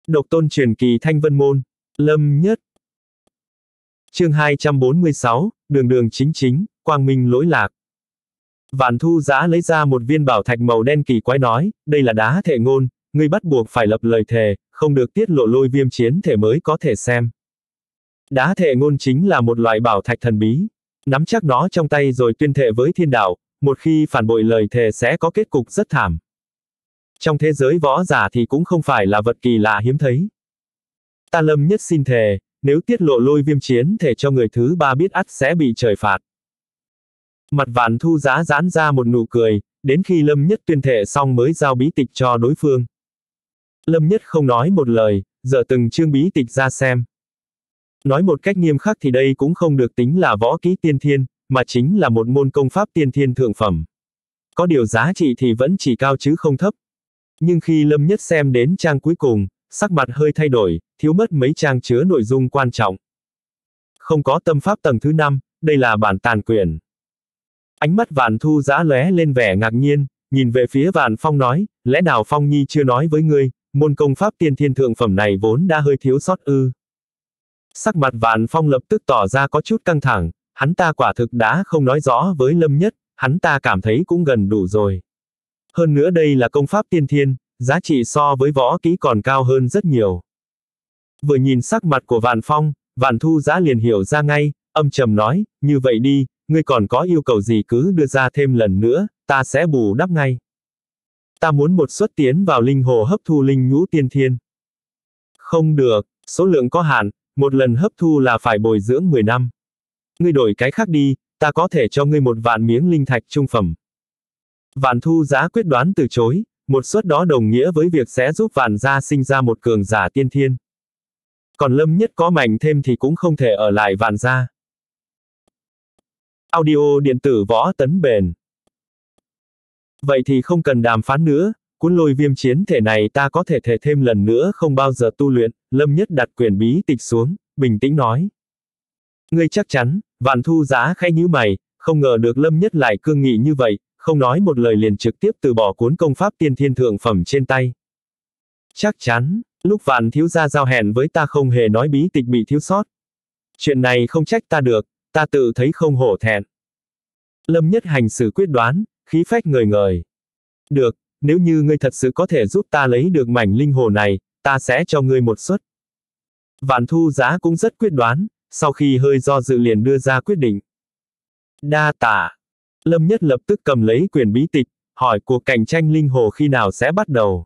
Độc tôn truyền kỳ Thanh Vân Môn. Lâm Nhất. Chương 246, đường đường chính chính, quang minh lỗi lạc. Vạn Thu Giã lấy ra một viên bảo thạch màu đen kỳ quái nói, đây là đá thệ ngôn, ngươi bắt buộc phải lập lời thề, không được tiết lộ lôi viêm chiến thể mới có thể xem. Đá thệ ngôn chính là một loại bảo thạch thần bí. Nắm chắc nó trong tay rồi tuyên thệ với thiên đạo, một khi phản bội lời thề sẽ có kết cục rất thảm. Trong thế giới võ giả thì cũng không phải là vật kỳ lạ hiếm thấy. Ta Lâm Nhất xin thề, nếu tiết lộ lôi viêm chiến thể cho người thứ ba biết ắt sẽ bị trời phạt. Mặt Vạn Thu Giã giãn ra một nụ cười, đến khi Lâm Nhất tuyên thệ xong mới giao bí tịch cho đối phương. Lâm Nhất không nói một lời, dở từng chương bí tịch ra xem. Nói một cách nghiêm khắc thì đây cũng không được tính là võ kỹ tiên thiên, mà chính là một môn công pháp tiên thiên thượng phẩm. Có điều giá trị thì vẫn chỉ cao chứ không thấp. Nhưng khi Lâm Nhất xem đến trang cuối cùng, sắc mặt hơi thay đổi, thiếu mất mấy trang chứa nội dung quan trọng. Không có tâm pháp tầng thứ 5, đây là bản tàn quyển. Ánh mắt Vạn Thu Giã lóe lên vẻ ngạc nhiên, nhìn về phía Vạn Phong nói, lẽ nào Phong Nhi chưa nói với ngươi, môn công pháp tiên thiên thượng phẩm này vốn đã hơi thiếu sót ư? Sắc mặt Vạn Phong lập tức tỏ ra có chút căng thẳng, hắn ta quả thực đã không nói rõ với Lâm Nhất, hắn ta cảm thấy cũng gần đủ rồi. Hơn nữa đây là công pháp tiên thiên, giá trị so với võ kỹ còn cao hơn rất nhiều. Vừa nhìn sắc mặt của Vạn Phong, Vạn Thu Giã liền hiểu ra ngay, âm trầm nói, như vậy đi, ngươi còn có yêu cầu gì cứ đưa ra thêm lần nữa, ta sẽ bù đắp ngay. Ta muốn một suất tiến vào linh hồ hấp thu linh nhũ tiên thiên. Không được, số lượng có hạn, một lần hấp thu là phải bồi dưỡng 10 năm. Ngươi đổi cái khác đi, ta có thể cho ngươi 1.000 miếng linh thạch trung phẩm. Vạn Thu Giã quyết đoán từ chối, một suất đó đồng nghĩa với việc sẽ giúp Vạn gia sinh ra một cường giả tiên thiên. Còn Lâm Nhất có mạnh thêm thì cũng không thể ở lại Vạn gia. Audio điện tử Võ Tấn Bền. Vậy thì không cần đàm phán nữa, cuốn lôi viêm chiến thể này ta có thể thề thêm lần nữa không bao giờ tu luyện. Lâm Nhất đặt quyển bí tịch xuống, bình tĩnh nói. Ngươi chắc chắn? Vạn Thu Giã khẽ nhíu mày, không ngờ được Lâm Nhất lại cương nghị như vậy, không nói một lời liền trực tiếp từ bỏ cuốn công pháp tiên thiên thượng phẩm trên tay. Chắc chắn, lúc Vạn thiếu gia giao hẹn với ta không hề nói bí tịch bị thiếu sót. Chuyện này không trách ta được, ta tự thấy không hổ thẹn. Lâm Nhất hành xử quyết đoán, khí phách ngời ngời. Được, nếu như ngươi thật sự có thể giúp ta lấy được mảnh linh hồ này, ta sẽ cho ngươi một suất. Vạn Thu Giã cũng rất quyết đoán, sau khi hơi do dự liền đưa ra quyết định. Đa tạ. Lâm Nhất lập tức cầm lấy quyển bí tịch, hỏi cuộc cạnh tranh linh hồ khi nào sẽ bắt đầu.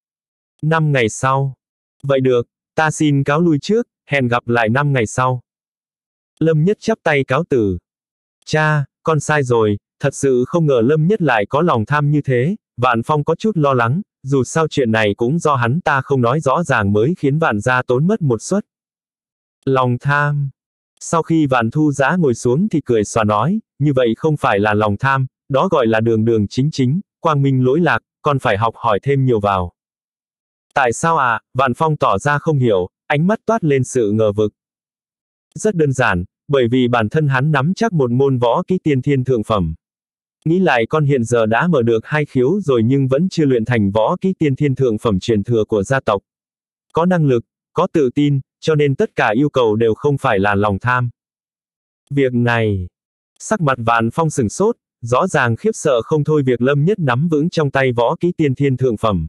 5 ngày sau. Vậy được, ta xin cáo lui trước, hẹn gặp lại 5 ngày sau. Lâm Nhất chắp tay cáo từ. Cha, con sai rồi, thật sự không ngờ Lâm Nhất lại có lòng tham như thế. Vạn Phong có chút lo lắng, dù sao chuyện này cũng do hắn ta không nói rõ ràng mới khiến Vạn gia tốn mất một suất. Lòng tham. Sau khi Vạn Thu Giã ngồi xuống thì cười xòa nói, như vậy không phải là lòng tham, đó gọi là đường đường chính chính, quang minh lỗi lạc, con phải học hỏi thêm nhiều vào. Tại sao à? Vạn Phong tỏ ra không hiểu, ánh mắt toát lên sự ngờ vực. Rất đơn giản, bởi vì bản thân hắn nắm chắc một môn võ kỹ tiên thiên thượng phẩm. Nghĩ lại con hiện giờ đã mở được 2 khiếu rồi nhưng vẫn chưa luyện thành võ kỹ tiên thiên thượng phẩm truyền thừa của gia tộc. Có năng lực, có tự tin, cho nên tất cả yêu cầu đều không phải là lòng tham. Việc này, sắc mặt Vạn Phong sửng sốt, rõ ràng khiếp sợ không thôi việc Lâm Nhất nắm vững trong tay võ kỹ tiên thiên thượng phẩm.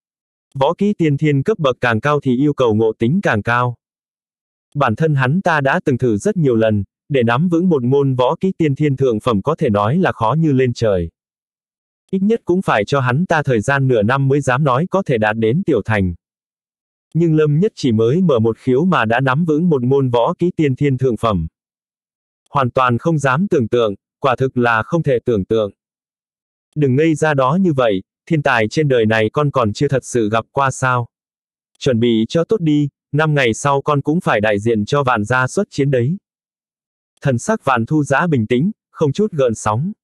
Võ kỹ tiên thiên cấp bậc càng cao thì yêu cầu ngộ tính càng cao. Bản thân hắn ta đã từng thử rất nhiều lần, để nắm vững một môn võ kỹ tiên thiên thượng phẩm có thể nói là khó như lên trời. Ít nhất cũng phải cho hắn ta thời gian nửa năm mới dám nói có thể đạt đến tiểu thành. Nhưng Lâm Nhất chỉ mới mở một khiếu mà đã nắm vững một môn võ kỹ tiên thiên thượng phẩm. Hoàn toàn không dám tưởng tượng, quả thực là không thể tưởng tượng. Đừng ngây ra đó như vậy, thiên tài trên đời này con còn chưa thật sự gặp qua sao. Chuẩn bị cho tốt đi, 5 ngày sau con cũng phải đại diện cho Vạn gia xuất chiến đấy. Thần sắc Vạn Thu Giã bình tĩnh, không chút gợn sóng.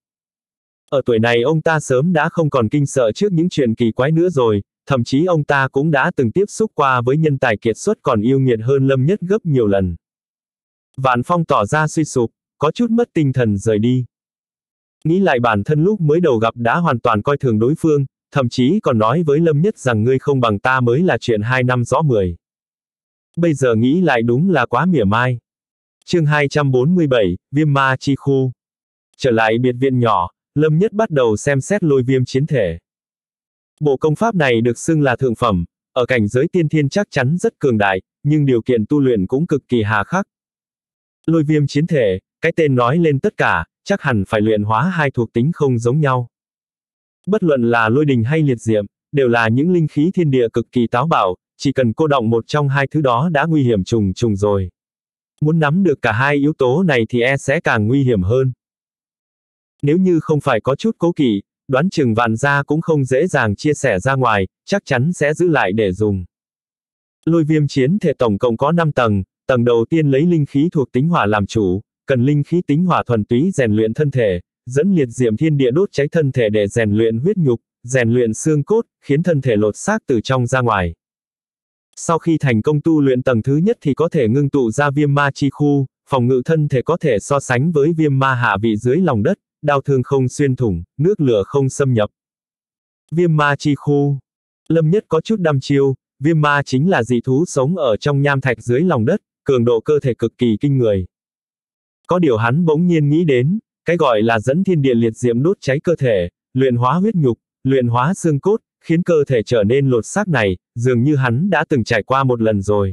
Ở tuổi này ông ta sớm đã không còn kinh sợ trước những chuyện kỳ quái nữa rồi, thậm chí ông ta cũng đã từng tiếp xúc qua với nhân tài kiệt xuất còn yêu nghiệt hơn Lâm Nhất gấp nhiều lần. Vạn Phong tỏ ra suy sụp, có chút mất tinh thần rời đi. Nghĩ lại bản thân lúc mới đầu gặp đã hoàn toàn coi thường đối phương, thậm chí còn nói với Lâm Nhất rằng ngươi không bằng ta mới là chuyện 2 năm rõ 10. Bây giờ nghĩ lại đúng là quá mỉa mai. Chương 247, Viêm Ma Chi Khu. Trở lại biệt viện nhỏ, Lâm Nhất bắt đầu xem xét lôi viêm chiến thể. Bộ công pháp này được xưng là thượng phẩm, ở cảnh giới tiên thiên chắc chắn rất cường đại, nhưng điều kiện tu luyện cũng cực kỳ hà khắc. Lôi viêm chiến thể, cái tên nói lên tất cả, chắc hẳn phải luyện hóa hai thuộc tính không giống nhau. Bất luận là lôi đình hay liệt diệm, đều là những linh khí thiên địa cực kỳ táo bạo, chỉ cần cô động một trong hai thứ đó đã nguy hiểm trùng trùng rồi. Muốn nắm được cả hai yếu tố này thì sẽ càng nguy hiểm hơn. Nếu như không phải có chút cố kỵ, đoán chừng Vạn gia cũng không dễ dàng chia sẻ ra ngoài, chắc chắn sẽ giữ lại để dùng. Lôi viêm chiến thể tổng cộng có 5 tầng, tầng đầu tiên lấy linh khí thuộc tính hỏa làm chủ, cần linh khí tính hỏa thuần túy rèn luyện thân thể, dẫn liệt diệm thiên địa đốt cháy thân thể để rèn luyện huyết nhục, rèn luyện xương cốt, khiến thân thể lột xác từ trong ra ngoài. Sau khi thành công tu luyện tầng thứ nhất thì có thể ngưng tụ ra viêm ma chi khu, phòng ngự thân thể có thể so sánh với viêm ma hạ vị dưới lòng đất, đao thương không xuyên thủng, nước lửa không xâm nhập. Viêm ma chi khu. Lâm Nhất có chút đăm chiêu, viêm ma chính là dị thú sống ở trong nham thạch dưới lòng đất, cường độ cơ thể cực kỳ kinh người. Có điều hắn bỗng nhiên nghĩ đến, cái gọi là dẫn thiên địa liệt diệm đốt cháy cơ thể, luyện hóa huyết nhục, luyện hóa xương cốt, khiến cơ thể trở nên lột xác này, dường như hắn đã từng trải qua một lần rồi.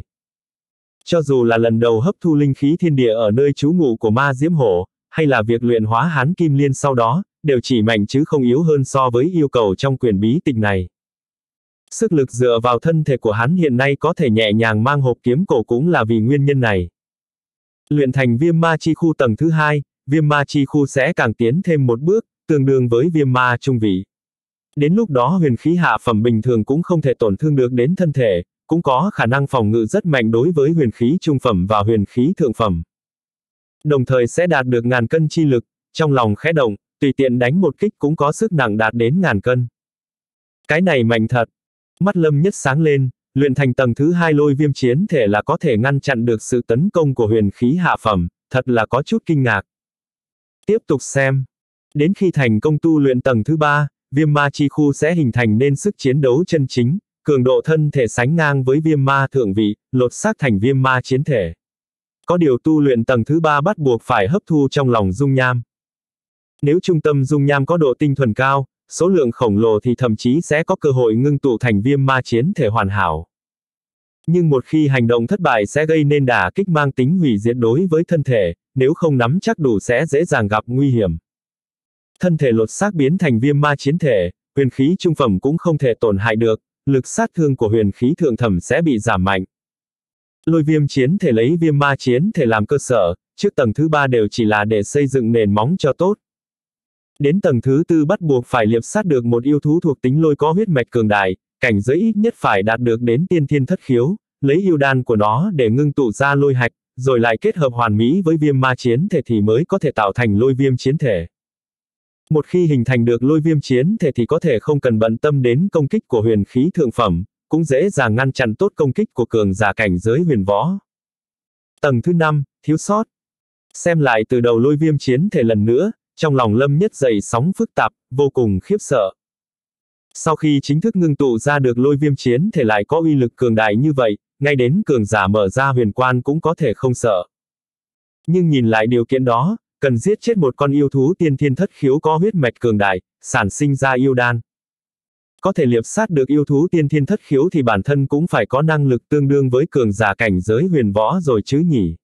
Cho dù là lần đầu hấp thu linh khí thiên địa ở nơi trú ngụ của ma diễm hổ, hay là việc luyện hóa hán kim liên sau đó, đều chỉ mạnh chứ không yếu hơn so với yêu cầu trong quyển bí tịch này. Sức lực dựa vào thân thể của hắn hiện nay có thể nhẹ nhàng mang hộp kiếm cổ cũng là vì nguyên nhân này. Luyện thành viêm ma chi khu tầng thứ 2, viêm ma chi khu sẽ càng tiến thêm một bước, tương đương với viêm ma trung vị. Đến lúc đó huyền khí hạ phẩm bình thường cũng không thể tổn thương được đến thân thể, cũng có khả năng phòng ngự rất mạnh đối với huyền khí trung phẩm và huyền khí thượng phẩm. Đồng thời sẽ đạt được ngàn cân chi lực, trong lòng khẽ động, tùy tiện đánh một kích cũng có sức nặng đạt đến ngàn cân. Cái này mạnh thật. Mắt Lâm Nhất sáng lên, luyện thành tầng thứ 2 lôi viêm chiến thể là có thể ngăn chặn được sự tấn công của huyền khí hạ phẩm, thật là có chút kinh ngạc. Tiếp tục xem. Đến khi thành công tu luyện tầng thứ 3, viêm ma chi khu sẽ hình thành nên sức chiến đấu chân chính, cường độ thân thể sánh ngang với viêm ma thượng vị, lột xác thành viêm ma chiến thể. Có điều tu luyện tầng thứ 3 bắt buộc phải hấp thu trong lòng dung nham. Nếu trung tâm dung nham có độ tinh thuần cao, số lượng khổng lồ thì thậm chí sẽ có cơ hội ngưng tụ thành viêm ma chiến thể hoàn hảo. Nhưng một khi hành động thất bại sẽ gây nên đả kích mang tính hủy diệt đối với thân thể, nếu không nắm chắc đủ sẽ dễ dàng gặp nguy hiểm. Thân thể lột xác biến thành viêm ma chiến thể, huyền khí trung phẩm cũng không thể tổn hại được, lực sát thương của huyền khí thượng phẩm sẽ bị giảm mạnh. Lôi viêm chiến thể lấy viêm ma chiến thể làm cơ sở, trước tầng thứ 3 đều chỉ là để xây dựng nền móng cho tốt. Đến tầng thứ 4 bắt buộc phải liệp sát được một yêu thú thuộc tính lôi có huyết mạch cường đại, cảnh giới ít nhất phải đạt được đến tiên thiên thất khiếu, lấy yêu đan của nó để ngưng tụ ra lôi hạch, rồi lại kết hợp hoàn mỹ với viêm ma chiến thể thì mới có thể tạo thành lôi viêm chiến thể. Một khi hình thành được lôi viêm chiến thể thì có thể không cần bận tâm đến công kích của huyền khí thượng phẩm, cũng dễ dàng ngăn chặn tốt công kích của cường giả cảnh giới huyền võ. Tầng thứ 5, thiếu sót. Xem lại từ đầu lôi viêm chiến thể lần nữa, trong lòng Lâm Nhất dậy sóng phức tạp, vô cùng khiếp sợ. Sau khi chính thức ngưng tụ ra được lôi viêm chiến thể lại có uy lực cường đại như vậy, ngay đến cường giả mở ra huyền quan cũng có thể không sợ. Nhưng nhìn lại điều kiện đó, cần giết chết một con yêu thú tiên thiên thất khiếu có huyết mạch cường đại, sản sinh ra yêu đan. Có thể liệp sát được yêu thú tiên thiên thất khiếu thì bản thân cũng phải có năng lực tương đương với cường giả cảnh giới huyền võ rồi chứ nhỉ.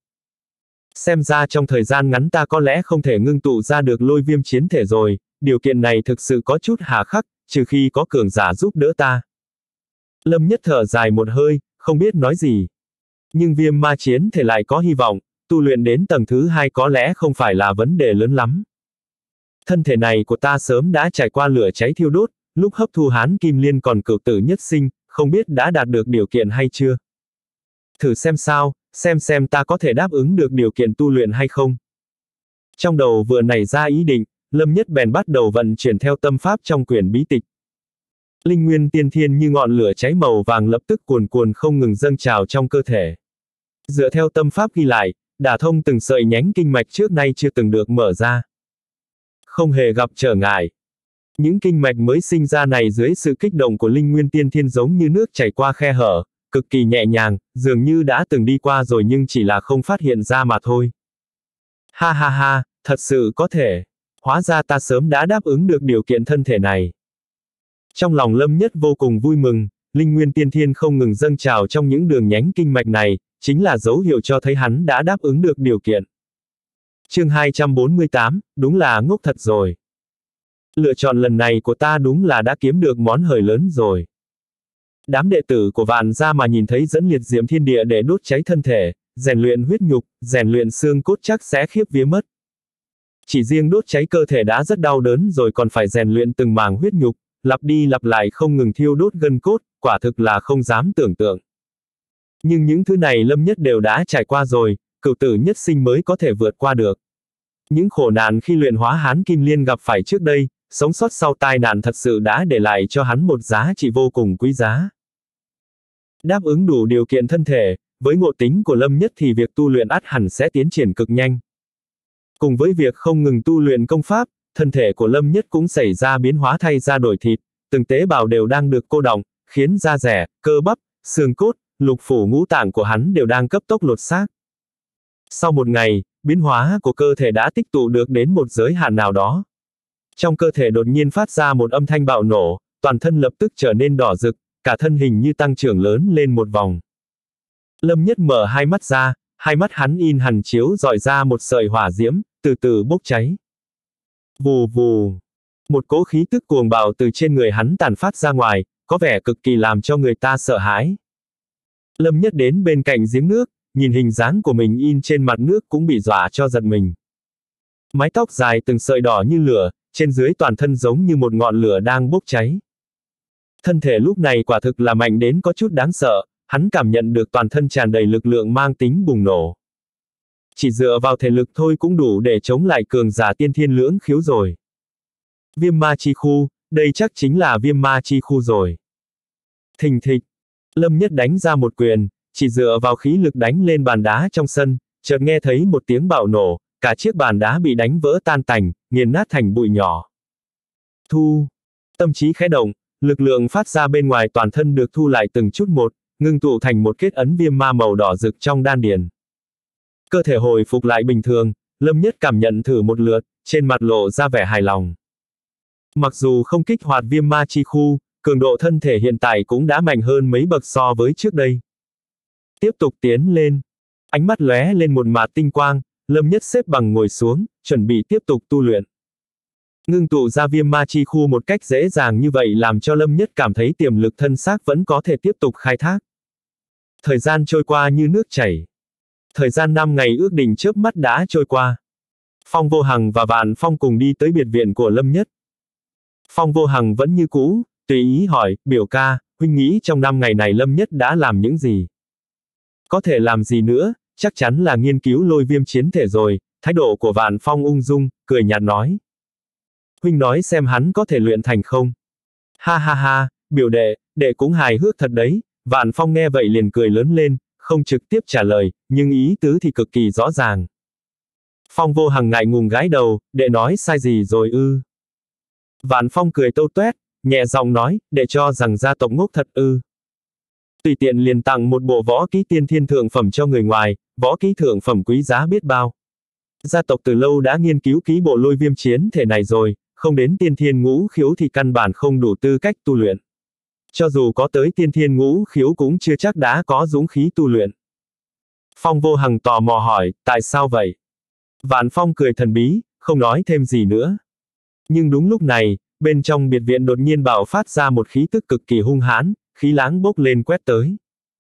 Xem ra trong thời gian ngắn ta có lẽ không thể ngưng tụ ra được lôi viêm chiến thể rồi, điều kiện này thực sự có chút hà khắc, trừ khi có cường giả giúp đỡ ta. Lâm Nhất thở dài một hơi, không biết nói gì. Nhưng viêm ma chiến thể lại có hy vọng, tu luyện đến tầng thứ 2 có lẽ không phải là vấn đề lớn lắm. Thân thể này của ta sớm đã trải qua lửa cháy thiêu đốt, lúc hấp thu hán kim liên còn cửu tử nhất sinh, không biết đã đạt được điều kiện hay chưa. Thử xem sao, xem ta có thể đáp ứng được điều kiện tu luyện hay không. Trong đầu vừa nảy ra ý định, Lâm Nhất bèn bắt đầu vận chuyển theo tâm pháp trong quyển bí tịch. Linh nguyên tiên thiên như ngọn lửa cháy màu vàng lập tức cuồn cuồn không ngừng dâng trào trong cơ thể. Dựa theo tâm pháp ghi lại, đả thông từng sợi nhánh kinh mạch trước nay chưa từng được mở ra. Không hề gặp trở ngại. Những kinh mạch mới sinh ra này dưới sự kích động của linh nguyên tiên thiên giống như nước chảy qua khe hở, cực kỳ nhẹ nhàng, dường như đã từng đi qua rồi nhưng chỉ là không phát hiện ra mà thôi. Ha ha ha, thật sự có thể. Hóa ra ta sớm đã đáp ứng được điều kiện thân thể này. Trong lòng Lâm Nhất vô cùng vui mừng, linh nguyên tiên thiên không ngừng dâng trào trong những đường nhánh kinh mạch này, chính là dấu hiệu cho thấy hắn đã đáp ứng được điều kiện. Chương 248, đúng là ngốc thật rồi. Lựa chọn lần này của ta đúng là đã kiếm được món hời lớn rồi. Đám đệ tử của Vạn gia mà nhìn thấy dẫn liệt diệm thiên địa để đốt cháy thân thể, rèn luyện huyết nhục, rèn luyện xương cốt chắc sẽ khiếp vía mất. Chỉ riêng đốt cháy cơ thể đã rất đau đớn rồi còn phải rèn luyện từng màng huyết nhục, lặp đi lặp lại không ngừng thiêu đốt gân cốt, quả thực là không dám tưởng tượng. Nhưng những thứ này Lâm Nhất đều đã trải qua rồi, cửu tử nhất sinh mới có thể vượt qua được. Những khổ nạn khi luyện hóa hán kim liên gặp phải trước đây, sống sót sau tai nạn thật sự đã để lại cho hắn một giá trị vô cùng quý giá. Đáp ứng đủ điều kiện thân thể, với ngộ tính của Lâm Nhất thì việc tu luyện ắt hẳn sẽ tiến triển cực nhanh. Cùng với việc không ngừng tu luyện công pháp, thân thể của Lâm Nhất cũng xảy ra biến hóa thay da đổi thịt, từng tế bào đều đang được cô đọng, khiến da rẻ, cơ bắp, xương cốt, lục phủ ngũ tạng của hắn đều đang cấp tốc lột xác. Sau một ngày, biến hóa của cơ thể đã tích tụ được đến một giới hạn nào đó. Trong cơ thể đột nhiên phát ra một âm thanh bạo nổ, toàn thân lập tức trở nên đỏ rực, cả thân hình như tăng trưởng lớn lên một vòng. Lâm Nhất mở hai mắt ra, hai mắt hắn in hằn chiếu rọi ra một sợi hỏa diễm, từ từ bốc cháy. Vù vù. Một cỗ khí tức cuồng bạo từ trên người hắn tản phát ra ngoài, có vẻ cực kỳ làm cho người ta sợ hãi. Lâm Nhất đến bên cạnh giếng nước, nhìn hình dáng của mình in trên mặt nước cũng bị dọa cho giật mình. Mái tóc dài từng sợi đỏ như lửa, trên dưới toàn thân giống như một ngọn lửa đang bốc cháy. Thân thể lúc này quả thực là mạnh đến có chút đáng sợ, hắn cảm nhận được toàn thân tràn đầy lực lượng mang tính bùng nổ. Chỉ dựa vào thể lực thôi cũng đủ để chống lại cường giả tiên thiên lưỡng khiếu rồi. Viêm ma chi khu, đây chắc chính là viêm ma chi khu rồi. Thình thịch, Lâm Nhất đánh ra một quyền, chỉ dựa vào khí lực đánh lên bàn đá trong sân, chợt nghe thấy một tiếng bạo nổ, cả chiếc bàn đá bị đánh vỡ tan tành, nghiền nát thành bụi nhỏ. Thu, tâm trí khẽ động, lực lượng phát ra bên ngoài toàn thân được thu lại từng chút một, ngưng tụ thành một kết ấn viêm ma màu đỏ rực trong đan điền. Cơ thể hồi phục lại bình thường, Lâm Nhất cảm nhận thử một lượt, trên mặt lộ ra vẻ hài lòng. Mặc dù không kích hoạt viêm ma chi khu, cường độ thân thể hiện tại cũng đã mạnh hơn mấy bậc so với trước đây. Tiếp tục tiến lên. Ánh mắt lóe lên một mạt tinh quang, Lâm Nhất xếp bằng ngồi xuống, chuẩn bị tiếp tục tu luyện. Ngưng tụ ra viêm ma chi khu một cách dễ dàng như vậy làm cho Lâm Nhất cảm thấy tiềm lực thân xác vẫn có thể tiếp tục khai thác. Thời gian trôi qua như nước chảy. Thời gian 5 ngày ước định chớp mắt đã trôi qua. Phong Vô Hằng và Vạn Phong cùng đi tới biệt viện của Lâm Nhất. Phong Vô Hằng vẫn như cũ, tùy ý hỏi, biểu ca, huynh nghĩ trong 5 ngày này Lâm Nhất đã làm những gì? Có thể làm gì nữa, chắc chắn là nghiên cứu lôi viêm chiến thể rồi, thái độ của Vạn Phong ung dung, cười nhạt nói. Huynh nói xem hắn có thể luyện thành không? Ha ha ha, biểu đệ cũng hài hước thật đấy, Vạn Phong nghe vậy liền cười lớn lên, không trực tiếp trả lời, nhưng ý tứ thì cực kỳ rõ ràng. Phong Vô Hằng ngại ngùng gãi đầu, đệ nói sai gì rồi ư? Vạn Phong cười tâu tuét, nhẹ giọng nói, đệ cho rằng gia tộc ngốc thật ư? Tùy tiện liền tặng một bộ võ kỹ tiên thiên thượng phẩm cho người ngoài, võ kỹ thượng phẩm quý giá biết bao. Gia tộc từ lâu đã nghiên cứu kỹ bộ lôi viêm chiến thể này rồi, không đến tiên thiên ngũ khiếu thì căn bản không đủ tư cách tu luyện. Cho dù có tới tiên thiên ngũ khiếu cũng chưa chắc đã có dũng khí tu luyện. Phong Vô Hằng tò mò hỏi, tại sao vậy? Vạn Phong cười thần bí, không nói thêm gì nữa. Nhưng đúng lúc này, bên trong biệt viện đột nhiên bạo phát ra một khí tức cực kỳ hung hãn, khí lãng bốc lên quét tới.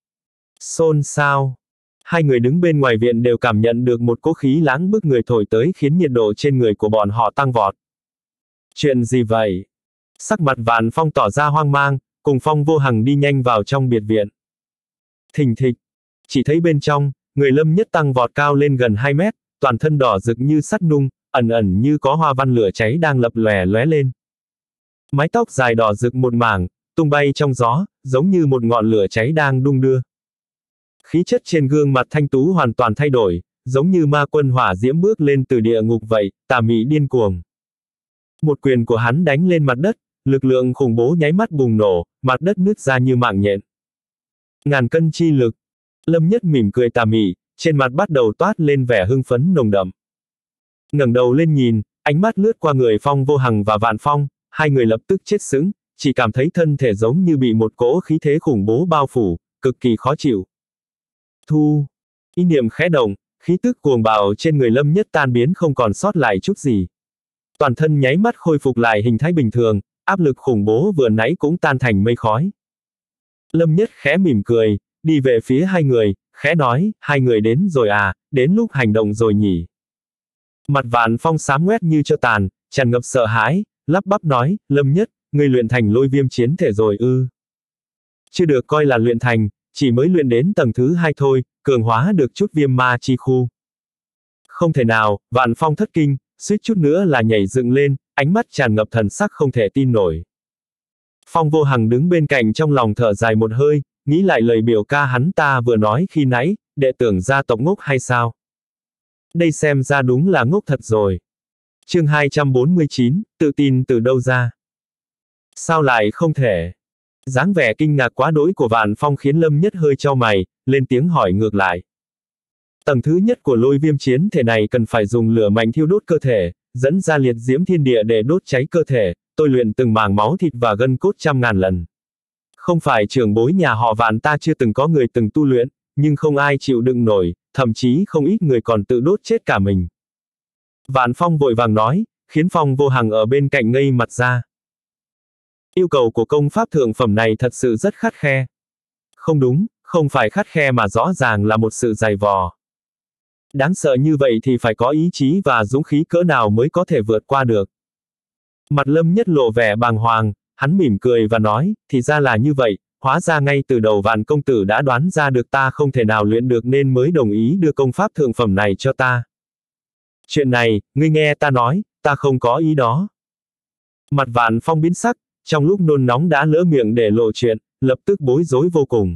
Xôn xao. Hai người đứng bên ngoài viện đều cảm nhận được một cỗ khí lãng bức người thổi tới khiến nhiệt độ trên người của bọn họ tăng vọt. Chuyện gì vậy? Sắc mặt Vạn Phong tỏ ra hoang mang, cùng Phong Vô Hằng đi nhanh vào trong biệt viện. Thình thịch. Chỉ thấy bên trong, người Lâm Nhất tăng vọt cao lên gần 2 mét, toàn thân đỏ rực như sắt nung, ẩn ẩn như có hoa văn lửa cháy đang lập lòe lóe lên. Mái tóc dài đỏ rực một mảng, tung bay trong gió, giống như một ngọn lửa cháy đang đung đưa. Khí chất trên gương mặt thanh tú hoàn toàn thay đổi, giống như ma quân hỏa diễm bước lên từ địa ngục vậy, tà mị điên cuồng. Một quyền của hắn đánh lên mặt đất, lực lượng khủng bố nháy mắt bùng nổ, mặt đất nứt ra như mạng nhện. Ngàn cân chi lực. Lâm Nhất mỉm cười tà mị, trên mặt bắt đầu toát lên vẻ hưng phấn nồng đậm. Ngẩng đầu lên nhìn, ánh mắt lướt qua người Phong Vô Hằng và Vạn Phong, hai người lập tức chết sững, chỉ cảm thấy thân thể giống như bị một cỗ khí thế khủng bố bao phủ, cực kỳ khó chịu. Thu. Ý niệm khẽ động, khí tức cuồng bạo trên người Lâm Nhất tan biến không còn sót lại chút gì. Toàn thân nháy mắt khôi phục lại hình thái bình thường, áp lực khủng bố vừa nãy cũng tan thành mây khói. Lâm Nhất khẽ mỉm cười, đi về phía hai người, khẽ nói, hai người đến rồi à, đến lúc hành động rồi nhỉ. Mặt Vạn Phong xám ngoét như cho tàn, tràn ngập sợ hãi, lắp bắp nói, Lâm Nhất, ngươi luyện thành lôi viêm chiến thể rồi ư? Chưa được coi là luyện thành, chỉ mới luyện đến tầng thứ 2 thôi, cường hóa được chút viêm ma chi khu. Không thể nào, Vạn Phong thất kinh, suýt chút nữa là nhảy dựng lên, ánh mắt tràn ngập thần sắc không thể tin nổi. Phong Vô Hằng đứng bên cạnh trong lòng thở dài một hơi, nghĩ lại lời biểu ca hắn ta vừa nói khi nãy, đệ tưởng gia tộc ngốc hay sao? Đây xem ra đúng là ngốc thật rồi. Chương 249, tự tin từ đâu ra? Sao lại không thể? Dáng vẻ kinh ngạc quá đỗi của Vạn Phong khiến Lâm Nhất hơi chau mày, lên tiếng hỏi ngược lại. Tầng thứ nhất của lôi viêm chiến thể này cần phải dùng lửa mạnh thiêu đốt cơ thể, dẫn ra liệt diễm thiên địa để đốt cháy cơ thể, tôi luyện từng mảng máu thịt và gân cốt trăm ngàn lần. Không phải trưởng bối nhà họ Vạn ta chưa từng có người từng tu luyện, nhưng không ai chịu đựng nổi, thậm chí không ít người còn tự đốt chết cả mình. Vạn Phong vội vàng nói, khiến Phong Vô Hằng ở bên cạnh ngây mặt ra. Yêu cầu của công pháp thượng phẩm này thật sự rất khắt khe. Không đúng, không phải khắt khe mà rõ ràng là một sự dày vò. Đáng sợ như vậy thì phải có ý chí và dũng khí cỡ nào mới có thể vượt qua được. Mặt Lâm Nhất lộ vẻ bàng hoàng, hắn mỉm cười và nói, thì ra là như vậy, hóa ra ngay từ đầu Vạn công tử đã đoán ra được ta không thể nào luyện được nên mới đồng ý đưa công pháp thượng phẩm này cho ta. Chuyện này, ngươi nghe ta nói, ta không có ý đó. Mặt Vạn Phong biến sắc, trong lúc nôn nóng đã lỡ miệng để lộ chuyện, lập tức bối rối vô cùng.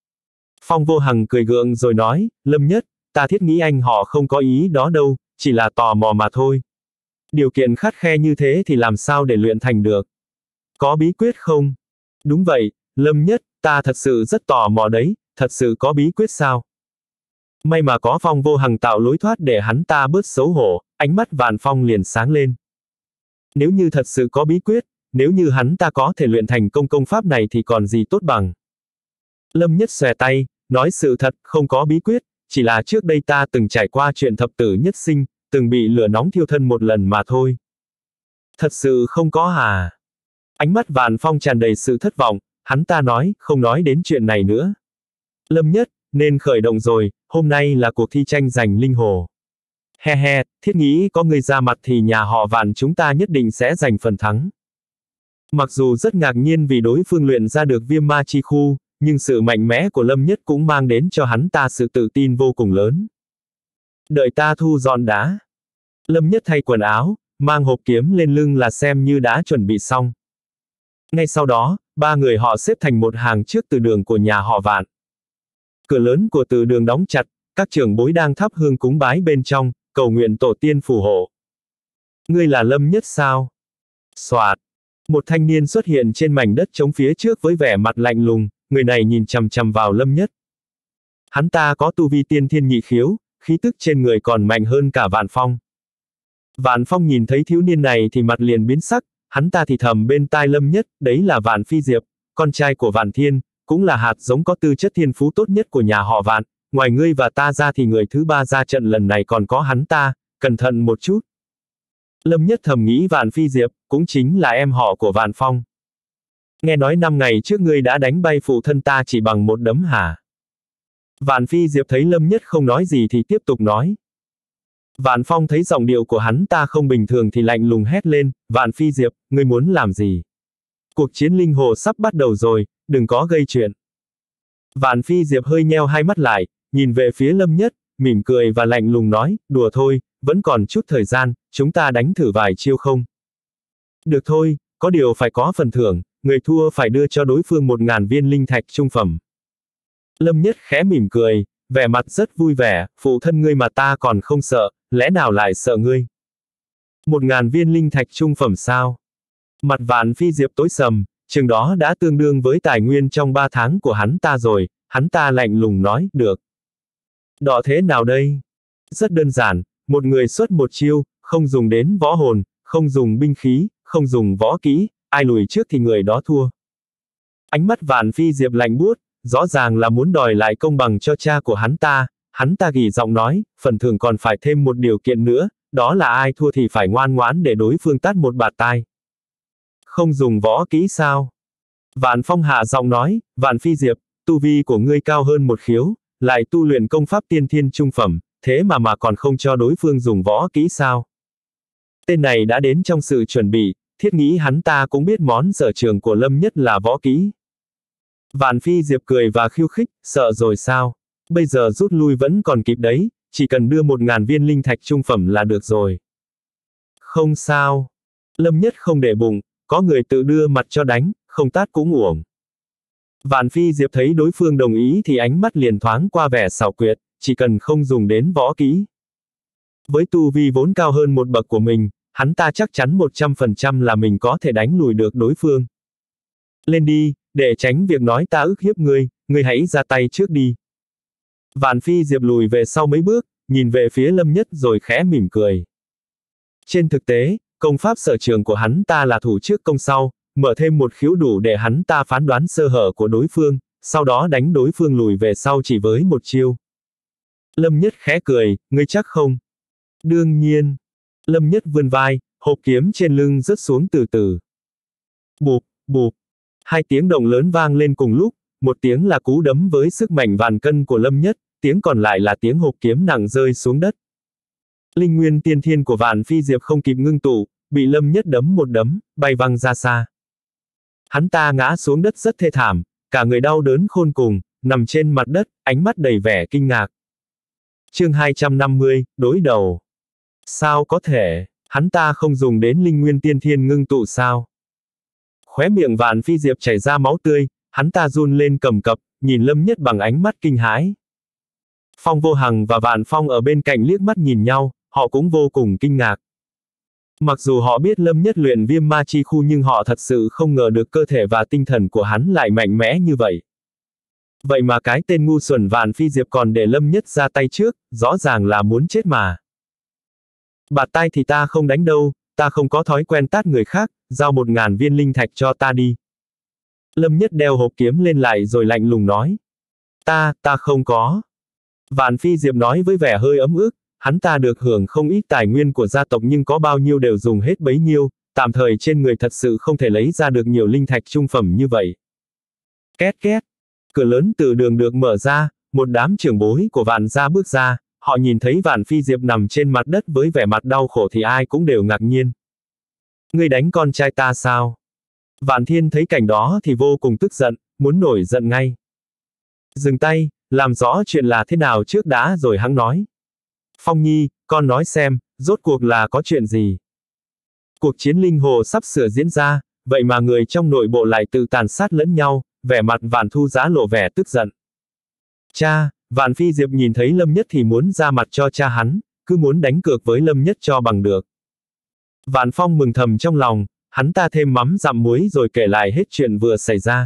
Phong Vô Hằng cười gượng rồi nói, Lâm Nhất, ta thiết nghĩ anh họ không có ý đó đâu, chỉ là tò mò mà thôi. Điều kiện khắt khe như thế thì làm sao để luyện thành được? Có bí quyết không? Đúng vậy, Lâm Nhất, ta thật sự rất tò mò đấy, thật sự có bí quyết sao? May mà có Phong Vô Hằng tạo lối thoát để hắn ta bớt xấu hổ, ánh mắt Vạn Phong liền sáng lên. Nếu như thật sự có bí quyết, nếu như hắn ta có thể luyện thành công pháp này thì còn gì tốt bằng. Lâm Nhất xòe tay, nói sự thật, không có bí quyết, chỉ là trước đây ta từng trải qua chuyện thập tử nhất sinh, từng bị lửa nóng thiêu thân một lần mà thôi. Thật sự không có hả? Ánh mắt Vạn Phong tràn đầy sự thất vọng, hắn ta nói, không nói đến chuyện này nữa. Lâm Nhất, nên khởi động rồi, hôm nay là cuộc thi tranh giành linh hồ. He he, thiết nghĩ có người ra mặt thì nhà họ Vạn chúng ta nhất định sẽ giành phần thắng. Mặc dù rất ngạc nhiên vì đối phương luyện ra được viêm ma chi khu, nhưng sự mạnh mẽ của Lâm Nhất cũng mang đến cho hắn ta sự tự tin vô cùng lớn. Đợi ta thu dọn đã. Lâm Nhất thay quần áo, mang hộp kiếm lên lưng là xem như đã chuẩn bị xong. Ngay sau đó, ba người họ xếp thành một hàng trước từ đường của nhà họ Vạn. Cửa lớn của từ đường đóng chặt, các trưởng bối đang thắp hương cúng bái bên trong, cầu nguyện tổ tiên phù hộ. Ngươi là Lâm Nhất sao? Soạt. Một thanh niên xuất hiện trên mảnh đất trống phía trước với vẻ mặt lạnh lùng, người này nhìn chằm chằm vào Lâm Nhất. Hắn ta có tu vi tiên thiên nhị khiếu, khí tức trên người còn mạnh hơn cả Vạn Phong. Vạn Phong nhìn thấy thiếu niên này thì mặt liền biến sắc, hắn ta thì thầm bên tai Lâm Nhất, đấy là Vạn Phi Diệp, con trai của Vạn Thiên, cũng là hạt giống có tư chất thiên phú tốt nhất của nhà họ Vạn, ngoài ngươi và ta ra thì người thứ ba ra trận lần này còn có hắn ta, cẩn thận một chút. Lâm Nhất thầm nghĩ Vạn Phi Diệp, cũng chính là em họ của Vạn Phong. Nghe nói 5 ngày trước ngươi đã đánh bay phụ thân ta chỉ bằng một đấm hả? Vạn Phi Diệp thấy Lâm Nhất không nói gì thì tiếp tục nói. Vạn Phong thấy giọng điệu của hắn ta không bình thường thì lạnh lùng hét lên, Vạn Phi Diệp, ngươi muốn làm gì? Cuộc chiến linh hồ sắp bắt đầu rồi, đừng có gây chuyện. Vạn Phi Diệp hơi nheo hai mắt lại, nhìn về phía Lâm Nhất, mỉm cười và lạnh lùng nói, đùa thôi, vẫn còn chút thời gian, chúng ta đánh thử vài chiêu không? Được thôi, có điều phải có phần thưởng, người thua phải đưa cho đối phương 1000 viên linh thạch trung phẩm. Lâm Nhất khẽ mỉm cười, vẻ mặt rất vui vẻ, phụ thân ngươi mà ta còn không sợ, lẽ nào lại sợ ngươi? 1.000 viên linh thạch trung phẩm sao? Mặt Vạn Phi Diệp tối sầm, chừng đó đã tương đương với tài nguyên trong 3 tháng của hắn ta rồi, hắn ta lạnh lùng nói, được. Đọ thế nào đây? Rất đơn giản, một người xuất một chiêu, không dùng đến võ hồn, không dùng binh khí, không dùng võ kỹ, ai lùi trước thì người đó thua. Ánh mắt Vạn Phi Diệp lạnh buốt, rõ ràng là muốn đòi lại công bằng cho cha của hắn ta gỉ giọng nói, phần thưởng còn phải thêm một điều kiện nữa, đó là ai thua thì phải ngoan ngoãn để đối phương tát một bạt tai. Không dùng võ kỹ sao? Vạn Phong hạ giọng nói, Vạn Phi Diệp, tu vi của ngươi cao hơn một khiếu, lại tu luyện công pháp tiên thiên trung phẩm, thế mà còn không cho đối phương dùng võ kỹ sao? Tên này đã đến trong sự chuẩn bị, thiết nghĩ hắn ta cũng biết món sở trường của Lâm Nhất là võ kỹ. Vạn Phi Diệp cười và khiêu khích, sợ rồi sao? Bây giờ rút lui vẫn còn kịp đấy, chỉ cần đưa 1.000 viên linh thạch trung phẩm là được rồi. Không sao. Lâm Nhất không để bụng, có người tự đưa mặt cho đánh, không tát cũng uổng. Vạn Phi Diệp thấy đối phương đồng ý thì ánh mắt liền thoáng qua vẻ xảo quyệt, chỉ cần không dùng đến võ kỹ. Với tu vi vốn cao hơn một bậc của mình, hắn ta chắc chắn 100% là mình có thể đánh lùi được đối phương. Lên đi, để tránh việc nói ta ức hiếp ngươi hãy ra tay trước đi. Vạn Phi Diệp lùi về sau mấy bước, nhìn về phía Lâm Nhất rồi khẽ mỉm cười. Trên thực tế, công pháp sở trường của hắn ta là thủ trước công sau, mở thêm một khiếu đủ để hắn ta phán đoán sơ hở của đối phương, sau đó đánh đối phương lùi về sau chỉ với một chiêu. Lâm Nhất khẽ cười, ngươi chắc không? Đương nhiên. Lâm Nhất vươn vai, hộp kiếm trên lưng rớt xuống từ từ. Bụp, bụp. Hai tiếng động lớn vang lên cùng lúc, một tiếng là cú đấm với sức mạnh vạn cân của Lâm Nhất, tiếng còn lại là tiếng hộp kiếm nặng rơi xuống đất. Linh nguyên tiên thiên của Vạn Phi Diệp không kịp ngưng tụ, bị Lâm Nhất đấm một đấm, bay văng ra xa. Hắn ta ngã xuống đất rất thê thảm, cả người đau đớn khôn cùng, nằm trên mặt đất, ánh mắt đầy vẻ kinh ngạc. Chương 250, đối đầu. Sao có thể, hắn ta không dùng đến linh nguyên tiên thiên ngưng tụ sao? Khóe miệng Vạn Phi Diệp chảy ra máu tươi, hắn ta run lên cầm cập, nhìn Lâm Nhất bằng ánh mắt kinh hãi. Phong Vô Hằng và Vạn Phong ở bên cạnh liếc mắt nhìn nhau, họ cũng vô cùng kinh ngạc. Mặc dù họ biết Lâm Nhất luyện viêm ma chi khu nhưng họ thật sự không ngờ được cơ thể và tinh thần của hắn lại mạnh mẽ như vậy. Vậy mà cái tên ngu xuẩn Vạn Phi Diệp còn để Lâm Nhất ra tay trước, rõ ràng là muốn chết mà. Bạt tai thì ta không đánh đâu, ta không có thói quen tát người khác, giao 1.000 viên linh thạch cho ta đi. Lâm Nhất đeo hộp kiếm lên lại rồi lạnh lùng nói. Ta không có. Vạn Phi Diệp nói với vẻ hơi ấm ức, hắn ta được hưởng không ít tài nguyên của gia tộc nhưng có bao nhiêu đều dùng hết bấy nhiêu, tạm thời trên người thật sự không thể lấy ra được nhiều linh thạch trung phẩm như vậy. Két két. Cửa lớn từ đường được mở ra, một đám trưởng bối của Vạn gia bước ra, họ nhìn thấy Vạn Phi Diệp nằm trên mặt đất với vẻ mặt đau khổ thì ai cũng đều ngạc nhiên. Ngươi đánh con trai ta sao? Vạn Thiên thấy cảnh đó thì vô cùng tức giận, muốn nổi giận ngay. Dừng tay, làm rõ chuyện là thế nào trước đã rồi hắn nói. Phong Nhi, con nói xem, rốt cuộc là có chuyện gì? Cuộc chiến linh hồ sắp sửa diễn ra, vậy mà người trong nội bộ lại tự tàn sát lẫn nhau, vẻ mặt Vạn Thu Giá lộ vẻ tức giận. Cha, Vạn Phi Diệp nhìn thấy Lâm Nhất thì muốn ra mặt cho cha hắn, cứ muốn đánh cược với Lâm Nhất cho bằng được. Vạn Phong mừng thầm trong lòng, hắn ta thêm mắm dặm muối rồi kể lại hết chuyện vừa xảy ra.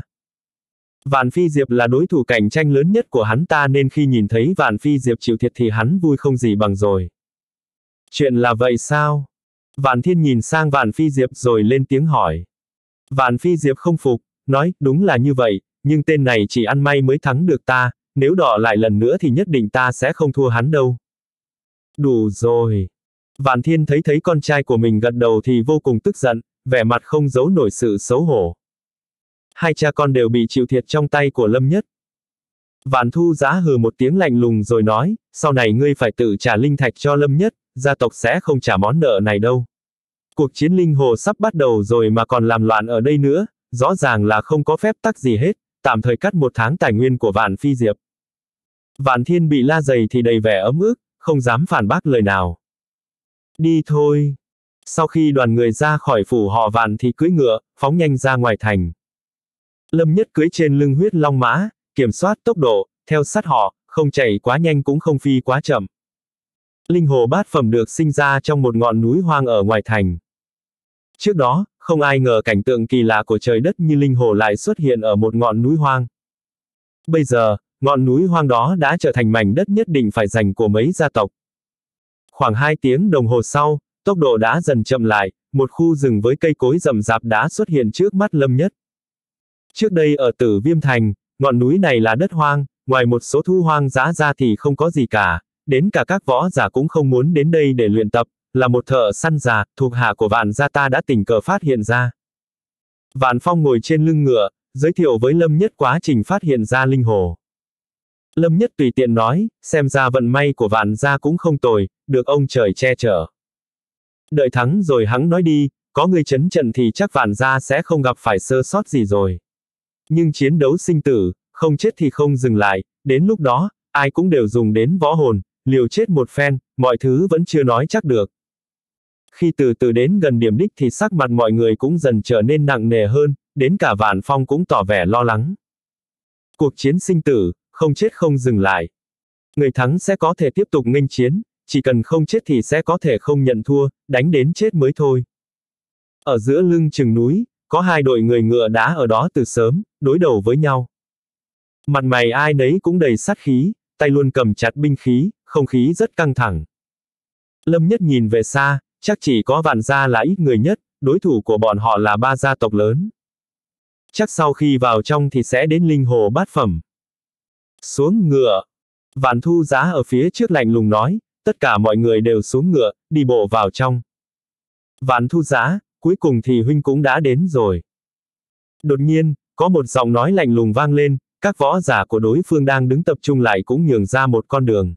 Vạn Phi Diệp là đối thủ cạnh tranh lớn nhất của hắn ta nên khi nhìn thấy Vạn Phi Diệp chịu thiệt thì hắn vui không gì bằng rồi. Chuyện là vậy sao? Vạn Thiên nhìn sang Vạn Phi Diệp rồi lên tiếng hỏi. Vạn Phi Diệp không phục, nói, đúng là như vậy, nhưng tên này chỉ ăn may mới thắng được ta, nếu đọ lại lần nữa thì nhất định ta sẽ không thua hắn đâu. Đủ rồi. Vạn Thiên thấy con trai của mình gật đầu thì vô cùng tức giận, vẻ mặt không giấu nổi sự xấu hổ. Hai cha con đều bị chịu thiệt trong tay của Lâm Nhất. Vạn Thu Giá hừ một tiếng lạnh lùng rồi nói, sau này ngươi phải tự trả linh thạch cho Lâm Nhất, gia tộc sẽ không trả món nợ này đâu. Cuộc chiến linh hồ sắp bắt đầu rồi mà còn làm loạn ở đây nữa, rõ ràng là không có phép tắc gì hết, tạm thời cắt 1 tháng tài nguyên của Vạn Phi Diệp. Vạn Thiên bị la dày thì đầy vẻ ấm ức, không dám phản bác lời nào. Đi thôi. Sau khi đoàn người ra khỏi phủ họ Vạn thì cưỡi ngựa, phóng nhanh ra ngoài thành. Lâm Nhất cưỡi trên lưng huyết long mã, kiểm soát tốc độ, theo sát họ, không chạy quá nhanh cũng không phi quá chậm. Linh hồ bát phẩm được sinh ra trong một ngọn núi hoang ở ngoài thành. Trước đó, không ai ngờ cảnh tượng kỳ lạ của trời đất như linh hồ lại xuất hiện ở một ngọn núi hoang. Bây giờ, ngọn núi hoang đó đã trở thành mảnh đất nhất định phải dành của mấy gia tộc. Khoảng 2 tiếng đồng hồ sau, tốc độ đã dần chậm lại, một khu rừng với cây cối rậm rạp đã xuất hiện trước mắt Lâm Nhất. Trước đây ở Tử Viêm Thành, ngọn núi này là đất hoang, ngoài một số thu hoang dã ra thì không có gì cả, đến cả các võ giả cũng không muốn đến đây để luyện tập, là một thợ săn già, thuộc hạ của Vạn gia ta đã tình cờ phát hiện ra. Vạn Phong ngồi trên lưng ngựa, giới thiệu với Lâm Nhất quá trình phát hiện ra linh hồ. Lâm Nhất tùy tiện nói, xem ra vận may của Vạn gia cũng không tồi, được ông trời che chở. Đợi thắng rồi hắn nói đi, có người trấn trận thì chắc Vạn gia sẽ không gặp phải sơ sót gì rồi. Nhưng chiến đấu sinh tử, không chết thì không dừng lại, đến lúc đó, ai cũng đều dùng đến võ hồn, liều chết một phen, mọi thứ vẫn chưa nói chắc được. Khi từ từ đến gần điểm đích thì sắc mặt mọi người cũng dần trở nên nặng nề hơn, đến cả Vạn Phong cũng tỏ vẻ lo lắng. Cuộc chiến sinh tử, không chết không dừng lại. Người thắng sẽ có thể tiếp tục nghênh chiến, chỉ cần không chết thì sẽ có thể không nhận thua, đánh đến chết mới thôi. Ở giữa lưng chừng núi, có 2 đội người ngựa đã ở đó từ sớm, đối đầu với nhau. Mặt mày ai nấy cũng đầy sát khí, tay luôn cầm chặt binh khí, không khí rất căng thẳng. Lâm Nhất nhìn về xa, chắc chỉ có Vạn gia là ít người nhất, đối thủ của bọn họ là 3 gia tộc lớn. Chắc sau khi vào trong thì sẽ đến linh hồ bát phẩm. Xuống ngựa. Vạn Thu Giá ở phía trước lạnh lùng nói, tất cả mọi người đều xuống ngựa, đi bộ vào trong. Vạn Thu Giá, cuối cùng thì huynh cũng đã đến rồi. Đột nhiên, có một giọng nói lạnh lùng vang lên, các võ giả của đối phương đang đứng tập trung lại cũng nhường ra một con đường.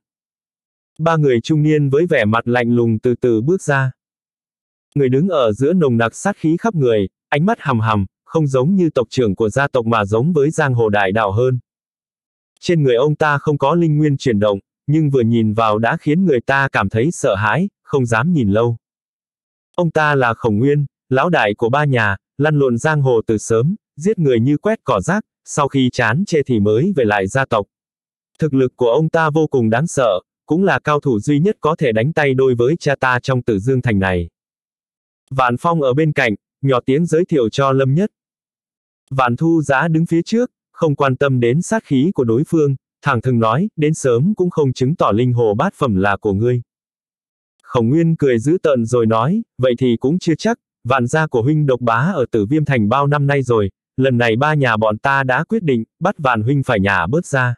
3 người trung niên với vẻ mặt lạnh lùng từ từ bước ra. Người đứng ở giữa nồng nặc sát khí khắp người, ánh mắt hằm hằm, không giống như tộc trưởng của gia tộc mà giống với giang hồ đại đạo hơn. Trên người ông ta không có linh nguyên chuyển động, nhưng vừa nhìn vào đã khiến người ta cảm thấy sợ hãi, không dám nhìn lâu. Ông ta là Khổng Nguyên, lão đại của 3 nhà, lăn lộn giang hồ từ sớm, giết người như quét cỏ rác, sau khi chán chê thì mới về lại gia tộc. Thực lực của ông ta vô cùng đáng sợ, cũng là cao thủ duy nhất có thể đánh tay đôi với cha ta trong Tử Dương Thành này. Vạn Phong ở bên cạnh, nhỏ tiếng giới thiệu cho Lâm Nhất. Vạn Thu Giá đứng phía trước, không quan tâm đến sát khí của đối phương, thẳng thừng nói, đến sớm cũng không chứng tỏ linh hồ bát phẩm là của ngươi. Khổng Nguyên cười dữ tợn rồi nói, vậy thì cũng chưa chắc, Vạn gia của huynh độc bá ở Tử Viêm Thành bao năm nay rồi, lần này 3 nhà bọn ta đã quyết định, bắt Vạn huynh phải nhả bớt ra.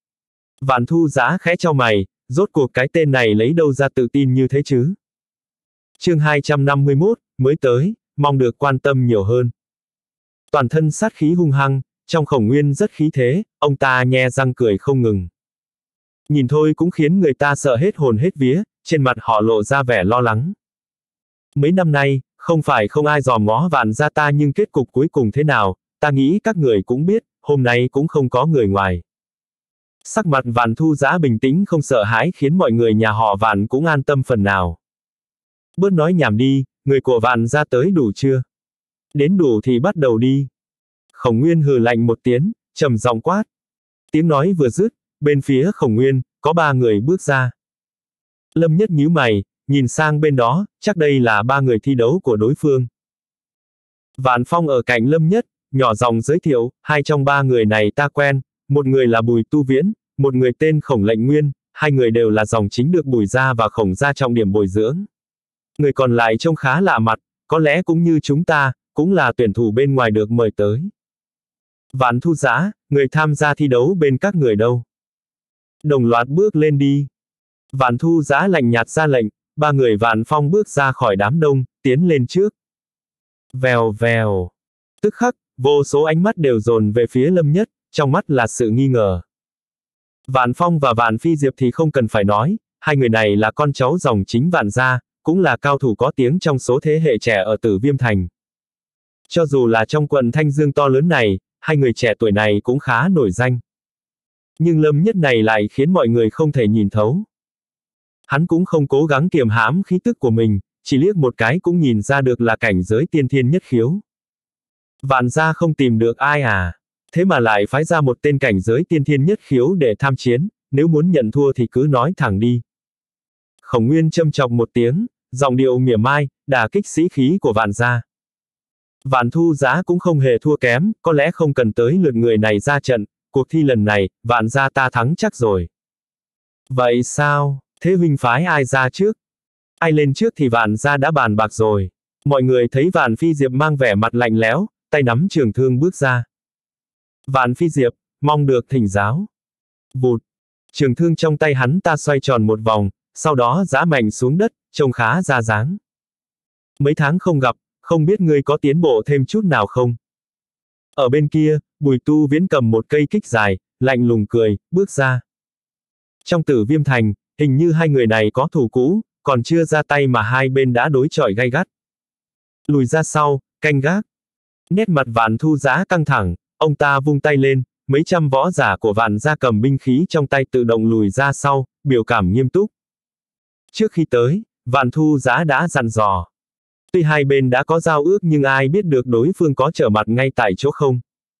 Vạn Thu Giá khẽ chau mày, rốt cuộc cái tên này lấy đâu ra tự tin như thế chứ? Chương 251, mới tới, mong được quan tâm nhiều hơn. Toàn thân sát khí hung hăng, trong Khổng Nguyên rất khí thế, ông ta nhe răng cười không ngừng. Nhìn thôi cũng khiến người ta sợ hết hồn hết vía, trên mặt họ lộ ra vẻ lo lắng. Mấy năm nay, không phải không ai dòm ngó Vạn gia ta nhưng kết cục cuối cùng thế nào, ta nghĩ các người cũng biết, hôm nay cũng không có người ngoài. Sắc mặt Vạn Thu Giá bình tĩnh không sợ hãi khiến mọi người nhà họ Vạn cũng an tâm phần nào. Bớt nói nhảm đi, người của Vạn gia tới đủ chưa? Đến đủ thì bắt đầu đi. Khổng Nguyên hừ lạnh một tiếng, trầm giọng quát. Tiếng nói vừa dứt, bên phía Khổng Nguyên, có 3 người bước ra. Lâm Nhất nhíu mày, nhìn sang bên đó, chắc đây là 3 người thi đấu của đối phương. Vạn Phong ở cạnh Lâm Nhất, nhỏ giọng giới thiệu, 2 trong 3 người này ta quen, một người là Bùi Tu Viễn, một người tên Khổng Lệnh Nguyên, 2 người đều là dòng chính được Bùi gia và Khổng gia trọng điểm bồi dưỡng. Người còn lại trông khá lạ mặt, có lẽ cũng như chúng ta, cũng là tuyển thủ bên ngoài được mời tới. Vạn Thu Giá, người tham gia thi đấu bên các người đâu? Đồng loạt bước lên đi. Vạn Thu Giá lạnh nhạt ra lệnh, 3 người Vạn Phong bước ra khỏi đám đông, tiến lên trước. Vèo vèo. Tức khắc, vô số ánh mắt đều dồn về phía Lâm Nhất, trong mắt là sự nghi ngờ. Vạn Phong và Vạn Phi Diệp thì không cần phải nói, 2 người này là con cháu dòng chính Vạn gia, cũng là cao thủ có tiếng trong số thế hệ trẻ ở Tử Viêm Thành. Cho dù là trong quận Thanh Dương to lớn này, 2 người trẻ tuổi này cũng khá nổi danh. Nhưng Lâm Nhất này lại khiến mọi người không thể nhìn thấu. Hắn cũng không cố gắng kiềm hãm khí tức của mình, chỉ liếc một cái cũng nhìn ra được là cảnh giới tiên thiên nhất khiếu. Vạn gia không tìm được ai à? Thế mà lại phái ra một tên cảnh giới tiên thiên nhất khiếu để tham chiến, nếu muốn nhận thua thì cứ nói thẳng đi. Khổng Nguyên châm chọc một tiếng, giọng điệu mỉa mai, đả kích sĩ khí của Vạn gia. Vạn Thu Giá cũng không hề thua kém, có lẽ không cần tới lượt người này ra trận, cuộc thi lần này, Vạn gia ta thắng chắc rồi. Vậy sao, thế huynh phái ai ra trước? Ai lên trước thì Vạn gia đã bàn bạc rồi. Mọi người thấy Vạn Phi Diệp mang vẻ mặt lạnh lẽo, tay nắm trường thương bước ra. Vạn Phi Diệp, mong được thỉnh giáo. Vụt, trường thương trong tay hắn ta xoay tròn một vòng, sau đó giã mạnh xuống đất, trông khá ra dáng. Mấy tháng không gặp, không biết ngươi có tiến bộ thêm chút nào không? Ở bên kia, Bùi Tu Viễn cầm một cây kích dài, lạnh lùng cười, bước ra. Trong Tử Viêm Thành, hình như hai người này có thù cũ, còn chưa ra tay mà hai bên đã đối chọi gay gắt. Lùi ra sau, canh gác. Nét mặt Vạn Thu Giá căng thẳng, ông ta vung tay lên, mấy trăm võ giả của Vạn gia cầm binh khí trong tay tự động lùi ra sau, biểu cảm nghiêm túc. Trước khi tới, Vạn Thu Giá đã dặn dò. Tuy hai bên đã có giao ước nhưng ai biết được đối phương có trở mặt ngay tại chỗ không.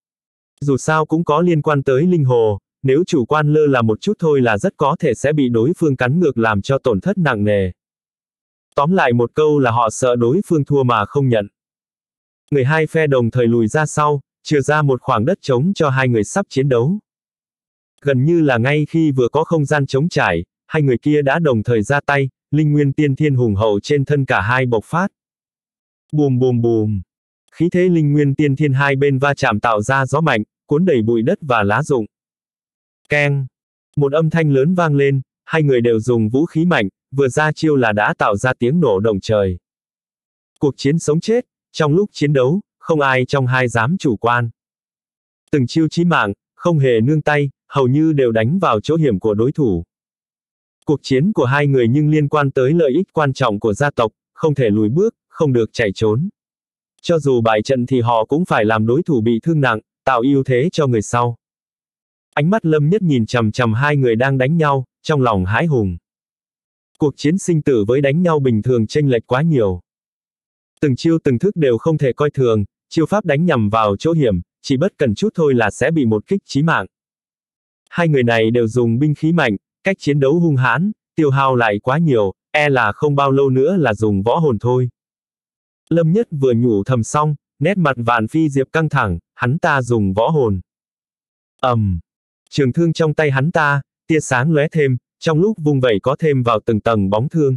Dù sao cũng có liên quan tới linh hồ, nếu chủ quan lơ là một chút thôi là rất có thể sẽ bị đối phương cắn ngược làm cho tổn thất nặng nề. Tóm lại một câu là họ sợ đối phương thua mà không nhận. Người hai phe đồng thời lùi ra sau, chừa ra một khoảng đất trống cho hai người sắp chiến đấu. Gần như là ngay khi vừa có không gian trống trải, hai người kia đã đồng thời ra tay, linh nguyên tiên thiên hùng hậu trên thân cả hai bộc phát. Bùm bùm bùm. Khí thế linh nguyên tiên thiên hai bên va chạm tạo ra gió mạnh, cuốn đầy bụi đất và lá rụng. Keng. Một âm thanh lớn vang lên, hai người đều dùng vũ khí mạnh, vừa ra chiêu là đã tạo ra tiếng nổ động trời. Cuộc chiến sống chết, trong lúc chiến đấu, không ai trong hai dám chủ quan. Từng chiêu chí mạng, không hề nương tay, hầu như đều đánh vào chỗ hiểm của đối thủ. Cuộc chiến của hai người nhưng liên quan tới lợi ích quan trọng của gia tộc, không thể lùi bước, không được chạy trốn. Cho dù bại trận thì họ cũng phải làm đối thủ bị thương nặng, tạo ưu thế cho người sau. Ánh mắt Lâm Nhất nhìn chằm chằm hai người đang đánh nhau, trong lòng hãi hùng. Cuộc chiến sinh tử với đánh nhau bình thường chênh lệch quá nhiều. Từng chiêu từng thức đều không thể coi thường, chiêu pháp đánh nhằm vào chỗ hiểm, chỉ bất cần chút thôi là sẽ bị một kích chí mạng. Hai người này đều dùng binh khí mạnh, cách chiến đấu hung hãn, tiêu hao lại quá nhiều, e là không bao lâu nữa là dùng võ hồn thôi. Lâm Nhất vừa nhủ thầm xong, nét mặt Vạn Phi Diệp căng thẳng, hắn ta dùng võ hồn. Trường thương trong tay hắn ta, tia sáng lóe thêm, trong lúc vung vẩy có thêm vào từng tầng bóng thương.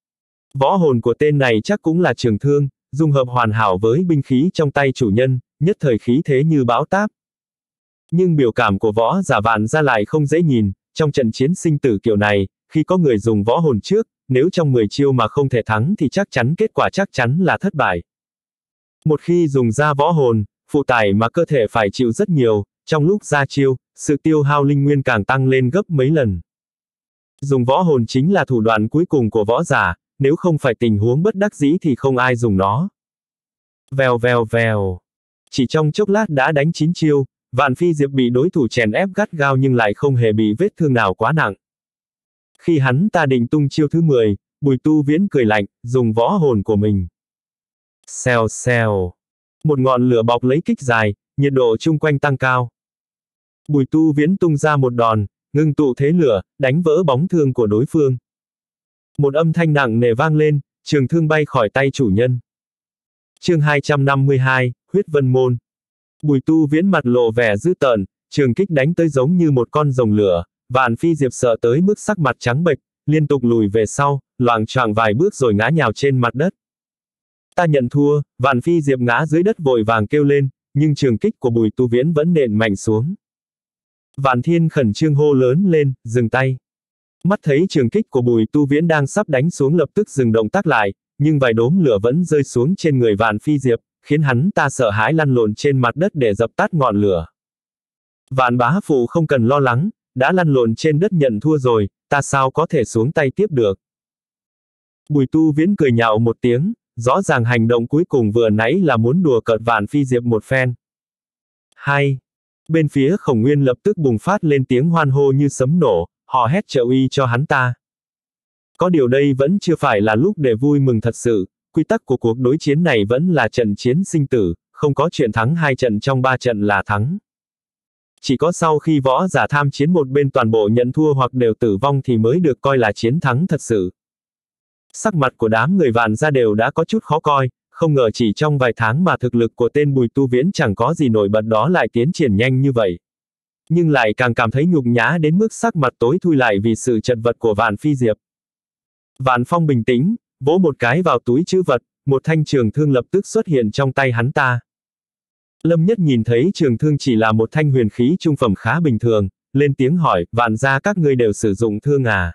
Võ hồn của tên này chắc cũng là trường thương, dung hợp hoàn hảo với binh khí trong tay chủ nhân, nhất thời khí thế như bão táp. Nhưng biểu cảm của võ giả Vạn gia lại không dễ nhìn, trong trận chiến sinh tử kiểu này, khi có người dùng võ hồn trước, nếu trong 10 chiêu mà không thể thắng thì chắc chắn kết quả chắc chắn là thất bại. Một khi dùng ra võ hồn, phụ tải mà cơ thể phải chịu rất nhiều, trong lúc ra chiêu, sự tiêu hao linh nguyên càng tăng lên gấp mấy lần. Dùng võ hồn chính là thủ đoạn cuối cùng của võ giả, nếu không phải tình huống bất đắc dĩ thì không ai dùng nó. Vèo vèo vèo. Chỉ trong chốc lát đã đánh 9 chiêu, Vạn Phi Diệp bị đối thủ chèn ép gắt gao nhưng lại không hề bị vết thương nào quá nặng. Khi hắn ta định tung chiêu thứ 10, Bùi Tu Viễn cười lạnh, dùng võ hồn của mình. Xèo xèo. Một ngọn lửa bọc lấy kích dài, nhiệt độ chung quanh tăng cao. Bùi Tu Viễn tung ra một đòn, ngưng tụ thế lửa, đánh vỡ bóng thương của đối phương. Một âm thanh nặng nề vang lên, trường thương bay khỏi tay chủ nhân. Chương 252, Huyết Vân Môn. Bùi Tu Viễn mặt lộ vẻ dữ tợn, trường kích đánh tới giống như một con rồng lửa, Vạn Phi Diệp sợ tới mức sắc mặt trắng bệch, liên tục lùi về sau, loạng choạng vài bước rồi ngã nhào trên mặt đất. Ta nhận thua, Vạn Phi Diệp ngã dưới đất vội vàng kêu lên, nhưng trường kích của Bùi Tu Viễn vẫn nện mạnh xuống. Vạn Thiên khẩn trương hô lớn lên, dừng tay. Mắt thấy trường kích của Bùi Tu Viễn đang sắp đánh xuống lập tức dừng động tác lại, nhưng vài đốm lửa vẫn rơi xuống trên người Vạn Phi Diệp, khiến hắn ta sợ hãi lăn lộn trên mặt đất để dập tắt ngọn lửa. Vạn bá phụ không cần lo lắng, đã lăn lộn trên đất nhận thua rồi, ta sao có thể xuống tay tiếp được. Bùi Tu Viễn cười nhạo một tiếng, rõ ràng hành động cuối cùng vừa nãy là muốn đùa cợt Vạn Phi Diệp một phen. Hay. Bên phía Khổng Nguyên lập tức bùng phát lên tiếng hoan hô như sấm nổ, hò hét trợ uy cho hắn ta. Có điều đây vẫn chưa phải là lúc để vui mừng thật sự, quy tắc của cuộc đối chiến này vẫn là trận chiến sinh tử, không có chuyện thắng 2 trận trong 3 trận là thắng. Chỉ có sau khi võ giả tham chiến một bên toàn bộ nhận thua hoặc đều tử vong thì mới được coi là chiến thắng thật sự. Sắc mặt của đám người Vạn gia đều đã có chút khó coi, không ngờ chỉ trong vài tháng mà thực lực của tên Bùi Tu Viễn chẳng có gì nổi bật đó lại tiến triển nhanh như vậy. Nhưng lại càng cảm thấy nhục nhã đến mức sắc mặt tối thui lại vì sự chật vật của Vạn Phi Diệp. Vạn Phong bình tĩnh, vỗ một cái vào túi trữ vật, một thanh trường thương lập tức xuất hiện trong tay hắn ta. Lâm Nhất nhìn thấy trường thương chỉ là một thanh huyền khí trung phẩm khá bình thường, lên tiếng hỏi, Vạn gia các ngươi đều sử dụng thương à?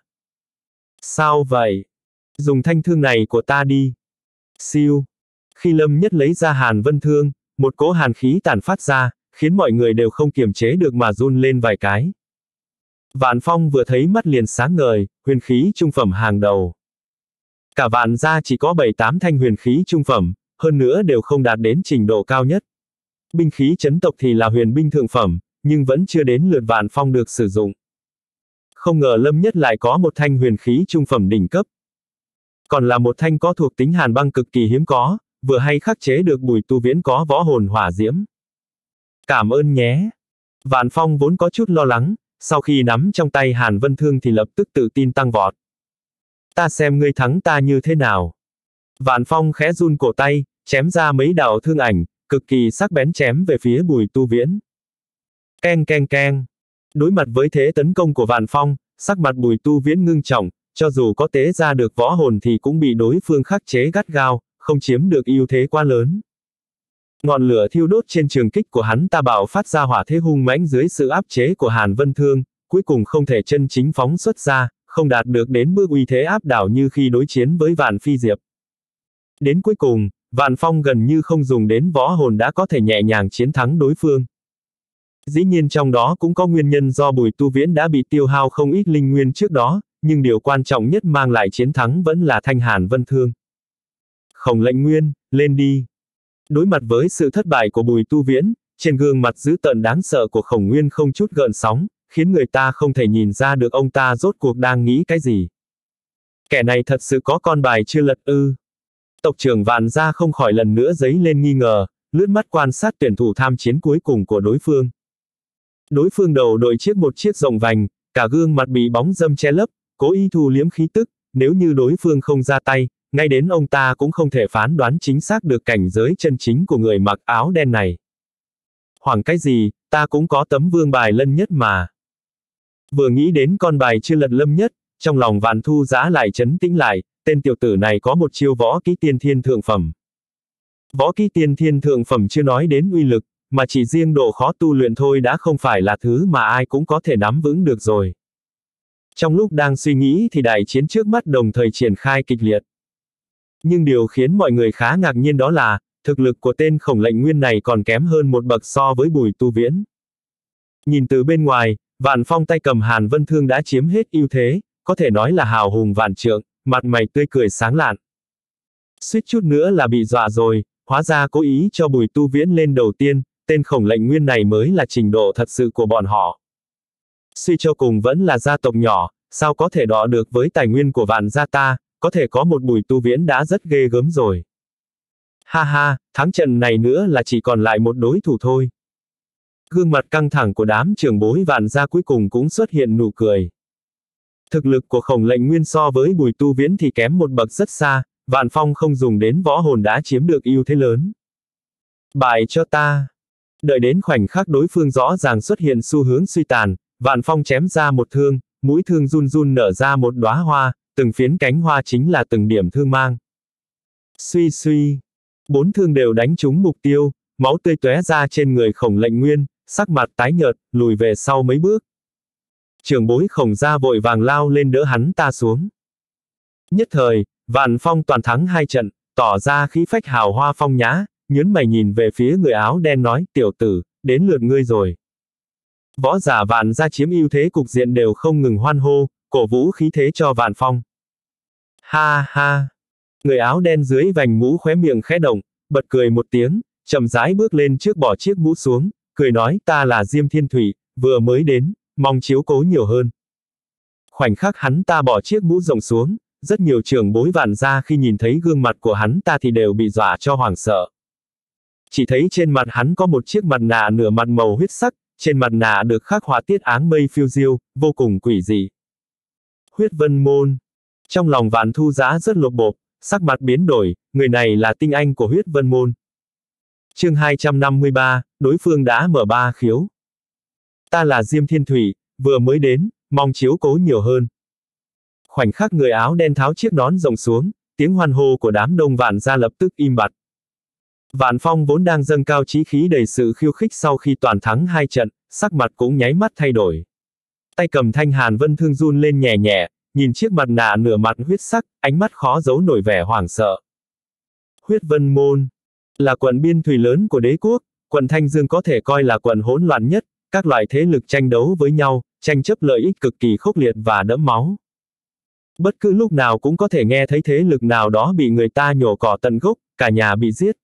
Sao vậy? Dùng thanh thương này của ta đi. Siêu. Khi Lâm Nhất lấy ra Hàn Vân Thương, một cỗ hàn khí tản phát ra, khiến mọi người đều không kiềm chế được mà run lên vài cái. Vạn Phong vừa thấy mắt liền sáng ngời, huyền khí trung phẩm hàng đầu. Cả Vạn gia chỉ có 7-8 thanh huyền khí trung phẩm, hơn nữa đều không đạt đến trình độ cao nhất. Binh khí chấn tộc thì là huyền binh thượng phẩm, nhưng vẫn chưa đến lượt Vạn Phong được sử dụng. Không ngờ Lâm Nhất lại có một thanh huyền khí trung phẩm đỉnh cấp. Còn là một thanh có thuộc tính hàn băng cực kỳ hiếm có, vừa hay khắc chế được Bùi Tu Viễn có võ hồn hỏa diễm. Cảm ơn nhé. Vạn Phong vốn có chút lo lắng, sau khi nắm trong tay Hàn Vân Thương thì lập tức tự tin tăng vọt. Ta xem ngươi thắng ta như thế nào. Vạn Phong khẽ run cổ tay, chém ra mấy đạo thương ảnh, cực kỳ sắc bén chém về phía Bùi Tu Viễn. Keng keng keng. Đối mặt với thế tấn công của Vạn Phong, sắc mặt Bùi Tu Viễn ngưng trọng, cho dù có tế ra được võ hồn thì cũng bị đối phương khắc chế gắt gao, không chiếm được ưu thế quá lớn. Ngọn lửa thiêu đốt trên trường kích của hắn ta bạo phát ra hỏa thế hung mãnh dưới sự áp chế của Hàn Vân Thương, cuối cùng không thể chân chính phóng xuất ra, không đạt được đến bước uy thế áp đảo như khi đối chiến với Vạn Phi Diệp. Đến cuối cùng, Vạn Phong gần như không dùng đến võ hồn đã có thể nhẹ nhàng chiến thắng đối phương. Dĩ nhiên trong đó cũng có nguyên nhân do Bùi Tu Viễn đã bị tiêu hao không ít linh nguyên trước đó, nhưng điều quan trọng nhất mang lại chiến thắng vẫn là thanh Hàn Vân Thương. Khổng Lệnh Nguyên, lên đi. Đối mặt với sự thất bại của Bùi Tu Viễn, trên gương mặt dữ tợn đáng sợ của Khổng Nguyên không chút gợn sóng, khiến người ta không thể nhìn ra được ông ta rốt cuộc đang nghĩ cái gì. Kẻ này thật sự có con bài chưa lật ư? Tộc trưởng Vạn gia không khỏi lần nữa dấy lên nghi ngờ, lướt mắt quan sát tuyển thủ tham chiến cuối cùng của đối phương. Đối phương đầu đội một chiếc rộng vành, cả gương mặt bị bóng râm che lấp, cố ý thu liếm khí tức, nếu như đối phương không ra tay, ngay đến ông ta cũng không thể phán đoán chính xác được cảnh giới chân chính của người mặc áo đen này. Hoảng cái gì, ta cũng có tấm vương bài Lân Nhất mà. Vừa nghĩ đến con bài chưa lật Lâm Nhất, trong lòng Vạn Thu Giã lại trấn tĩnh lại, tên tiểu tử này có một chiêu võ kỹ tiên thiên thượng phẩm. Võ kỹ tiên thiên thượng phẩm chưa nói đến uy lực, mà chỉ riêng độ khó tu luyện thôi đã không phải là thứ mà ai cũng có thể nắm vững được rồi. Trong lúc đang suy nghĩ thì đại chiến trước mắt đồng thời triển khai kịch liệt. Nhưng điều khiến mọi người khá ngạc nhiên đó là, thực lực của tên Khổng Lệnh Nguyên này còn kém hơn một bậc so với Bùi Tu Viễn. Nhìn từ bên ngoài, Vạn Phong tay cầm Hàn Vân Thương đã chiếm hết ưu thế, có thể nói là hào hùng vạn trượng, mặt mày tươi cười sáng lạn. Suýt chút nữa là bị dọa rồi, hóa ra cố ý cho Bùi Tu Viễn lên đầu tiên, tên Khổng Lệnh Nguyên này mới là trình độ thật sự của bọn họ. Suy cho cùng vẫn là gia tộc nhỏ, sao có thể đọ được với tài nguyên của Vạn gia ta, có thể có một Bùi Tu Viễn đã rất ghê gớm rồi. Ha ha, thắng trận này nữa là chỉ còn lại một đối thủ thôi. Gương mặt căng thẳng của đám trưởng bối Vạn gia cuối cùng cũng xuất hiện nụ cười. Thực lực của Khổng Lệnh Nguyên so với Bùi Tu Viễn thì kém một bậc rất xa, Vạn Phong không dùng đến võ hồn đã chiếm được ưu thế lớn. Bại cho ta. Đợi đến khoảnh khắc đối phương rõ ràng xuất hiện xu hướng suy tàn, Vạn Phong chém ra một thương, mũi thương run run nở ra một đóa hoa, từng phiến cánh hoa chính là từng điểm thương mang. Suy suy. 4 thương đều đánh trúng mục tiêu, máu tươi tóe ra trên người Khổng Lệnh Nguyên, sắc mặt tái nhợt, lùi về sau mấy bước. Trưởng bối Khổng gia vội vàng lao lên đỡ hắn ta xuống. Nhất thời, Vạn Phong toàn thắng 2 trận, tỏ ra khí phách hào hoa phong nhã, nhướng mày nhìn về phía người áo đen nói, tiểu tử, đến lượt ngươi rồi. Võ giả Vạn gia chiếm ưu thế cục diện đều không ngừng hoan hô, cổ vũ khí thế cho Vạn Phong. Ha ha. Người áo đen dưới vành mũ khóe miệng khẽ động, bật cười một tiếng, chậm rãi bước lên trước bỏ chiếc mũ xuống, cười nói ta là Diêm Thiên Thủy, vừa mới đến, mong chiếu cố nhiều hơn. Khoảnh khắc hắn ta bỏ chiếc mũ rộng xuống, rất nhiều trưởng bối Vạn gia khi nhìn thấy gương mặt của hắn ta thì đều bị dọa cho hoảng sợ. Chỉ thấy trên mặt hắn có một chiếc mặt nạ nửa mặt màu huyết sắc, trên mặt nạ được khắc họa tiết áng mây phiêu diêu, vô cùng quỷ dị. Huyết Vân Môn. Trong lòng Vạn Thu Giã rất lột bột, sắc mặt biến đổi, người này là tinh anh của Huyết Vân Môn. Chương 253, đối phương đã mở 3 khiếu. Ta là Diêm Thiên Thủy, vừa mới đến, mong chiếu cố nhiều hơn. Khoảnh khắc người áo đen tháo chiếc nón rộng xuống, tiếng hoan hô của đám đông Vạn gia lập tức im bặt. Vạn Phong vốn đang dâng cao chí khí đầy sự khiêu khích sau khi toàn thắng 2 trận, sắc mặt cũng nháy mắt thay đổi. Tay cầm thanh Hàn Vân Thương run lên nhẹ nhẹ, nhìn chiếc mặt nạ nửa mặt huyết sắc, ánh mắt khó giấu nổi vẻ hoảng sợ. Huyết Vân Môn là quận biên thủy lớn của đế quốc, quận Thanh Dương có thể coi là quận hỗn loạn nhất, các loại thế lực tranh đấu với nhau, tranh chấp lợi ích cực kỳ khốc liệt và đẫm máu. Bất cứ lúc nào cũng có thể nghe thấy thế lực nào đó bị người ta nhổ cỏ tận gốc, cả nhà bị giết.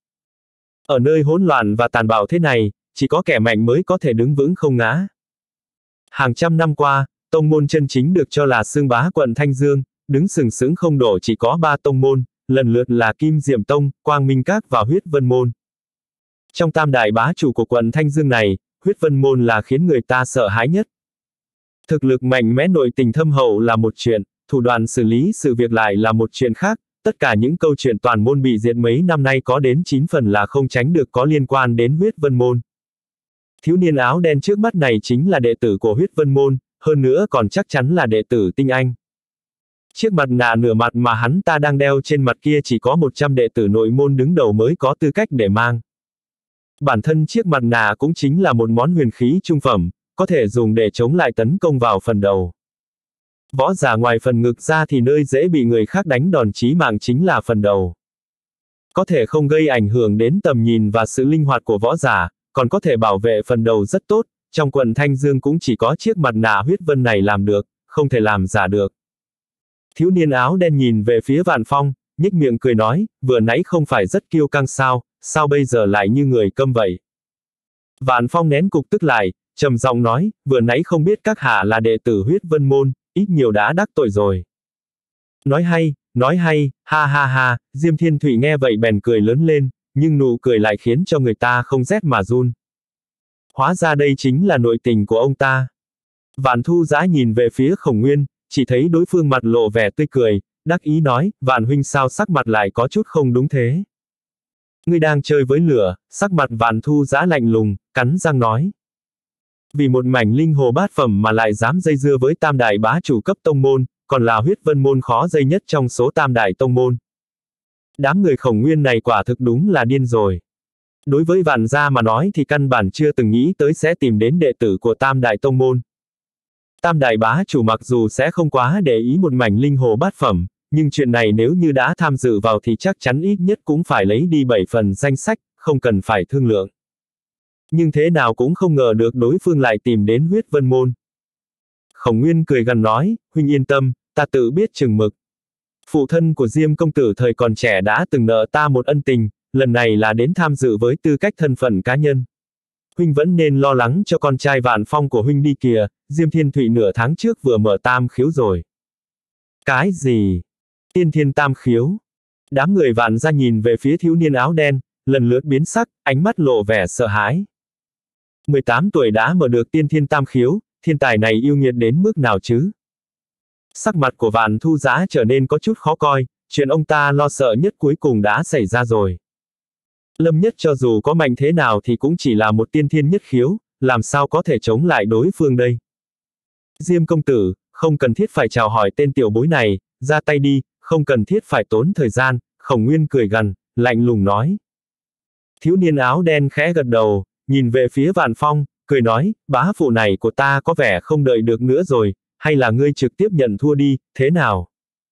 Ở nơi hỗn loạn và tàn bạo thế này, chỉ có kẻ mạnh mới có thể đứng vững không ngã. Hàng trăm năm qua, tông môn chân chính được cho là xương bá quận Thanh Dương, đứng sừng sững không đổ chỉ có 3 tông môn, lần lượt là Kim Diệm Tông, Quang Minh Các và Huyết Vân Môn. Trong tam đại bá chủ của quận Thanh Dương này, Huyết Vân Môn là khiến người ta sợ hãi nhất. Thực lực mạnh mẽ, nội tình thâm hậu là một chuyện, thủ đoạn xử lý sự việc lại là một chuyện khác. Tất cả những câu chuyện toàn môn bị diệt mấy năm nay có đến 9 phần là không tránh được có liên quan đến Huyết Vân Môn. Thiếu niên áo đen trước mắt này chính là đệ tử của Huyết Vân Môn, hơn nữa còn chắc chắn là đệ tử tinh anh. Chiếc mặt nạ nửa mặt mà hắn ta đang đeo trên mặt kia chỉ có 100 đệ tử nội môn đứng đầu mới có tư cách để mang. Bản thân chiếc mặt nạ cũng chính là một món huyền khí trung phẩm, có thể dùng để chống lại tấn công vào phần đầu. Võ giả ngoài phần ngực ra thì nơi dễ bị người khác đánh đòn chí mạng chính là phần đầu. Có thể không gây ảnh hưởng đến tầm nhìn và sự linh hoạt của võ giả, còn có thể bảo vệ phần đầu rất tốt, trong quận Thanh Dương cũng chỉ có chiếc mặt nạ huyết vân này làm được, không thể làm giả được. Thiếu niên áo đen nhìn về phía Vạn Phong, nhếch miệng cười nói, vừa nãy không phải rất kiêu căng sao bây giờ lại như người câm vậy? Vạn Phong nén cục tức lại, trầm giọng nói, vừa nãy không biết các hạ là đệ tử Huyết Vân Môn, ít nhiều đã đắc tội rồi. Nói hay, ha ha ha, Diêm Thiên Thủy nghe vậy bèn cười lớn lên, nhưng nụ cười lại khiến cho người ta không rét mà run. Hóa ra đây chính là nội tình của ông ta. Vạn Thu Giã nhìn về phía Khổng Nguyên, chỉ thấy đối phương mặt lộ vẻ tươi cười, đắc ý nói, Vạn huynh sao sắc mặt lại có chút không đúng thế? Ngươi đang chơi với lửa, sắc mặt Vạn Thu Giã lạnh lùng, cắn răng nói. Vì một mảnh linh hồ bát phẩm mà lại dám dây dưa với tam đại bá chủ cấp tông môn, còn là Huyết Vân Môn khó dây nhất trong số tam đại tông môn. Đám người Khổng Nguyên này quả thực đúng là điên rồi. Đối với Vạn gia mà nói thì căn bản chưa từng nghĩ tới sẽ tìm đến đệ tử của tam đại tông môn. Tam đại bá chủ mặc dù sẽ không quá để ý một mảnh linh hồ bát phẩm, nhưng chuyện này nếu như đã tham dự vào thì chắc chắn ít nhất cũng phải lấy đi 7 phần danh sách, không cần phải thương lượng. Nhưng thế nào cũng không ngờ được đối phương lại tìm đến Huyết Vân Môn. Khổng Nguyên cười gằn nói, huynh yên tâm, ta tự biết chừng mực. Phụ thân của Diêm công tử thời còn trẻ đã từng nợ ta một ân tình, lần này là đến tham dự với tư cách thân phận cá nhân. Huynh vẫn nên lo lắng cho con trai Vạn Phong của huynh đi kìa, Diêm Thiên Thụy nửa tháng trước vừa mở tam khiếu rồi. Cái gì? Tiên thiên tam khiếu? Đám người Vạn gia nhìn về phía thiếu niên áo đen, lần lượt biến sắc, ánh mắt lộ vẻ sợ hãi. 18 tuổi đã mở được tiên thiên tam khiếu, thiên tài này yêu nghiệt đến mức nào chứ? Sắc mặt của Vạn Thu Giã trở nên có chút khó coi, chuyện ông ta lo sợ nhất cuối cùng đã xảy ra rồi. Lâm Nhất cho dù có mạnh thế nào thì cũng chỉ là một tiên thiên nhất khiếu, làm sao có thể chống lại đối phương đây? Diêm công tử, không cần thiết phải chào hỏi tên tiểu bối này, ra tay đi, không cần thiết phải tốn thời gian, Khổng Nguyên cười gằn, lạnh lùng nói. Thiếu niên áo đen khẽ gật đầu, nhìn về phía Vạn Phong, cười nói, bá phụ này của ta có vẻ không đợi được nữa rồi, hay là ngươi trực tiếp nhận thua đi, thế nào?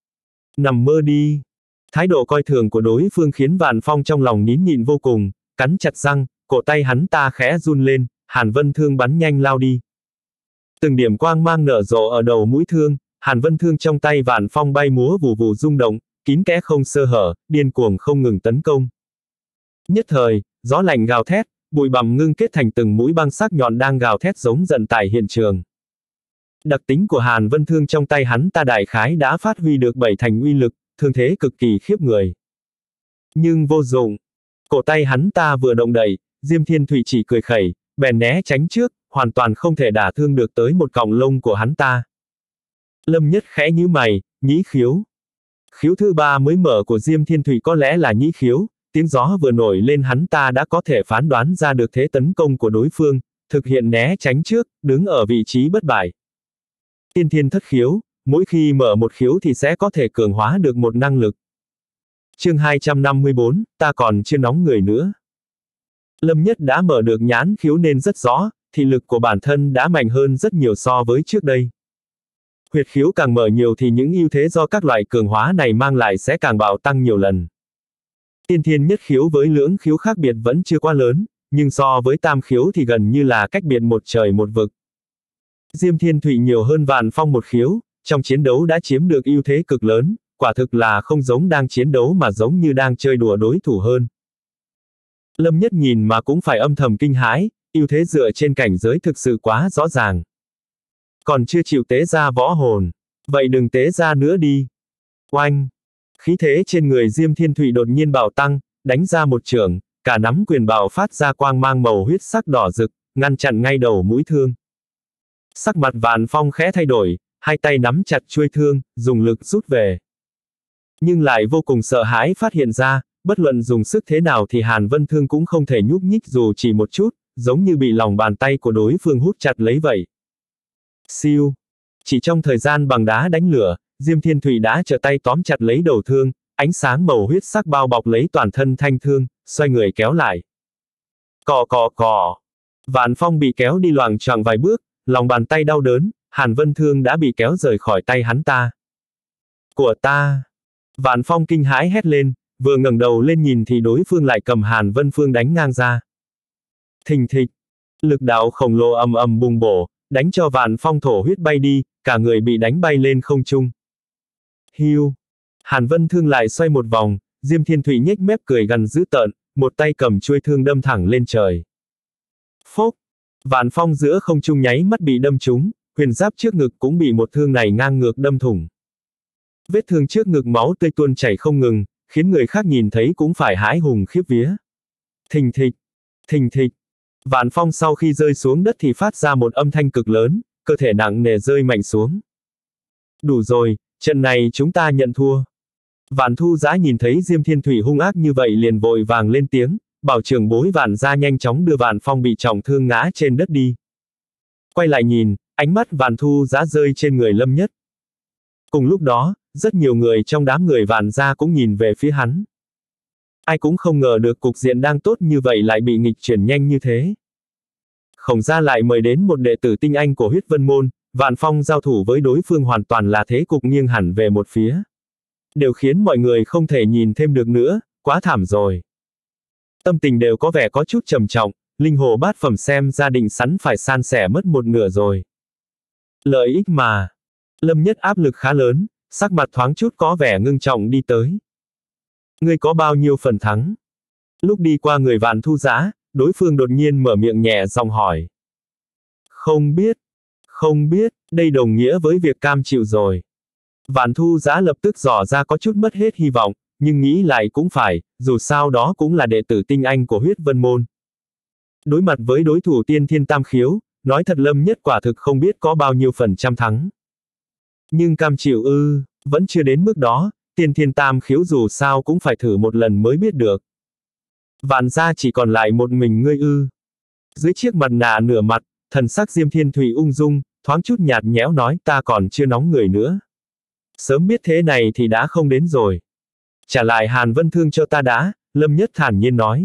Nằm mơ đi. Thái độ coi thường của đối phương khiến Vạn Phong trong lòng nín nhịn vô cùng, cắn chặt răng, cổ tay hắn ta khẽ run lên, Hàn Vân Thương bắn nhanh lao đi. Từng điểm quang mang nở rộ ở đầu mũi thương, Hàn Vân Thương trong tay Vạn Phong bay múa vù vù rung động, kín kẽ không sơ hở, điên cuồng không ngừng tấn công. Nhất thời, gió lạnh gào thét, bụi bặm ngưng kết thành từng mũi băng sắc nhọn đang gào thét giống giận tại hiện trường. Đặc tính của Hàn Vân Thương trong tay hắn ta đại khái đã phát huy được 7 thành uy lực, thương thế cực kỳ khiếp người. Nhưng vô dụng. Cổ tay hắn ta vừa động đậy, Diêm Thiên Thụy chỉ cười khẩy, bèn né tránh trước, hoàn toàn không thể đả thương được tới một cọng lông của hắn ta. Lâm Nhất khẽ nhíu mày, nhĩ khiếu. Khiếu thứ 3 mới mở của Diêm Thiên Thụy có lẽ là nhĩ khiếu, tiếng gió vừa nổi lên hắn ta đã có thể phán đoán ra được thế tấn công của đối phương, thực hiện né tránh trước, đứng ở vị trí bất bại. Tiên thiên thất khiếu, mỗi khi mở một khiếu thì sẽ có thể cường hóa được một năng lực. Chương 254, ta còn chưa nóng người nữa. Lâm Nhất đã mở được nhãn khiếu nên rất rõ, thị lực của bản thân đã mạnh hơn rất nhiều so với trước đây. Huyệt khiếu càng mở nhiều thì những ưu thế do các loại cường hóa này mang lại sẽ càng bạo tăng nhiều lần. Tiên thiên nhất khiếu với lưỡng khiếu khác biệt vẫn chưa quá lớn, nhưng so với tam khiếu thì gần như là cách biệt một trời một vực. Diêm Thiên Thụy nhiều hơn Vạn Phong một khiếu, trong chiến đấu đã chiếm được ưu thế cực lớn, quả thực là không giống đang chiến đấu mà giống như đang chơi đùa đối thủ hơn. Lâm Nhất nhìn mà cũng phải âm thầm kinh hãi, ưu thế dựa trên cảnh giới thực sự quá rõ ràng. Còn chưa chịu tế ra võ hồn, vậy đừng tế ra nữa đi. Oanh! Khí thế trên người Diêm Thiên Thụy đột nhiên bạo tăng, đánh ra một chưởng, cả nắm quyền bạo phát ra quang mang màu huyết sắc đỏ rực, ngăn chặn ngay đầu mũi thương. Sắc mặt Vạn Phong khẽ thay đổi, hai tay nắm chặt chuôi thương, dùng lực rút về. Nhưng lại vô cùng sợ hãi phát hiện ra, bất luận dùng sức thế nào thì Hàn Vân Thương cũng không thể nhúc nhích dù chỉ một chút, giống như bị lòng bàn tay của đối phương hút chặt lấy vậy. Siêu! Chỉ trong thời gian bằng đá đánh lửa, Diêm Thiên Thụy đã trở tay tóm chặt lấy đầu thương, ánh sáng màu huyết sắc bao bọc lấy toàn thân thanh thương, xoay người kéo lại. Cò cò cò! Vạn Phong bị kéo đi loạng choạng vài bước, lòng bàn tay đau đớn, Hàn Vân Thương đã bị kéo rời khỏi tay hắn ta. Của ta! Vạn Phong kinh hãi hét lên, vừa ngẩng đầu lên nhìn thì đối phương lại cầm Hàn Vân Phương đánh ngang ra. Thình thịch! Lực đạo khổng lồ ầm ầm bùng bổ, đánh cho Vạn Phong thổ huyết bay đi, cả người bị đánh bay lên không trung. Hiu! Hàn Vân Thương lại xoay một vòng, Diêm Thiên Thụy nhếch mép cười gằn dữ tợn, một tay cầm chuôi thương đâm thẳng lên trời. Phốc! Vạn Phong giữa không trung nháy mắt bị đâm trúng, huyền giáp trước ngực cũng bị một thương này ngang ngược đâm thủng. Vết thương trước ngực máu tươi tuôn chảy không ngừng, khiến người khác nhìn thấy cũng phải hãi hùng khiếp vía. Thình thịch! Thình thịch! Vạn Phong sau khi rơi xuống đất thì phát ra một âm thanh cực lớn, cơ thể nặng nề rơi mạnh xuống. Đủ rồi, trận này chúng ta nhận thua. Vạn Thu Giã nhìn thấy Diêm Thiên Thụy hung ác như vậy liền vội vàng lên tiếng, bảo trưởng bối Vạn gia nhanh chóng đưa Vạn Phong bị trọng thương ngã trên đất đi. Quay lại nhìn, ánh mắt Vạn Thu Giã rơi trên người Lâm Nhất. Cùng lúc đó, rất nhiều người trong đám người Vạn gia cũng nhìn về phía hắn. Ai cũng không ngờ được cục diện đang tốt như vậy lại bị nghịch chuyển nhanh như thế. Khổng gia lại mời đến một đệ tử tinh anh của Huyết Vân Môn, Vạn Phong giao thủ với đối phương hoàn toàn là thế cục nghiêng hẳn về một phía. Đều khiến mọi người không thể nhìn thêm được nữa, quá thảm rồi. Tâm tình đều có vẻ có chút trầm trọng, linh hồ bát phẩm xem gia định sẵn phải san sẻ mất một nửa rồi. Lợi ích mà. Lâm Nhất áp lực khá lớn, sắc mặt thoáng chút có vẻ ngưng trọng đi tới. Ngươi có bao nhiêu phần thắng? Lúc đi qua người Vạn Thu Giã, đối phương đột nhiên mở miệng nhẹ giọng hỏi. Không biết. Không biết, đây đồng nghĩa với việc cam chịu rồi. Vạn Thu Giã lập tức tỏ ra có chút mất hết hy vọng, nhưng nghĩ lại cũng phải, dù sao đó cũng là đệ tử tinh anh của Huyết Vân Môn. Đối mặt với đối thủ tiên thiên tam khiếu, nói thật Lâm Nhất quả thực không biết có bao nhiêu phần trăm thắng. Nhưng cam chịu ư, vẫn chưa đến mức đó, tiên thiên tam khiếu dù sao cũng phải thử một lần mới biết được. Vạn gia chỉ còn lại một mình ngươi ư. Dưới chiếc mặt nạ nửa mặt, thần sắc Diêm Thiên Thụy ung dung, thoáng chút nhạt nhẽo nói ta còn chưa nóng người nữa. Sớm biết thế này thì đã không đến rồi. Trả lại Hàn Vân Thương cho ta đã, Lâm Nhất thản nhiên nói.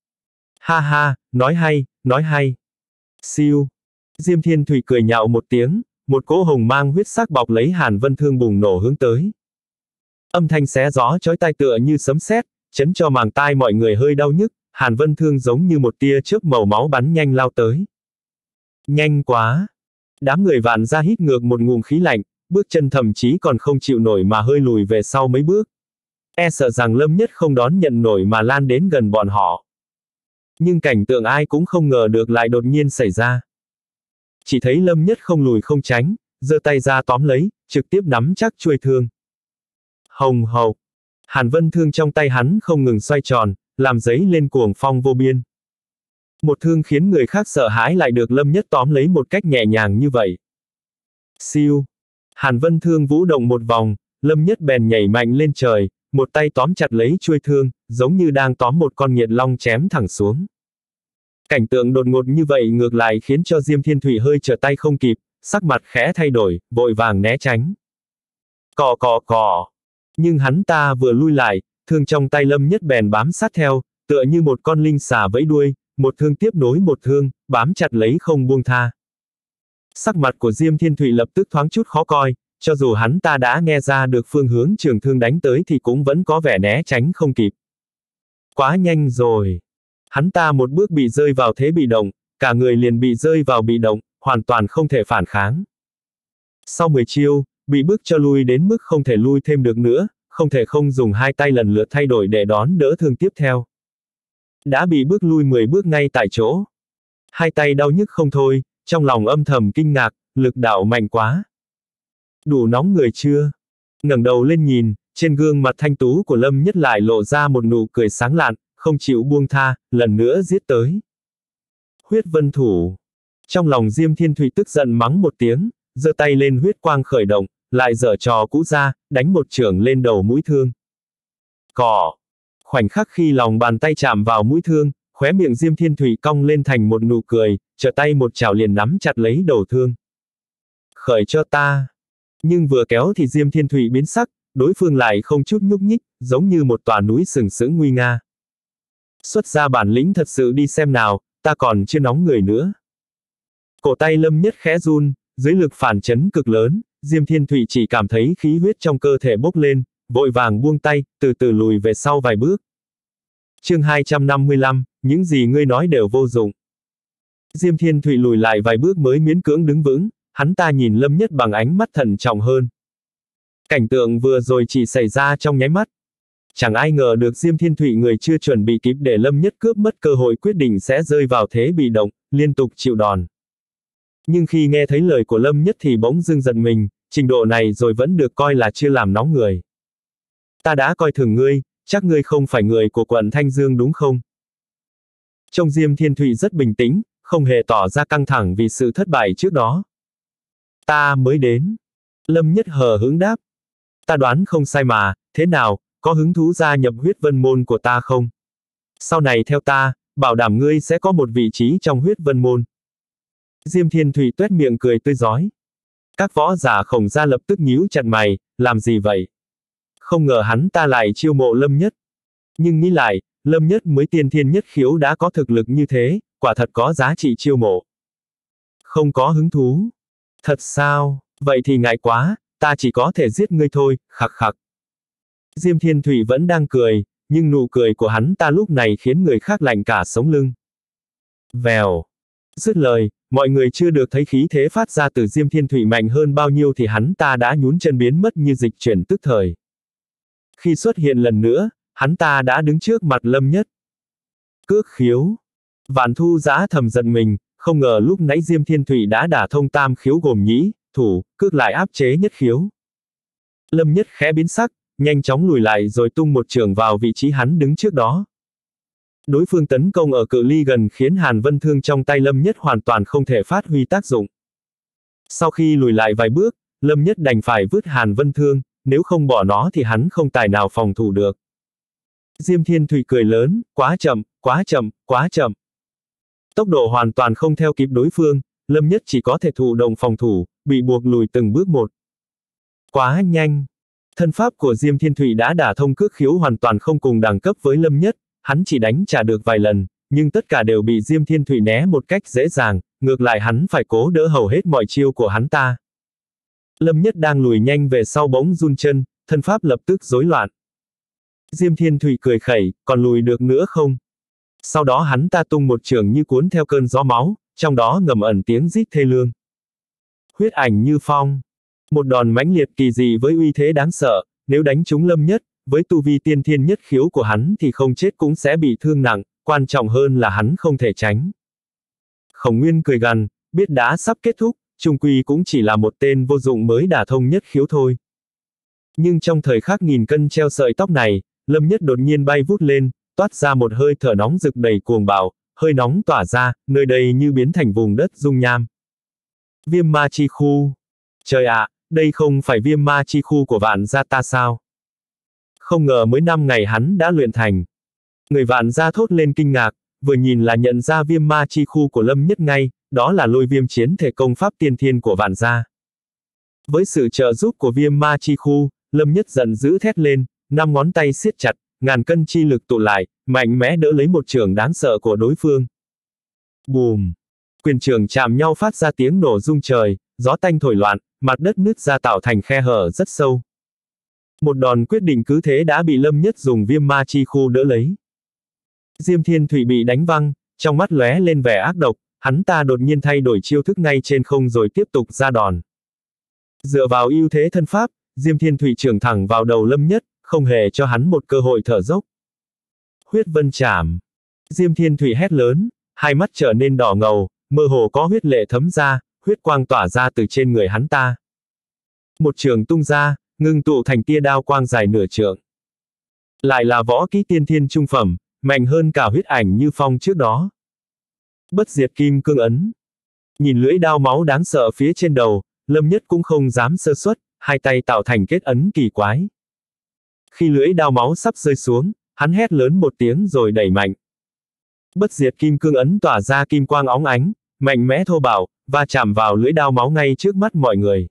Ha ha, nói hay, nói hay. Siêu. Diêm Thiên Thụy cười nhạo một tiếng, một cỗ hồng mang huyết sắc bọc lấy Hàn Vân Thương bùng nổ hướng tới. Âm thanh xé gió chói tai tựa như sấm sét, chấn cho màng tai mọi người hơi đau nhức, Hàn Vân Thương giống như một tia chớp màu máu bắn nhanh lao tới. Nhanh quá! Đám người Vạn gia hít ngược một ngụm khí lạnh, bước chân thậm chí còn không chịu nổi mà hơi lùi về sau mấy bước. E sợ rằng Lâm Nhất không đón nhận nổi mà lan đến gần bọn họ. Nhưng cảnh tượng ai cũng không ngờ được lại đột nhiên xảy ra. Chỉ thấy Lâm Nhất không lùi không tránh, giơ tay ra tóm lấy, trực tiếp nắm chắc chuôi thương. Hồng hộc! Hàn Vân Thương trong tay hắn không ngừng xoay tròn, làm dấy lên cuồng phong vô biên. Một thương khiến người khác sợ hãi lại được Lâm Nhất tóm lấy một cách nhẹ nhàng như vậy. Siêu! Hàn Vân Thương vũ động một vòng, Lâm Nhất bèn nhảy mạnh lên trời, một tay tóm chặt lấy chuôi thương, giống như đang tóm một con nghiệt long chém thẳng xuống. Cảnh tượng đột ngột như vậy ngược lại khiến cho Diêm Thiên Thụy hơi trở tay không kịp, sắc mặt khẽ thay đổi, vội vàng né tránh. Cò cò cò. Nhưng hắn ta vừa lui lại, thương trong tay Lâm Nhất bèn bám sát theo, tựa như một con linh xà vẫy đuôi, một thương tiếp nối một thương, bám chặt lấy không buông tha. Sắc mặt của Diêm Thiên Thụy lập tức thoáng chút khó coi, cho dù hắn ta đã nghe ra được phương hướng trường thương đánh tới thì cũng vẫn có vẻ né tránh không kịp. Quá nhanh rồi. Hắn ta một bước bị rơi vào thế bị động, cả người liền bị rơi vào bị động, hoàn toàn không thể phản kháng. Sau 10 chiêu, bị bước cho lui đến mức không thể lui thêm được nữa, không thể không dùng hai tay lần lượt thay đổi để đón đỡ thương tiếp theo. Đã bị bước lui 10 bước ngay tại chỗ. Hai tay đau nhức không thôi, trong lòng âm thầm kinh ngạc, lực đạo mạnh quá. Đủ nóng người chưa? Ngẩng đầu lên nhìn, trên gương mặt thanh tú của Lâm Nhất lại lộ ra một nụ cười sáng lạn, không chịu buông tha, lần nữa giết tới. Huyết vân thủ. Trong lòng Diêm Thiên Thụy tức giận mắng một tiếng, giơ tay lên huyết quang khởi động, lại giở trò cũ ra, đánh một chưởng lên đầu mũi thương. Cỏ. Khoảnh khắc khi lòng bàn tay chạm vào mũi thương, khóe miệng Diêm Thiên Thụy cong lên thành một nụ cười, trở tay một chảo liền nắm chặt lấy đầu thương. Khởi cho ta. Nhưng vừa kéo thì Diêm Thiên Thụy biến sắc, đối phương lại không chút nhúc nhích, giống như một tòa núi sừng sững nguy nga. Xuất ra bản lĩnh thật sự đi xem nào, ta còn chưa nóng người nữa. Cổ tay Lâm Nhất khẽ run, dưới lực phản chấn cực lớn, Diêm Thiên Thụy chỉ cảm thấy khí huyết trong cơ thể bốc lên, vội vàng buông tay, từ từ lùi về sau vài bước. Chương 255, những gì ngươi nói đều vô dụng. Diêm Thiên Thụy lùi lại vài bước mới miễn cưỡng đứng vững, hắn ta nhìn Lâm Nhất bằng ánh mắt thận trọng hơn. Cảnh tượng vừa rồi chỉ xảy ra trong nháy mắt. Chẳng ai ngờ được Diêm Thiên Thụy người chưa chuẩn bị kịp để Lâm Nhất cướp mất cơ hội quyết định sẽ rơi vào thế bị động, liên tục chịu đòn. Nhưng khi nghe thấy lời của Lâm Nhất thì bỗng dưng giật mình, trình độ này rồi vẫn được coi là chưa làm nóng người. Ta đã coi thường ngươi, chắc ngươi không phải người của quận Thanh Dương đúng không? Trông Diêm Thiên Thụy rất bình tĩnh, không hề tỏ ra căng thẳng vì sự thất bại trước đó. Ta mới đến. Lâm Nhất hờ hững đáp. Ta đoán không sai mà, thế nào, có hứng thú gia nhập huyết vân môn của ta không? Sau này theo ta, bảo đảm ngươi sẽ có một vị trí trong huyết vân môn. Diêm Thiên Thụy tuét miệng cười tươi rói. Các võ giả Khổng gia lập tức nhíu chặt mày, làm gì vậy? Không ngờ hắn ta lại chiêu mộ Lâm Nhất. Nhưng nghĩ lại, Lâm Nhất mới tiên thiên nhất khiếu đã có thực lực như thế, quả thật có giá trị chiêu mộ. Không có hứng thú. Thật sao, vậy thì ngại quá, ta chỉ có thể giết ngươi thôi, khặc khặc. Diêm Thiên Thụy vẫn đang cười, nhưng nụ cười của hắn ta lúc này khiến người khác lạnh cả sống lưng. Vèo. Dứt lời, mọi người chưa được thấy khí thế phát ra từ Diêm Thiên Thụy mạnh hơn bao nhiêu thì hắn ta đã nhún chân biến mất như dịch chuyển tức thời. Khi xuất hiện lần nữa, hắn ta đã đứng trước mặt Lâm Nhất. Cước khiếu. Vạn Thu Giã thầm giận mình, không ngờ lúc nãy Diêm Thiên Thụy đã đả thông tam khiếu gồm nhĩ, thủ, cước lại áp chế nhất khiếu. Lâm Nhất khẽ biến sắc, nhanh chóng lùi lại rồi tung một chưởng vào vị trí hắn đứng trước đó. Đối phương tấn công ở cự ly gần khiến Hàn Vân Thương trong tay Lâm Nhất hoàn toàn không thể phát huy tác dụng. Sau khi lùi lại vài bước, Lâm Nhất đành phải vứt Hàn Vân Thương, nếu không bỏ nó thì hắn không tài nào phòng thủ được. Diêm Thiên Thụy cười lớn, quá chậm, quá chậm, quá chậm. Tốc độ hoàn toàn không theo kịp đối phương, Lâm Nhất chỉ có thể thụ động phòng thủ, bị buộc lùi từng bước một. Quá nhanh. Thân pháp của Diêm Thiên Thụy đã đả thông cước khiếu hoàn toàn không cùng đẳng cấp với Lâm Nhất, hắn chỉ đánh trả được vài lần, nhưng tất cả đều bị Diêm Thiên Thụy né một cách dễ dàng, ngược lại hắn phải cố đỡ hầu hết mọi chiêu của hắn ta. Lâm Nhất đang lùi nhanh về sau bỗng run chân, thân pháp lập tức rối loạn. Diêm Thiên Thụy cười khẩy, còn lùi được nữa không? Sau đó hắn ta tung một chưởng như cuốn theo cơn gió máu, trong đó ngầm ẩn tiếng rít thê lương. Huyết ảnh như phong. Một đòn mãnh liệt kỳ dị với uy thế đáng sợ, nếu đánh trúng Lâm Nhất, với tu vi tiên thiên nhất khiếu của hắn thì không chết cũng sẽ bị thương nặng, quan trọng hơn là hắn không thể tránh. Khổng Nguyên cười gằn, biết đã sắp kết thúc, chung quy cũng chỉ là một tên vô dụng mới đả thông nhất khiếu thôi. Nhưng trong thời khắc nghìn cân treo sợi tóc này, Lâm Nhất đột nhiên bay vút lên, toát ra một hơi thở nóng rực đầy cuồng bạo, hơi nóng tỏa ra, nơi đây như biến thành vùng đất dung nham. Viêm ma chi khu. Trời ạ, Đây không phải viêm ma chi khu của Vạn gia ta sao? Không ngờ mới 5 ngày hắn đã luyện thành. Người Vạn gia thốt lên kinh ngạc, vừa nhìn là nhận ra viêm ma chi khu của Lâm Nhất ngay, đó là lôi viêm chiến thể công pháp tiên thiên của Vạn gia. Với sự trợ giúp của viêm ma chi khu, Lâm Nhất giận dữ thét lên, 5 ngón tay siết chặt, ngàn cân chi lực tụ lại, mạnh mẽ đỡ lấy một chưởng đáng sợ của đối phương. Bùm! Quyền chưởng chạm nhau phát ra tiếng nổ rung trời, gió tanh thổi loạn, mặt đất nứt ra tạo thành khe hở rất sâu. Một đòn quyết định cứ thế đã bị Lâm Nhất dùng viêm ma chi khu đỡ lấy. Diêm Thiên Thụy bị đánh văng, trong mắt lóe lên vẻ ác độc, hắn ta đột nhiên thay đổi chiêu thức ngay trên không rồi tiếp tục ra đòn. Dựa vào ưu thế thân pháp, Diêm Thiên Thụy chưởng thẳng vào đầu Lâm Nhất, không hề cho hắn một cơ hội thở dốc. Huyết vân chảm. Diêm Thiên Thụy hét lớn, hai mắt trở nên đỏ ngầu, mơ hồ có huyết lệ thấm ra, huyết quang tỏa ra từ trên người hắn ta. Một chưởng tung ra, ngưng tụ thành tia đao quang dài nửa trượng. Lại là võ kỹ tiên thiên trung phẩm, mạnh hơn cả huyết ảnh như phong trước đó. Bất diệt kim cương ấn. Nhìn lưỡi đao máu đáng sợ phía trên đầu, Lâm Nhất cũng không dám sơ suất, hai tay tạo thành kết ấn kỳ quái. Khi lưỡi đao máu sắp rơi xuống, hắn hét lớn một tiếng rồi đẩy mạnh. Bất diệt kim cương ấn tỏa ra kim quang óng ánh, mạnh mẽ thô bạo, va chạm vào lưỡi đao máu ngay trước mắt mọi người.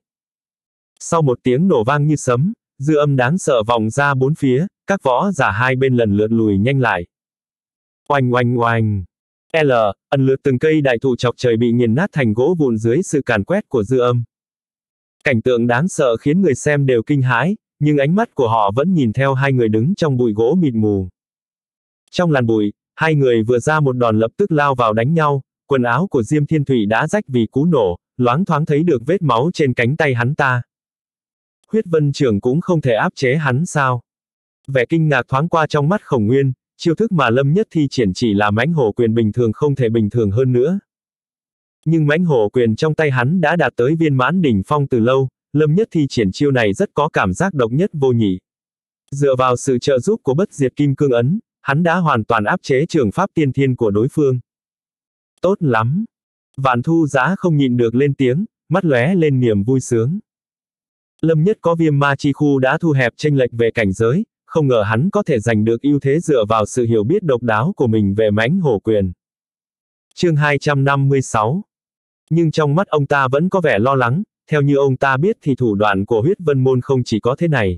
Sau một tiếng nổ vang như sấm, dư âm đáng sợ vọng ra bốn phía, các võ giả hai bên lần lượt lùi nhanh lại. Oanh oanh oanh. Lần lượt từng cây đại thụ chọc trời bị nghiền nát thành gỗ vụn dưới sự càn quét của dư âm. Cảnh tượng đáng sợ khiến người xem đều kinh hãi, nhưng ánh mắt của họ vẫn nhìn theo hai người đứng trong bụi gỗ mịt mù. Trong làn bụi, hai người vừa ra một đòn lập tức lao vào đánh nhau, quần áo của Diêm Thiên Thụy đã rách vì cú nổ, loáng thoáng thấy được vết máu trên cánh tay hắn ta. Huyết vân trưởng cũng không thể áp chế hắn sao? Vẻ kinh ngạc thoáng qua trong mắt Khổng Nguyên, chiêu thức mà Lâm Nhất thi triển chỉ là mãnh hổ quyền bình thường không thể bình thường hơn nữa. Nhưng mãnh hổ quyền trong tay hắn đã đạt tới viên mãn đỉnh phong từ lâu, Lâm Nhất thi triển chiêu này rất có cảm giác độc nhất vô nhị. Dựa vào sự trợ giúp của bất diệt kim cương ấn, hắn đã hoàn toàn áp chế trường pháp tiên thiên của đối phương. Tốt lắm! Vạn Thu Giã không nhịn được lên tiếng, mắt lóe lên niềm vui sướng. Lâm Nhất có viêm ma chi khu đã thu hẹp chênh lệch về cảnh giới, không ngờ hắn có thể giành được ưu thế dựa vào sự hiểu biết độc đáo của mình về mãnh hổ quyền. Chương 256. Nhưng trong mắt ông ta vẫn có vẻ lo lắng, theo như ông ta biết thì thủ đoạn của huyết vân môn không chỉ có thế này.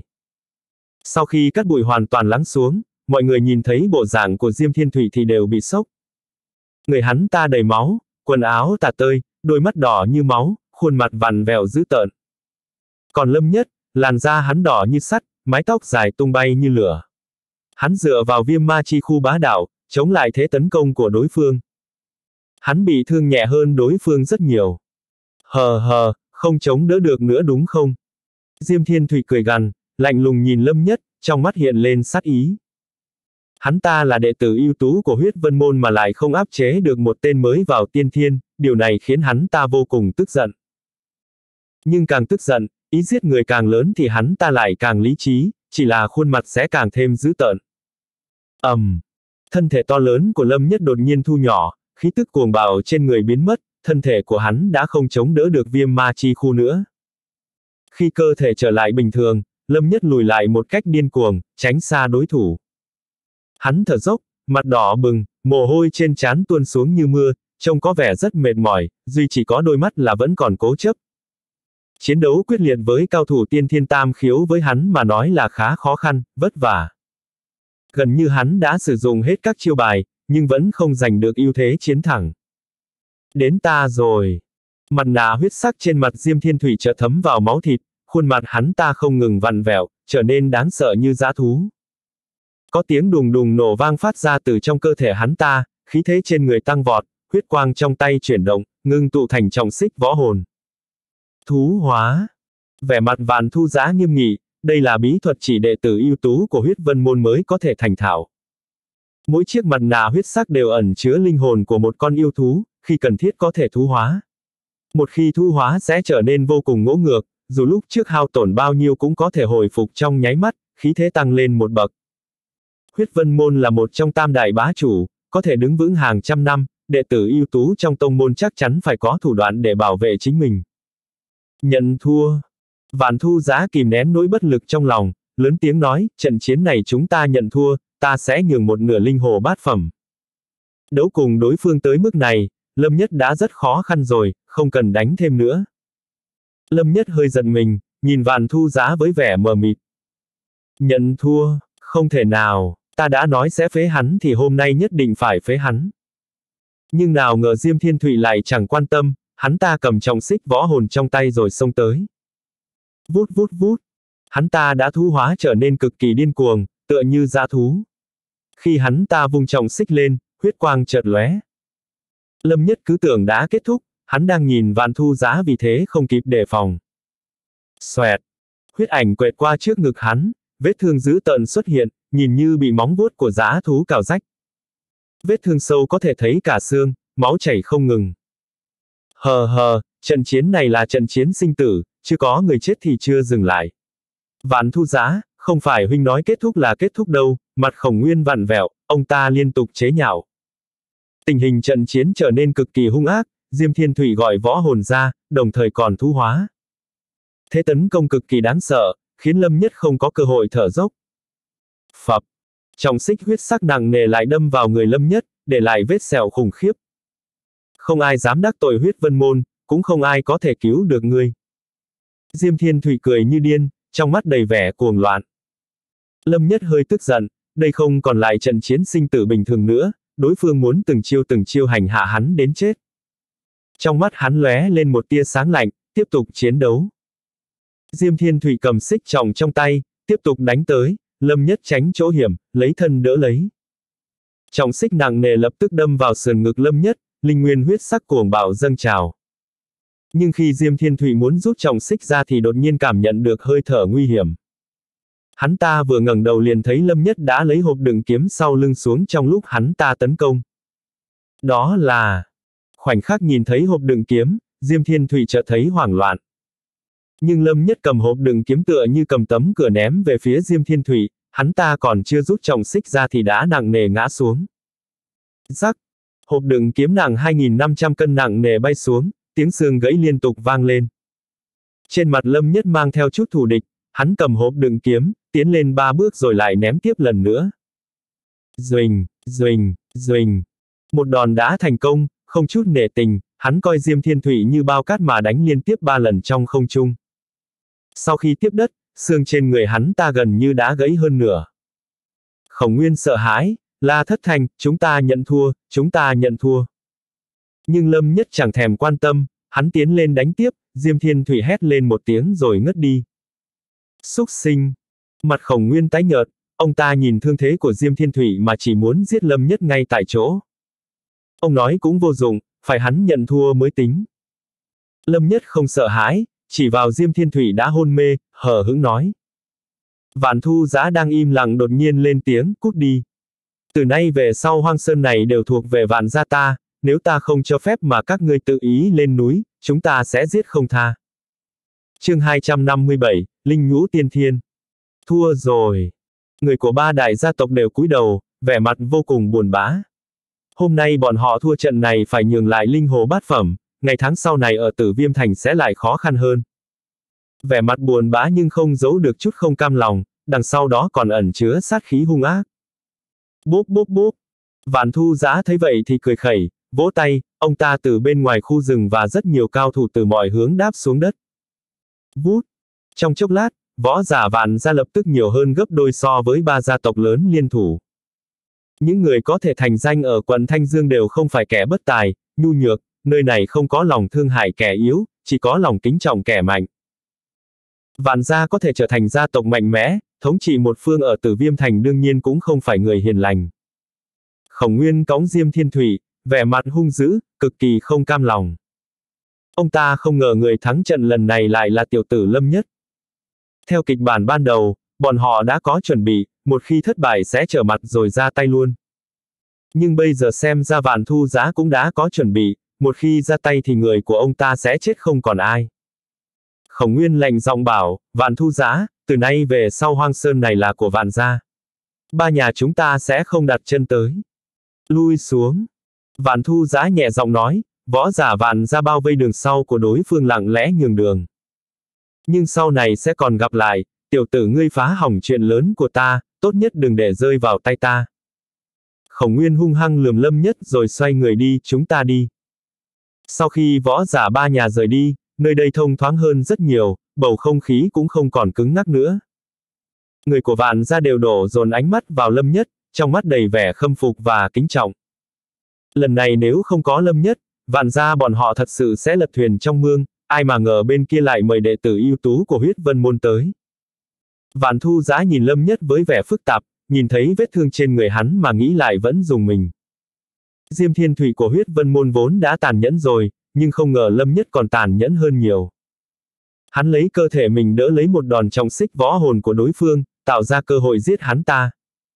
Sau khi cát bụi hoàn toàn lắng xuống, mọi người nhìn thấy bộ dạng của Diêm Thiên Thụy thì đều bị sốc. Người hắn ta đầy máu, quần áo tả tơi, đôi mắt đỏ như máu, khuôn mặt vằn vẹo dữ tợn. Còn Lâm Nhất, làn da hắn đỏ như sắt, mái tóc dài tung bay như lửa. Hắn dựa vào viêm ma chi khu bá đạo, chống lại thế tấn công của đối phương. Hắn bị thương nhẹ hơn đối phương rất nhiều. Hờ, không chống đỡ được nữa đúng không? Diêm Thiên Thụy cười gằn, lạnh lùng nhìn Lâm Nhất, trong mắt hiện lên sát ý. Hắn ta là đệ tử ưu tú của huyết vân môn mà lại không áp chế được một tên mới vào tiên thiên, điều này khiến hắn ta vô cùng tức giận. Nhưng càng tức giận, ý giết người càng lớn thì hắn ta lại càng lý trí, chỉ là khuôn mặt sẽ càng thêm dữ tợn. Thân thể to lớn của Lâm Nhất đột nhiên thu nhỏ, khí tức cuồng bạo trên người biến mất, thân thể của hắn đã không chống đỡ được viêm ma chi khu nữa. Khi cơ thể trở lại bình thường, Lâm Nhất lùi lại một cách điên cuồng, tránh xa đối thủ. Hắn thở dốc, mặt đỏ bừng, mồ hôi trên trán tuôn xuống như mưa, trông có vẻ rất mệt mỏi, duy chỉ có đôi mắt là vẫn còn cố chấp. Chiến đấu quyết liệt với cao thủ tiên thiên tam khiếu với hắn mà nói là khá khó khăn, vất vả. Gần như hắn đã sử dụng hết các chiêu bài, nhưng vẫn không giành được ưu thế chiến thắng. Đến ta rồi. Mặt nạ huyết sắc trên mặt Diêm Thiên Thụy chợt thấm vào máu thịt, khuôn mặt hắn ta không ngừng vặn vẹo, trở nên đáng sợ như dã thú. Có tiếng đùng đùng nổ vang phát ra từ trong cơ thể hắn ta, khí thế trên người tăng vọt, huyết quang trong tay chuyển động, ngưng tụ thành trọng xích võ hồn. Thú hóa. Vẻ mặt Vạn Thu Giã nghiêm nghị, đây là bí thuật chỉ đệ tử ưu tú của huyết vân môn mới có thể thành thạo. Mỗi chiếc mặt nạ huyết sắc đều ẩn chứa linh hồn của một con yêu thú, khi cần thiết có thể thú hóa. Một khi thú hóa sẽ trở nên vô cùng ngỗ ngược, dù lúc trước hao tổn bao nhiêu cũng có thể hồi phục trong nháy mắt, khí thế tăng lên một bậc. Huyết vân môn là một trong tam đại bá chủ, có thể đứng vững hàng trăm năm, đệ tử ưu tú trong tông môn chắc chắn phải có thủ đoạn để bảo vệ chính mình. Nhận thua. Vạn Thu Giá kìm nén nỗi bất lực trong lòng, lớn tiếng nói, trận chiến này chúng ta nhận thua, ta sẽ nhường một nửa linh hồ bát phẩm. Đấu cùng đối phương tới mức này, Lâm Nhất đã rất khó khăn rồi, không cần đánh thêm nữa. Lâm Nhất hơi giận mình, nhìn Vạn Thu Giá với vẻ mờ mịt. Nhận thua, không thể nào, ta đã nói sẽ phế hắn thì hôm nay nhất định phải phế hắn. Nhưng nào ngờ Diêm Thiên Thụy lại chẳng quan tâm, hắn ta cầm trọng xích võ hồn trong tay rồi xông tới. Vút vút vút, hắn ta đã thú hóa trở nên cực kỳ điên cuồng, tựa như dã thú. Khi hắn ta vung trọng xích lên, huyết quang chợt lóe. Lâm Nhất cứ tưởng đã kết thúc, hắn đang nhìn Vạn Thu Giá vì thế không kịp đề phòng. Xoẹt, huyết ảnh quẹt qua trước ngực hắn, vết thương dữ tợn xuất hiện, nhìn như bị móng vuốt của dã thú cào rách. Vết thương sâu có thể thấy cả xương, máu chảy không ngừng. Hờ, trận chiến này là trận chiến sinh tử, chưa có người chết thì chưa dừng lại. Vạn Thu Giá, không phải huynh nói kết thúc là kết thúc đâu, mặt Khổng Nguyên vặn vẹo, ông ta liên tục chế nhạo. Tình hình trận chiến trở nên cực kỳ hung ác, Diêm Thiên Thụy gọi võ hồn ra, đồng thời còn thú hóa. Thế tấn công cực kỳ đáng sợ, khiến Lâm Nhất không có cơ hội thở dốc. Phập, trọng xích huyết sắc nặng nề lại đâm vào người Lâm Nhất, để lại vết sẹo khủng khiếp. Không ai dám đắc tội Huyết Vân Môn, cũng không ai có thể cứu được ngươi. Diêm Thiên Thụy cười như điên, trong mắt đầy vẻ cuồng loạn. Lâm Nhất hơi tức giận, đây không còn lại trận chiến sinh tử bình thường nữa, đối phương muốn từng chiêu hành hạ hắn đến chết. Trong mắt hắn lóe lên một tia sáng lạnh, tiếp tục chiến đấu. Diêm Thiên Thụy cầm xích trọng trong tay, tiếp tục đánh tới, Lâm Nhất tránh chỗ hiểm, lấy thân đỡ lấy. Trọng xích nặng nề lập tức đâm vào sườn ngực Lâm Nhất, linh nguyên huyết sắc cuồng bạo dâng trào. Nhưng khi Diêm Thiên Thụy muốn rút trọng xích ra thì đột nhiên cảm nhận được hơi thở nguy hiểm. Hắn ta vừa ngẩng đầu liền thấy Lâm Nhất đã lấy hộp đựng kiếm sau lưng xuống trong lúc hắn ta tấn công. Đó là... Khoảnh khắc nhìn thấy hộp đựng kiếm, Diêm Thiên Thụy chợt thấy hoảng loạn. Nhưng Lâm Nhất cầm hộp đựng kiếm tựa như cầm tấm cửa ném về phía Diêm Thiên Thụy, hắn ta còn chưa rút trọng xích ra thì đã nặng nề ngã xuống. Rắc! Hộp đựng kiếm nặng 2.500 cân nặng nề bay xuống, tiếng xương gãy liên tục vang lên. Trên mặt Lâm Nhất mang theo chút thù địch, hắn cầm hộp đựng kiếm, tiến lên 3 bước rồi lại ném tiếp lần nữa. Duỳnh, duỳnh, duỳnh. Một đòn đã thành công, không chút nể tình, hắn coi Diêm Thiên Thụy như bao cát mà đánh liên tiếp 3 lần trong không trung. Sau khi tiếp đất, xương trên người hắn ta gần như đã gãy hơn nửa. Khổng Nguyên sợ hãi, la thất thanh, chúng ta nhận thua, chúng ta nhận thua. Nhưng Lâm Nhất chẳng thèm quan tâm, hắn tiến lên đánh tiếp, Diêm Thiên Thụy hét lên một tiếng rồi ngất đi. Súc sinh! Mặt Khổng Nguyên tái nhợt, ông ta nhìn thương thế của Diêm Thiên Thụy mà chỉ muốn giết Lâm Nhất ngay tại chỗ. Ông nói cũng vô dụng, phải hắn nhận thua mới tính. Lâm Nhất không sợ hãi, chỉ vào Diêm Thiên Thụy đã hôn mê, hờ hững nói. Vạn Thu Giá đang im lặng đột nhiên lên tiếng, cút đi. Từ nay về sau Hoang Sơn này đều thuộc về Vạn gia ta, nếu ta không cho phép mà các ngươi tự ý lên núi, chúng ta sẽ giết không tha. Chương 257, Linh Nhũ Tiên Thiên. Thua rồi. Người của 3 đại gia tộc đều cúi đầu, vẻ mặt vô cùng buồn bã. Hôm nay bọn họ thua trận này phải nhường lại linh hồ bát phẩm, ngày tháng sau này ở Tử Viêm Thành sẽ lại khó khăn hơn. Vẻ mặt buồn bã nhưng không giấu được chút không cam lòng, đằng sau đó còn ẩn chứa sát khí hung ác. Bốp bốp bốp. Vạn Thu Giá thấy vậy thì cười khẩy, vỗ tay, ông ta từ bên ngoài khu rừng và rất nhiều cao thủ từ mọi hướng đáp xuống đất. Vút. Trong chốc lát, võ giả Vạn gia lập tức nhiều hơn gấp đôi so với 3 gia tộc lớn liên thủ. Những người có thể thành danh ở quận Thanh Dương đều không phải kẻ bất tài, nhu nhược, nơi này không có lòng thương hại kẻ yếu, chỉ có lòng kính trọng kẻ mạnh. Vạn gia có thể trở thành gia tộc mạnh mẽ, thống trị một phương ở Tử Viêm Thành đương nhiên cũng không phải người hiền lành. Khổng Nguyên cõng Diêm Thiên Thụy, vẻ mặt hung dữ, cực kỳ không cam lòng. Ông ta không ngờ người thắng trận lần này lại là tiểu tử Lâm Nhất. Theo kịch bản ban đầu, bọn họ đã có chuẩn bị, một khi thất bại sẽ trở mặt rồi ra tay luôn. Nhưng bây giờ xem ra Vạn Thu Giá cũng đã có chuẩn bị, một khi ra tay thì người của ông ta sẽ chết không còn ai. Khổng Nguyên lạnh giọng bảo, Vạn Thu Giá, từ nay về sau Hoang Sơn này là của Vạn gia. 3 nhà chúng ta sẽ không đặt chân tới. Lui xuống. Vạn Thu Giá nhẹ giọng nói, võ giả Vạn gia bao vây đường sau của đối phương lặng lẽ nhường đường. Nhưng sau này sẽ còn gặp lại, tiểu tử ngươi phá hỏng chuyện lớn của ta, tốt nhất đừng để rơi vào tay ta. Khổng Nguyên hung hăng lườm Lâm Nhất rồi xoay người đi, chúng ta đi. Sau khi võ giả ba nhà rời đi, nơi đây thông thoáng hơn rất nhiều, bầu không khí cũng không còn cứng ngắc nữa. Người của Vạn gia đều đổ dồn ánh mắt vào Lâm Nhất, trong mắt đầy vẻ khâm phục và kính trọng. Lần này nếu không có Lâm Nhất, Vạn gia bọn họ thật sự sẽ lật thuyền trong mương, ai mà ngờ bên kia lại mời đệ tử ưu tú của Huyết Vân môn tới. Vạn Thu Giã nhìn Lâm Nhất với vẻ phức tạp, nhìn thấy vết thương trên người hắn mà nghĩ lại vẫn rùng mình. Diêm Thiên Thủy của Huyết Vân môn vốn đã tàn nhẫn rồi, nhưng không ngờ Lâm Nhất còn tàn nhẫn hơn nhiều. Hắn lấy cơ thể mình đỡ lấy một đòn trọng xích võ hồn của đối phương, tạo ra cơ hội giết hắn ta.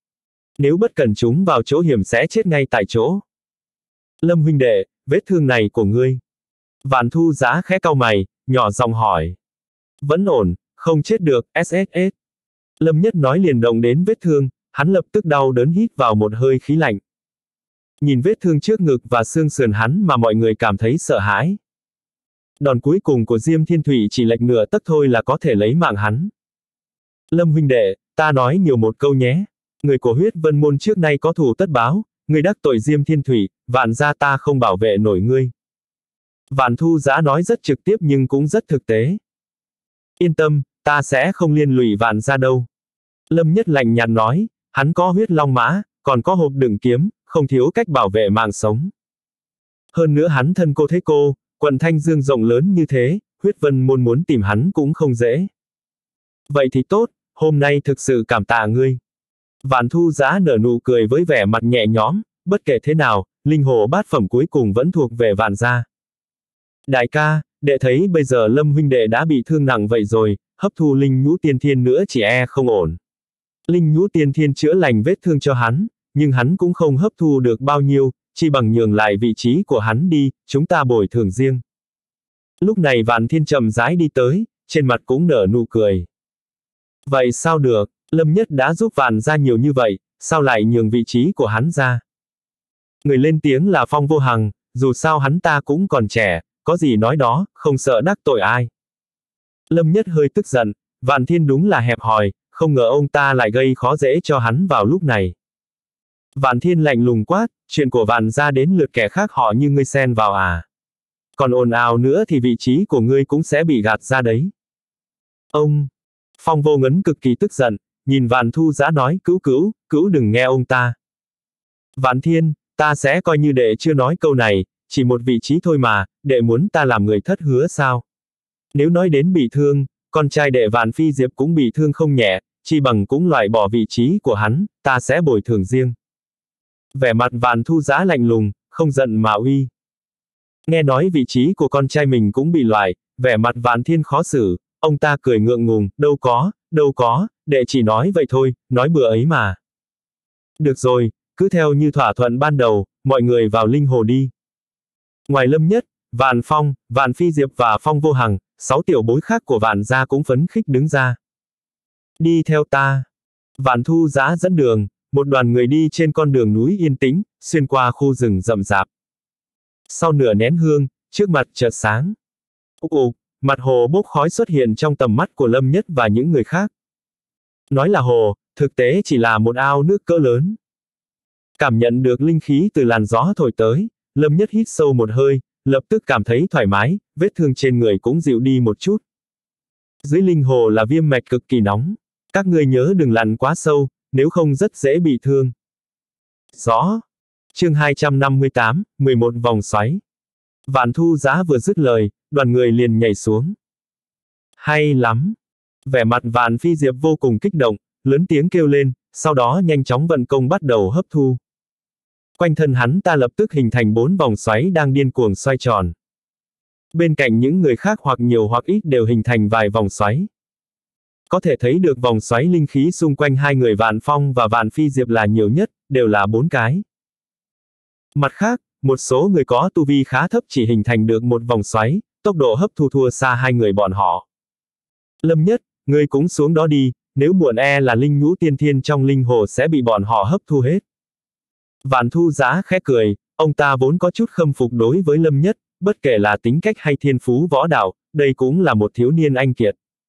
Nếu bất cẩn chúng vào chỗ hiểm sẽ chết ngay tại chỗ. Lâm huynh đệ, vết thương này của ngươi. Vạn Thu Giã khẽ cau mày, nhỏ giọng hỏi. Vẫn ổn, không chết được, SSS. Lâm Nhất nói liền động đến vết thương, hắn lập tức đau đớn hít vào một hơi khí lạnh. Nhìn vết thương trước ngực và xương sườn hắn mà mọi người cảm thấy sợ hãi. Đòn cuối cùng của Diêm Thiên Thủy chỉ lệch nửa tấc thôi là có thể lấy mạng hắn. Lâm huynh đệ, ta nói nhiều một câu nhé. Người của Huyết Vân môn trước nay có thù tất báo, ngươi đắc tội Diêm Thiên Thủy, Vạn gia ta không bảo vệ nổi ngươi. Vạn Thu Giã nói rất trực tiếp nhưng cũng rất thực tế. Yên tâm, ta sẽ không liên lụy Vạn gia đâu. Lâm Nhất lạnh nhạt nói, hắn có huyết long mã, còn có hộp đựng kiếm, không thiếu cách bảo vệ mạng sống. Hơn nữa hắn thân cô thế cô, quận Thanh Dương rộng lớn như thế, Huyết Vân môn muốn tìm hắn cũng không dễ. Vậy thì tốt, hôm nay thực sự cảm tạ ngươi. Vạn Thu Giã nở nụ cười với vẻ mặt nhẹ nhõm, bất kể thế nào, linh hồ bát phẩm cuối cùng vẫn thuộc về Vạn gia. Đại ca, đệ thấy bây giờ Lâm huynh đệ đã bị thương nặng vậy rồi, hấp thu linh nhũ tiên thiên nữa chỉ e không ổn. Linh nhũ tiên thiên chữa lành vết thương cho hắn, nhưng hắn cũng không hấp thu được bao nhiêu, chỉ bằng nhường lại vị trí của hắn đi, chúng ta bồi thường riêng. Lúc này Vạn Thiên chậm rãi đi tới, trên mặt cũng nở nụ cười. Vậy sao được, Lâm Nhất đã giúp Vạn gia nhiều như vậy, sao lại nhường vị trí của hắn ra? Người lên tiếng là Phong Vô Hằng, dù sao hắn ta cũng còn trẻ, có gì nói đó, không sợ đắc tội ai. Lâm Nhất hơi tức giận, Vạn Thiên đúng là hẹp hòi, không ngờ ông ta lại gây khó dễ cho hắn vào lúc này. Vạn Thiên lạnh lùng quát, chuyện của Vạn gia đến lượt kẻ khác họ như ngươi xen vào à? Còn ồn ào nữa thì vị trí của ngươi cũng sẽ bị gạt ra đấy. Ông! Phong Vô Ngấn cực kỳ tức giận, nhìn Vạn Thu Giã nói, cứu đừng nghe ông ta. Vạn Thiên, ta sẽ coi như đệ chưa nói câu này, chỉ một vị trí thôi mà, đệ muốn ta làm người thất hứa sao? Nếu nói đến bị thương, con trai đệ Vạn Phi Diệp cũng bị thương không nhẹ, chi bằng cũng loại bỏ vị trí của hắn, ta sẽ bồi thường riêng. Vẻ mặt Vạn Thu Giã lạnh lùng, không giận mà uy. Nghe nói vị trí của con trai mình cũng bị loại, vẻ mặt Vạn Thiên khó xử, ông ta cười ngượng ngùng, đâu có, đệ chỉ nói vậy thôi, nói bừa ấy mà. Được rồi, cứ theo như thỏa thuận ban đầu, mọi người vào linh hồ đi. Ngoài Lâm Nhất, Vạn Phong, Vạn Phi Diệp và Phong Vô Hằng, 6 tiểu bối khác của Vạn gia cũng phấn khích đứng ra. Đi theo ta. Vạn Thu Giã dẫn đường, một đoàn người đi trên con đường núi yên tĩnh, xuyên qua khu rừng rậm rạp. Sau nửa nén hương, trước mặt chợt sáng. Mặt hồ bốc khói xuất hiện trong tầm mắt của Lâm Nhất và những người khác. Nói là hồ, thực tế chỉ là một ao nước cỡ lớn. Cảm nhận được linh khí từ làn gió thổi tới, Lâm Nhất hít sâu một hơi, lập tức cảm thấy thoải mái, vết thương trên người cũng dịu đi một chút. Dưới linh hồ là viêm mạch cực kỳ nóng. Các ngươi nhớ đừng lặn quá sâu, nếu không rất dễ bị thương. Rõ. Chương 258, 11 vòng xoáy. Vạn Thu Giã vừa dứt lời, đoàn người liền nhảy xuống. Hay lắm. Vẻ mặt Vạn Phi Diệp vô cùng kích động, lớn tiếng kêu lên, sau đó nhanh chóng vận công bắt đầu hấp thu. Quanh thân hắn ta lập tức hình thành 4 vòng xoáy đang điên cuồng xoay tròn. Bên cạnh những người khác hoặc nhiều hoặc ít đều hình thành vài vòng xoáy. Có thể thấy được vòng xoáy linh khí xung quanh hai người Vạn Phong và Vạn Phi Diệp là nhiều nhất, đều là 4 cái. Mặt khác, một số người có tu vi khá thấp chỉ hình thành được một vòng xoáy, tốc độ hấp thu thua xa hai người bọn họ. Lâm Nhất, ngươi cũng xuống đó đi, nếu muộn e là linh nhũ tiên thiên trong linh hồ sẽ bị bọn họ hấp thu hết. Vạn Thu Giã khẽ cười, ông ta vốn có chút khâm phục đối với Lâm Nhất, bất kể là tính cách hay thiên phú võ đạo, đây cũng là một thiếu niên anh kiệt.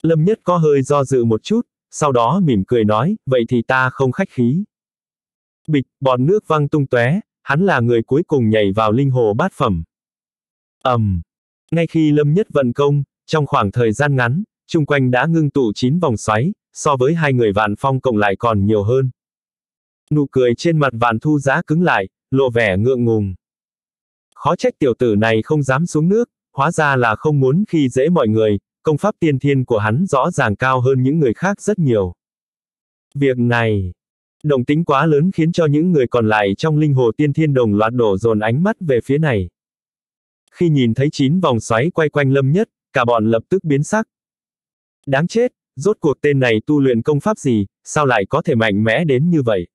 Lâm Nhất có hơi do dự một chút, sau đó mỉm cười nói, vậy thì ta không khách khí. Bịch, bọt nước văng tung tóe, hắn là người cuối cùng nhảy vào linh hồ bát phẩm. Ngay khi Lâm Nhất vận công, trong khoảng thời gian ngắn, chung quanh đã ngưng tụ 9 vòng xoáy, so với hai người Vạn Phong cộng lại còn nhiều hơn. Nụ cười trên mặt Vạn Thu Giã cứng lại, lộ vẻ ngượng ngùng. Khó trách tiểu tử này không dám xuống nước, hóa ra là không muốn khi dễ mọi người, công pháp tiên thiên của hắn rõ ràng cao hơn những người khác rất nhiều. Việc này, động tĩnh quá lớn khiến cho những người còn lại trong linh hồ tiên thiên đồng loạt đổ dồn ánh mắt về phía này. Khi nhìn thấy 9 vòng xoáy quay quanh Lâm Nhất, cả bọn lập tức biến sắc. Đáng chết, rốt cuộc tên này tu luyện công pháp gì, sao lại có thể mạnh mẽ đến như vậy?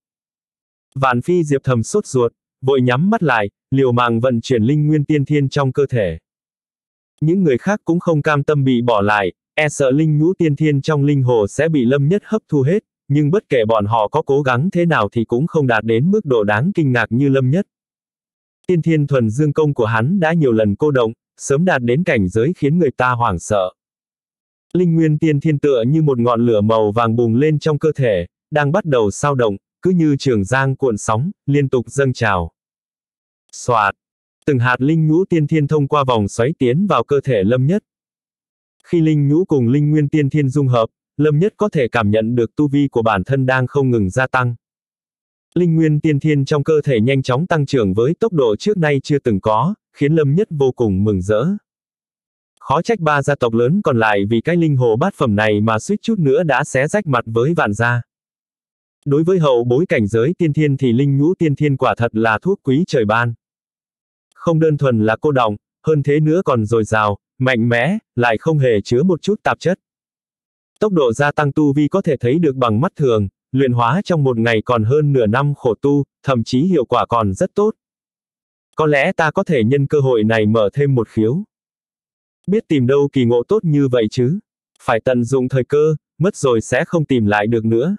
Vạn Phi Diệp thầm sốt ruột, vội nhắm mắt lại, liều mạng vận chuyển linh nguyên tiên thiên trong cơ thể. Những người khác cũng không cam tâm bị bỏ lại, e sợ linh nhũ tiên thiên trong linh hồ sẽ bị Lâm Nhất hấp thu hết, nhưng bất kể bọn họ có cố gắng thế nào thì cũng không đạt đến mức độ đáng kinh ngạc như Lâm Nhất. Tiên thiên thuần dương công của hắn đã nhiều lần cô động, sớm đạt đến cảnh giới khiến người ta hoảng sợ. Linh nguyên tiên thiên tựa như một ngọn lửa màu vàng bùng lên trong cơ thể, đang bắt đầu sao động, cứ như trường giang cuộn sóng, liên tục dâng trào. Xoạt! Từng hạt linh nhũ tiên thiên thông qua vòng xoáy tiến vào cơ thể Lâm Nhất. Khi linh nhũ cùng linh nguyên tiên thiên dung hợp, Lâm Nhất có thể cảm nhận được tu vi của bản thân đang không ngừng gia tăng. Linh nguyên tiên thiên trong cơ thể nhanh chóng tăng trưởng với tốc độ trước nay chưa từng có, khiến Lâm Nhất vô cùng mừng rỡ. Khó trách ba gia tộc lớn còn lại vì cái linh hồ bát phẩm này mà suýt chút nữa đã xé rách mặt với Vạn gia. Đối với hậu bối cảnh giới tiên thiên thì linh nhũ tiên thiên quả thật là thuốc quý trời ban. Không đơn thuần là cô đọng, hơn thế nữa còn dồi dào, mạnh mẽ, lại không hề chứa một chút tạp chất. Tốc độ gia tăng tu vi có thể thấy được bằng mắt thường, luyện hóa trong một ngày còn hơn nửa năm khổ tu, thậm chí hiệu quả còn rất tốt. Có lẽ ta có thể nhân cơ hội này mở thêm một khiếu. Biết tìm đâu kỳ ngộ tốt như vậy chứ. Phải tận dụng thời cơ, mất rồi sẽ không tìm lại được nữa.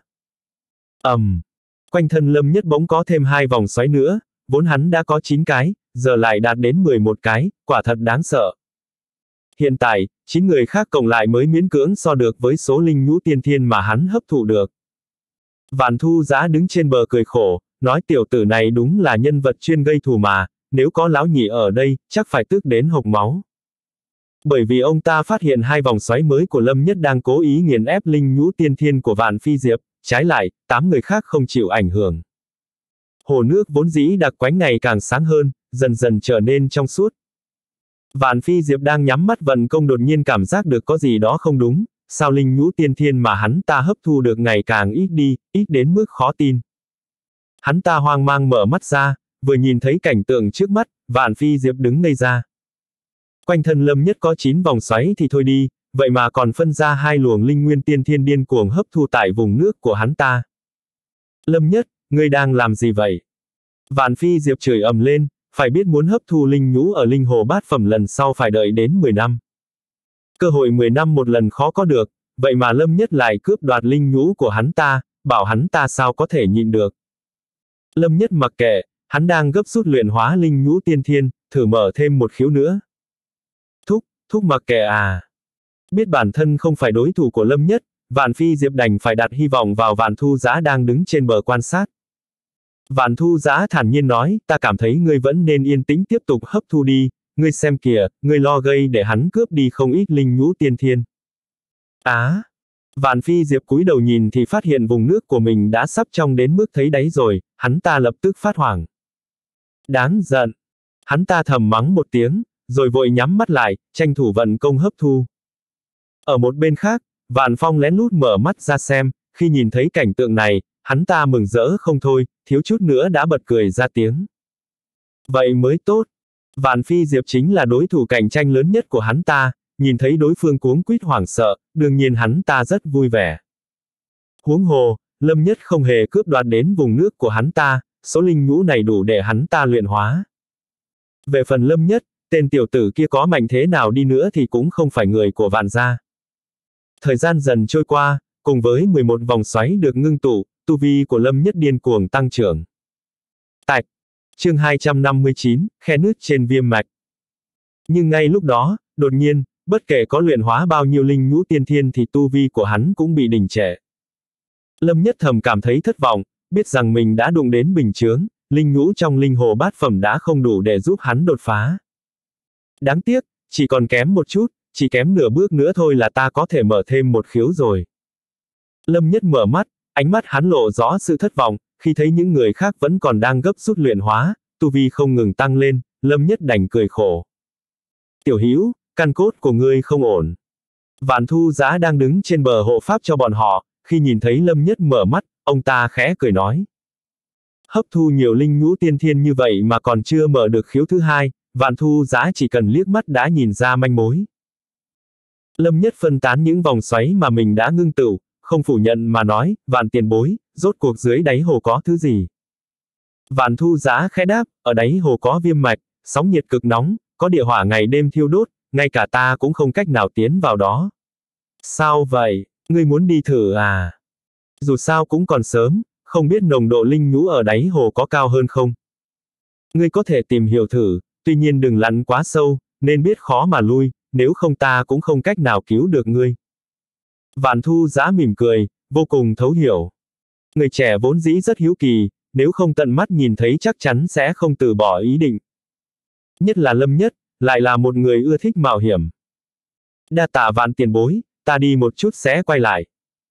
Quanh thân Lâm Nhất bỗng có thêm 2 vòng xoáy nữa, vốn hắn đã có 9 cái, giờ lại đạt đến 11 cái, quả thật đáng sợ. Hiện tại, 9 người khác cộng lại mới miễn cưỡng so được với số linh nhũ tiên thiên mà hắn hấp thụ được. Vạn Thu Giã đứng trên bờ cười khổ, nói tiểu tử này đúng là nhân vật chuyên gây thù mà, nếu có lão nhị ở đây, chắc phải tức đến hộc máu. Bởi vì ông ta phát hiện 2 vòng xoáy mới của Lâm Nhất đang cố ý nghiền ép linh nhũ tiên thiên của Vạn Phi Diệp, trái lại, 8 người khác không chịu ảnh hưởng. Hồ nước vốn dĩ đặc quánh ngày càng sáng hơn, dần dần trở nên trong suốt. Vạn Phi Diệp đang nhắm mắt vận công đột nhiên cảm giác được có gì đó không đúng, sao linh nhũ tiên thiên mà hắn ta hấp thu được ngày càng ít đi, ít đến mức khó tin. Hắn ta hoang mang mở mắt ra, vừa nhìn thấy cảnh tượng trước mắt, Vạn Phi Diệp đứng ngây ra. Quanh thân Lâm Nhất có 9 vòng xoáy thì thôi đi, vậy mà còn phân ra 2 luồng linh nguyên tiên thiên điên cuồng hấp thu tại vùng nước của hắn ta. Lâm Nhất, ngươi đang làm gì vậy? Vạn Phi Diệp chửi ầm lên, phải biết muốn hấp thu linh nhũ ở linh hồ bát phẩm lần sau phải đợi đến 10 năm. Cơ hội 10 năm một lần khó có được, vậy mà Lâm Nhất lại cướp đoạt linh nhũ của hắn ta, bảo hắn ta sao có thể nhịn được. Lâm Nhất mặc kệ, hắn đang gấp rút luyện hóa linh nhũ tiên thiên, thử mở thêm một khiếu nữa. Thúc mặc kệ à. Biết bản thân không phải đối thủ của Lâm Nhất, Vạn Phi Diệp đành phải đặt hy vọng vào Vạn Thu Giã đang đứng trên bờ quan sát. Vạn Thu Giã thản nhiên nói, ta cảm thấy ngươi vẫn nên yên tĩnh tiếp tục hấp thu đi, ngươi xem kìa, ngươi lo gây để hắn cướp đi không ít linh nhũ tiên thiên. Vạn Phi Diệp cúi đầu nhìn thì phát hiện vùng nước của mình đã sắp trong đến mức thấy đáy rồi, hắn ta lập tức phát hoảng. Đáng giận. Hắn ta thầm mắng một tiếng, rồi vội nhắm mắt lại, tranh thủ vận công hấp thu. Ở một bên khác, Vạn Phong lén lút mở mắt ra xem, khi nhìn thấy cảnh tượng này, hắn ta mừng rỡ không thôi, thiếu chút nữa đã bật cười ra tiếng. Vậy mới tốt. Vạn Phi Diệp chính là đối thủ cạnh tranh lớn nhất của hắn ta, nhìn thấy đối phương cuống quýt hoảng sợ, đương nhiên hắn ta rất vui vẻ. Huống hồ, Lâm Nhất không hề cướp đoạt đến vùng nước của hắn ta, số linh nhũ này đủ để hắn ta luyện hóa. Về phần Lâm Nhất, tên tiểu tử kia có mạnh thế nào đi nữa thì cũng không phải người của Vạn gia. Thời gian dần trôi qua, cùng với 11 vòng xoáy được ngưng tụ, tu vi của Lâm Nhất điên cuồng tăng trưởng. Tạch. Chương 259, khe nứt trên viêm mạch. Nhưng ngay lúc đó, đột nhiên, bất kể có luyện hóa bao nhiêu linh nhũ tiên thiên thì tu vi của hắn cũng bị đình trệ. Lâm Nhất thầm cảm thấy thất vọng, biết rằng mình đã đụng đến bình chướng, linh nhũ trong linh hồ bát phẩm đã không đủ để giúp hắn đột phá. Đáng tiếc, chỉ còn kém một chút, chỉ kém nửa bước nữa thôi là ta có thể mở thêm một khiếu rồi. Lâm Nhất mở mắt, ánh mắt hắn lộ rõ sự thất vọng, khi thấy những người khác vẫn còn đang gấp rút luyện hóa, tu vi không ngừng tăng lên, Lâm Nhất đành cười khổ. Tiểu Hữu, căn cốt của ngươi không ổn. Vạn Thu Giá đang đứng trên bờ hộ pháp cho bọn họ, khi nhìn thấy Lâm Nhất mở mắt, ông ta khẽ cười nói. Hấp thu nhiều linh nhũ tiên thiên như vậy mà còn chưa mở được khiếu thứ hai, Vạn Thu Giá chỉ cần liếc mắt đã nhìn ra manh mối. Lâm Nhất phân tán những vòng xoáy mà mình đã ngưng tụ, không phủ nhận mà nói, Vạn tiền bối, rốt cuộc dưới đáy hồ có thứ gì? Vạn Thu Giá khẽ đáp, ở đáy hồ có viêm mạch, sóng nhiệt cực nóng, có địa hỏa ngày đêm thiêu đốt, ngay cả ta cũng không cách nào tiến vào đó. Sao vậy, ngươi muốn đi thử à? Dù sao cũng còn sớm, không biết nồng độ linh nhũ ở đáy hồ có cao hơn không? Ngươi có thể tìm hiểu thử, tuy nhiên đừng lặn quá sâu, nên biết khó mà lui, nếu không ta cũng không cách nào cứu được ngươi. Vạn Thu Giá mỉm cười, vô cùng thấu hiểu. Người trẻ vốn dĩ rất hiếu kỳ, nếu không tận mắt nhìn thấy chắc chắn sẽ không từ bỏ ý định. Nhất là Lâm Nhất, lại là một người ưa thích mạo hiểm. Đa tạ Vạn tiền bối, ta đi một chút sẽ quay lại.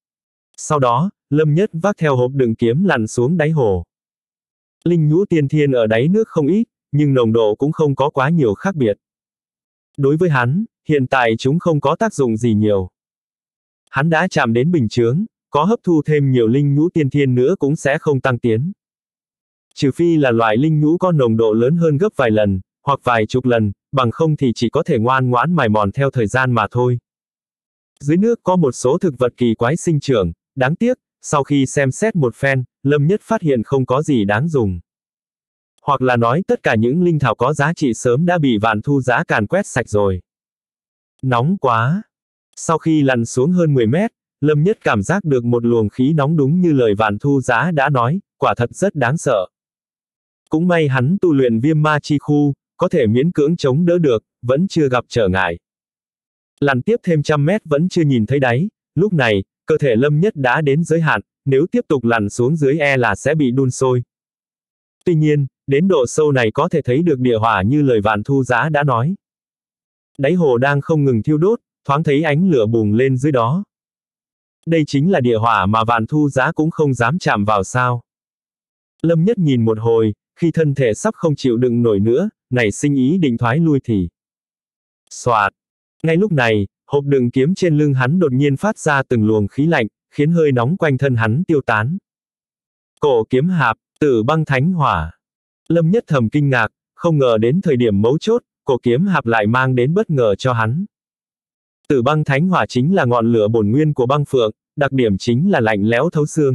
Sau đó, Lâm Nhất vác theo hộp đựng kiếm lặn xuống đáy hồ. Linh nhũ tiên thiên ở đáy nước không ít, nhưng nồng độ cũng không có quá nhiều khác biệt. Đối với hắn, hiện tại chúng không có tác dụng gì nhiều. Hắn đã chạm đến bình chướng, có hấp thu thêm nhiều linh nhũ tiên thiên nữa cũng sẽ không tăng tiến. Trừ phi là loại linh nhũ có nồng độ lớn hơn gấp vài lần, hoặc vài chục lần, bằng không thì chỉ có thể ngoan ngoãn mài mòn theo thời gian mà thôi. Dưới nước có một số thực vật kỳ quái sinh trưởng, đáng tiếc, sau khi xem xét một phen, Lâm Nhất phát hiện không có gì đáng dùng. Hoặc là nói tất cả những linh thảo có giá trị sớm đã bị Vạn Thu Giá càn quét sạch rồi. Nóng quá! Sau khi lặn xuống hơn 10 mét, Lâm Nhất cảm giác được một luồng khí nóng đúng như lời Vạn Thu Giá đã nói, quả thật rất đáng sợ. Cũng may hắn tu luyện viêm ma chi khu, có thể miễn cưỡng chống đỡ được, vẫn chưa gặp trở ngại. Lặn tiếp thêm 100 mét vẫn chưa nhìn thấy đáy, lúc này, cơ thể Lâm Nhất đã đến giới hạn, nếu tiếp tục lặn xuống dưới là sẽ bị đun sôi. Tuy nhiên, đến độ sâu này có thể thấy được địa hỏa như lời Vạn Thu Giá đã nói. Đáy hồ đang không ngừng thiêu đốt, thoáng thấy ánh lửa bùng lên dưới đó. Đây chính là địa hỏa mà Vạn Thu Giá cũng không dám chạm vào sao. Lâm Nhất nhìn một hồi, khi thân thể sắp không chịu đựng nổi nữa, nảy sinh ý định thoái lui thì. Soạt. Ngay lúc này, hộp đựng kiếm trên lưng hắn đột nhiên phát ra từng luồng khí lạnh, khiến hơi nóng quanh thân hắn tiêu tán. Cổ kiếm hạp, Tử Băng Thánh Hỏa. Lâm Nhất thầm kinh ngạc, không ngờ đến thời điểm mấu chốt, cổ kiếm hạp lại mang đến bất ngờ cho hắn. Tử Băng Thánh Hỏa chính là ngọn lửa bổn nguyên của băng phượng, đặc điểm chính là lạnh lẽo thấu xương.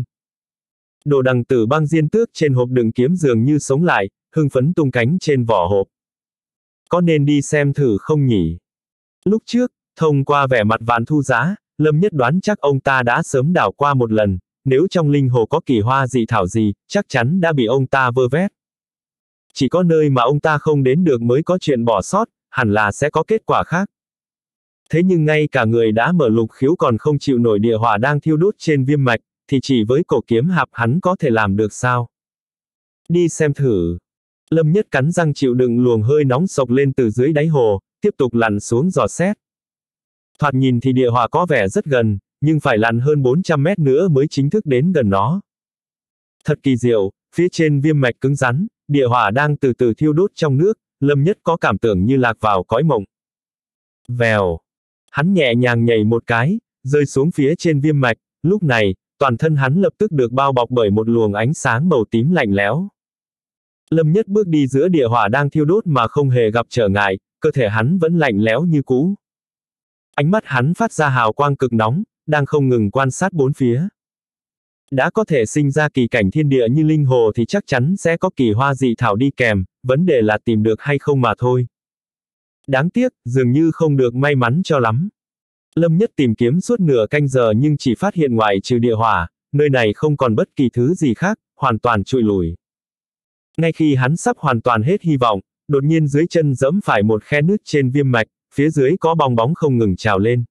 Đồ đằng Tử Băng Diên Tước trên hộp đựng kiếm dường như sống lại, hưng phấn tung cánh trên vỏ hộp. Có nên đi xem thử không nhỉ? Lúc trước, thông qua vẻ mặt Vạn Thu Giá, Lâm Nhất đoán chắc ông ta đã sớm đảo qua một lần, nếu trong linh hồ có kỳ hoa dị thảo gì, chắc chắn đã bị ông ta vơ vét. Chỉ có nơi mà ông ta không đến được mới có chuyện bỏ sót, hẳn là sẽ có kết quả khác. Thế nhưng ngay cả người đã mở lục khiếu còn không chịu nổi địa hỏa đang thiêu đốt trên viêm mạch, thì chỉ với cổ kiếm hạp hắn có thể làm được sao? Đi xem thử. Lâm Nhất cắn răng chịu đựng luồng hơi nóng sộc lên từ dưới đáy hồ, tiếp tục lặn xuống dò xét. Thoạt nhìn thì địa hỏa có vẻ rất gần, nhưng phải lặn hơn 400 mét nữa mới chính thức đến gần nó. Thật kỳ diệu, phía trên viêm mạch cứng rắn, địa hỏa đang từ từ thiêu đốt trong nước, Lâm Nhất có cảm tưởng như lạc vào cõi mộng. Vèo. Hắn nhẹ nhàng nhảy một cái, rơi xuống phía trên viêm mạch, lúc này, toàn thân hắn lập tức được bao bọc bởi một luồng ánh sáng màu tím lạnh lẽo. Lâm Nhất bước đi giữa địa hỏa đang thiêu đốt mà không hề gặp trở ngại, cơ thể hắn vẫn lạnh lẽo như cũ. Ánh mắt hắn phát ra hào quang cực nóng, đang không ngừng quan sát bốn phía. Đã có thể sinh ra kỳ cảnh thiên địa như linh hồ thì chắc chắn sẽ có kỳ hoa dị thảo đi kèm, vấn đề là tìm được hay không mà thôi. Đáng tiếc, dường như không được may mắn cho lắm. Lâm Nhất tìm kiếm suốt nửa canh giờ nhưng chỉ phát hiện ngoại trừ địa hỏa, nơi này không còn bất kỳ thứ gì khác, hoàn toàn trụi lủi. Ngay khi hắn sắp hoàn toàn hết hy vọng, đột nhiên dưới chân giẫm phải một khe nứt trên viêm mạch, phía dưới có bong bóng không ngừng trào lên.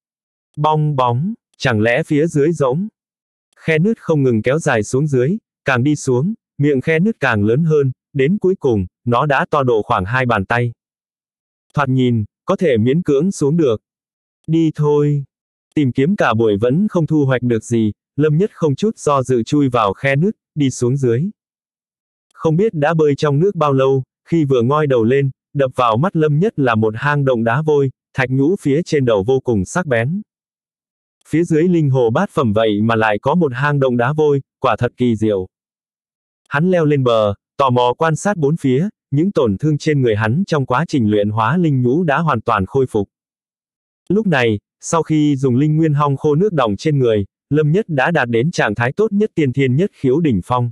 Bong bóng, chẳng lẽ phía dưới rỗng? Khe nứt không ngừng kéo dài xuống dưới, càng đi xuống, miệng khe nứt càng lớn hơn, đến cuối cùng, nó đã to độ khoảng 2 bàn tay. Thoạt nhìn, có thể miễn cưỡng xuống được. Đi thôi. Tìm kiếm cả buổi vẫn không thu hoạch được gì, Lâm Nhất không chút do dự chui vào khe nứt, đi xuống dưới. Không biết đã bơi trong nước bao lâu, khi vừa ngoi đầu lên, đập vào mắt Lâm Nhất là một hang động đá vôi, thạch nhũ phía trên đầu vô cùng sắc bén. Phía dưới linh hồ bát phẩm vậy mà lại có một hang động đá vôi, quả thật kỳ diệu. Hắn leo lên bờ, tò mò quan sát bốn phía, những tổn thương trên người hắn trong quá trình luyện hóa linh nhũ đã hoàn toàn khôi phục. Lúc này, sau khi dùng linh nguyên hong khô nước đọng trên người, Lâm Nhất đã đạt đến trạng thái tốt nhất tiên thiên nhất khiếu đỉnh phong.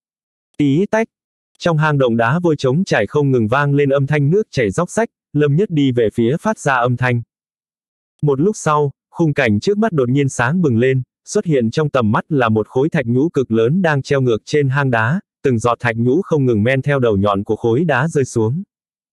Tí tách. Trong hang động đá vôi trống trải không ngừng vang lên âm thanh nước chảy róc rách, Lâm Nhất đi về phía phát ra âm thanh. Một lúc sau, khung cảnh trước mắt đột nhiên sáng bừng lên, xuất hiện trong tầm mắt là một khối thạch nhũ cực lớn đang treo ngược trên hang đá, từng giọt thạch nhũ không ngừng men theo đầu nhọn của khối đá rơi xuống.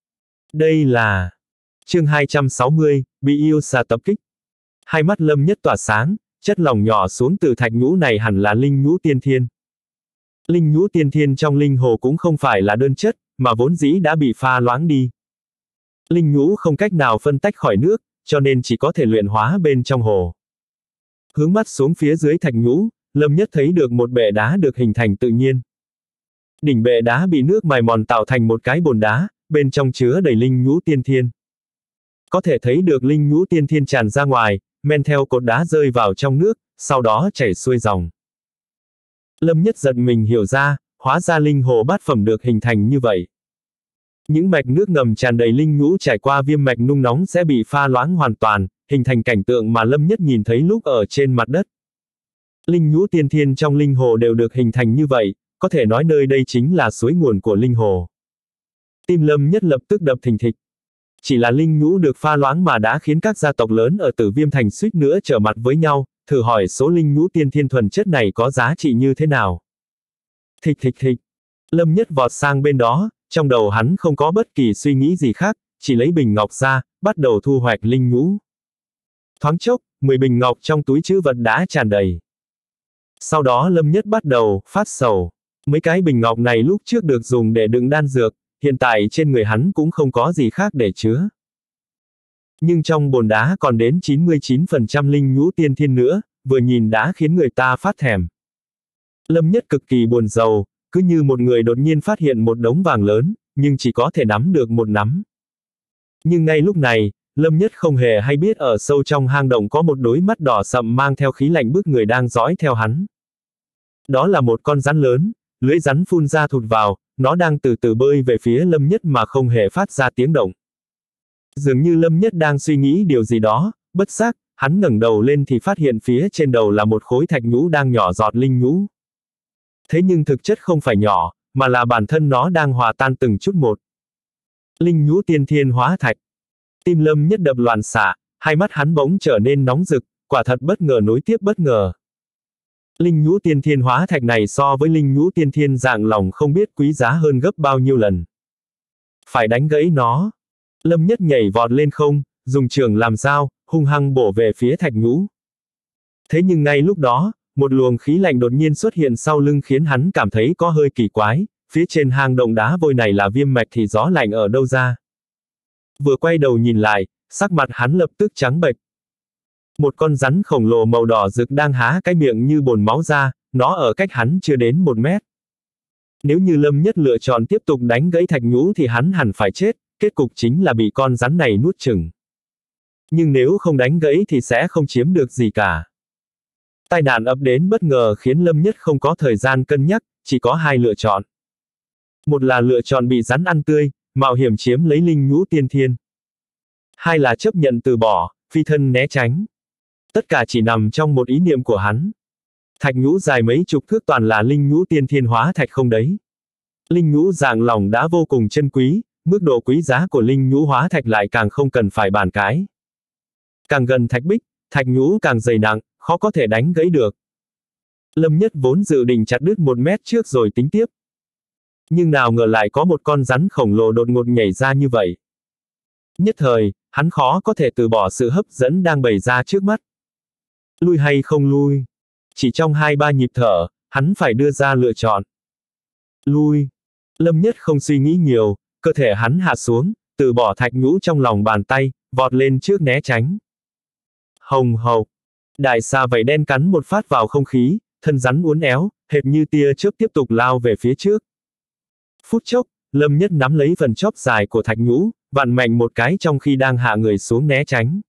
Đây là... Chương 260, bị yêu xà tập kích. Hai mắt Lâm Nhất tỏa sáng, chất lỏng nhỏ xuống từ thạch nhũ này hẳn là linh nhũ tiên thiên. Linh nhũ tiên thiên trong linh hồ cũng không phải là đơn chất, mà vốn dĩ đã bị pha loãng đi. Linh nhũ không cách nào phân tách khỏi nước, cho nên chỉ có thể luyện hóa bên trong hồ. Hướng mắt xuống phía dưới thạch nhũ, Lâm Nhất thấy được một bệ đá được hình thành tự nhiên. Đỉnh bệ đá bị nước mài mòn tạo thành một cái bồn đá, bên trong chứa đầy linh nhũ tiên thiên. Có thể thấy được linh nhũ tiên thiên tràn ra ngoài, men theo cột đá rơi vào trong nước, sau đó chảy xuôi dòng. Lâm Nhất giật mình hiểu ra, hóa ra linh hồ bát phẩm được hình thành như vậy. Những mạch nước ngầm tràn đầy linh nhũ trải qua viêm mạch nung nóng sẽ bị pha loãng hoàn toàn, hình thành cảnh tượng mà Lâm Nhất nhìn thấy lúc ở trên mặt đất. Linh nhũ tiên thiên trong linh hồ đều được hình thành như vậy, có thể nói nơi đây chính là suối nguồn của linh hồ. Tim Lâm Nhất lập tức đập thình thịch. Chỉ là linh nhũ được pha loãng mà đã khiến các gia tộc lớn ở Tử Viêm Thành suýt nữa trở mặt với nhau, thử hỏi số linh nhũ tiên thiên thuần chất này có giá trị như thế nào. Thịch thịch thịch. Lâm Nhất vọt sang bên đó, trong đầu hắn không có bất kỳ suy nghĩ gì khác, chỉ lấy bình ngọc ra, bắt đầu thu hoạch linh nhũ. Thoáng chốc, 10 bình ngọc trong túi trữ vật đã tràn đầy. Sau đó Lâm Nhất bắt đầu phát sầu. Mấy cái bình ngọc này lúc trước được dùng để đựng đan dược, hiện tại trên người hắn cũng không có gì khác để chứa. Nhưng trong bồn đá còn đến 99% linh nhũ tiên thiên nữa, vừa nhìn đã khiến người ta phát thèm. Lâm Nhất cực kỳ buồn rầu, cứ như một người đột nhiên phát hiện một đống vàng lớn, nhưng chỉ có thể nắm được một nắm. Nhưng ngay lúc này, Lâm Nhất không hề hay biết ở sâu trong hang động có một đôi mắt đỏ sậm mang theo khí lạnh bức người đang dõi theo hắn. Đó là một con rắn lớn, lưỡi rắn phun ra thụt vào, nó đang từ từ bơi về phía Lâm Nhất mà không hề phát ra tiếng động. Dường như Lâm Nhất đang suy nghĩ điều gì đó, bất giác, hắn ngẩng đầu lên thì phát hiện phía trên đầu là một khối thạch nhũ đang nhỏ giọt linh nhũ. Thế nhưng thực chất không phải nhỏ, mà là bản thân nó đang hòa tan từng chút một. Linh nhũ tiên thiên hóa thạch. Tim Lâm Nhất đập loạn xạ, hai mắt hắn bỗng trở nên nóng rực, quả thật bất ngờ nối tiếp bất ngờ. Linh nhũ tiên thiên hóa thạch này so với linh nhũ tiên thiên dạng lòng không biết quý giá hơn gấp bao nhiêu lần. Phải đánh gãy nó. Lâm Nhất nhảy vọt lên không, dùng trường làm dao, hung hăng bổ về phía thạch nhũ. Thế nhưng ngay lúc đó, một luồng khí lạnh đột nhiên xuất hiện sau lưng khiến hắn cảm thấy có hơi kỳ quái, phía trên hang động đá vôi này là viêm mạch thì gió lạnh ở đâu ra. Vừa quay đầu nhìn lại, sắc mặt hắn lập tức trắng bệch. Một con rắn khổng lồ màu đỏ rực đang há cái miệng như bồn máu ra, nó ở cách hắn chưa đến 1 mét. Nếu như Lâm Nhất lựa chọn tiếp tục đánh gãy thạch nhũ thì hắn hẳn phải chết, kết cục chính là bị con rắn này nuốt chửng. Nhưng nếu không đánh gãy thì sẽ không chiếm được gì cả. Tai nạn ập đến bất ngờ khiến Lâm Nhất không có thời gian cân nhắc, chỉ có 2 lựa chọn. Một là lựa chọn bị rắn ăn tươi, mạo hiểm chiếm lấy linh nhũ tiên thiên. Hai là chấp nhận từ bỏ, phi thân né tránh. Tất cả chỉ nằm trong một ý niệm của hắn. Thạch nhũ dài mấy chục thước toàn là linh nhũ tiên thiên hóa thạch không đấy. Linh nhũ dạng lỏng đã vô cùng chân quý, mức độ quý giá của linh nhũ hóa thạch lại càng không cần phải bàn cãi. Càng gần thạch bích, thạch nhũ càng dày nặng, khó có thể đánh gãy được. Lâm Nhất vốn dự định chặt đứt 1 mét trước rồi tính tiếp. Nhưng nào ngờ lại có một con rắn khổng lồ đột ngột nhảy ra như vậy. Nhất thời, hắn khó có thể từ bỏ sự hấp dẫn đang bày ra trước mắt. Lui hay không lui? Chỉ trong 2-3 nhịp thở, hắn phải đưa ra lựa chọn. Lui. Lâm Nhất không suy nghĩ nhiều, cơ thể hắn hạ xuống, từ bỏ thạch nhũ trong lòng bàn tay, vọt lên trước né tránh. Hồng hộc. Đại xà vảy đen cắn một phát vào không khí, thân rắn uốn éo, hệt như tia chớp tiếp tục lao về phía trước. Phút chốc, Lâm Nhất nắm lấy phần chóp dài của thạch nhũ, vặn mạnh một cái trong khi đang hạ người xuống né tránh.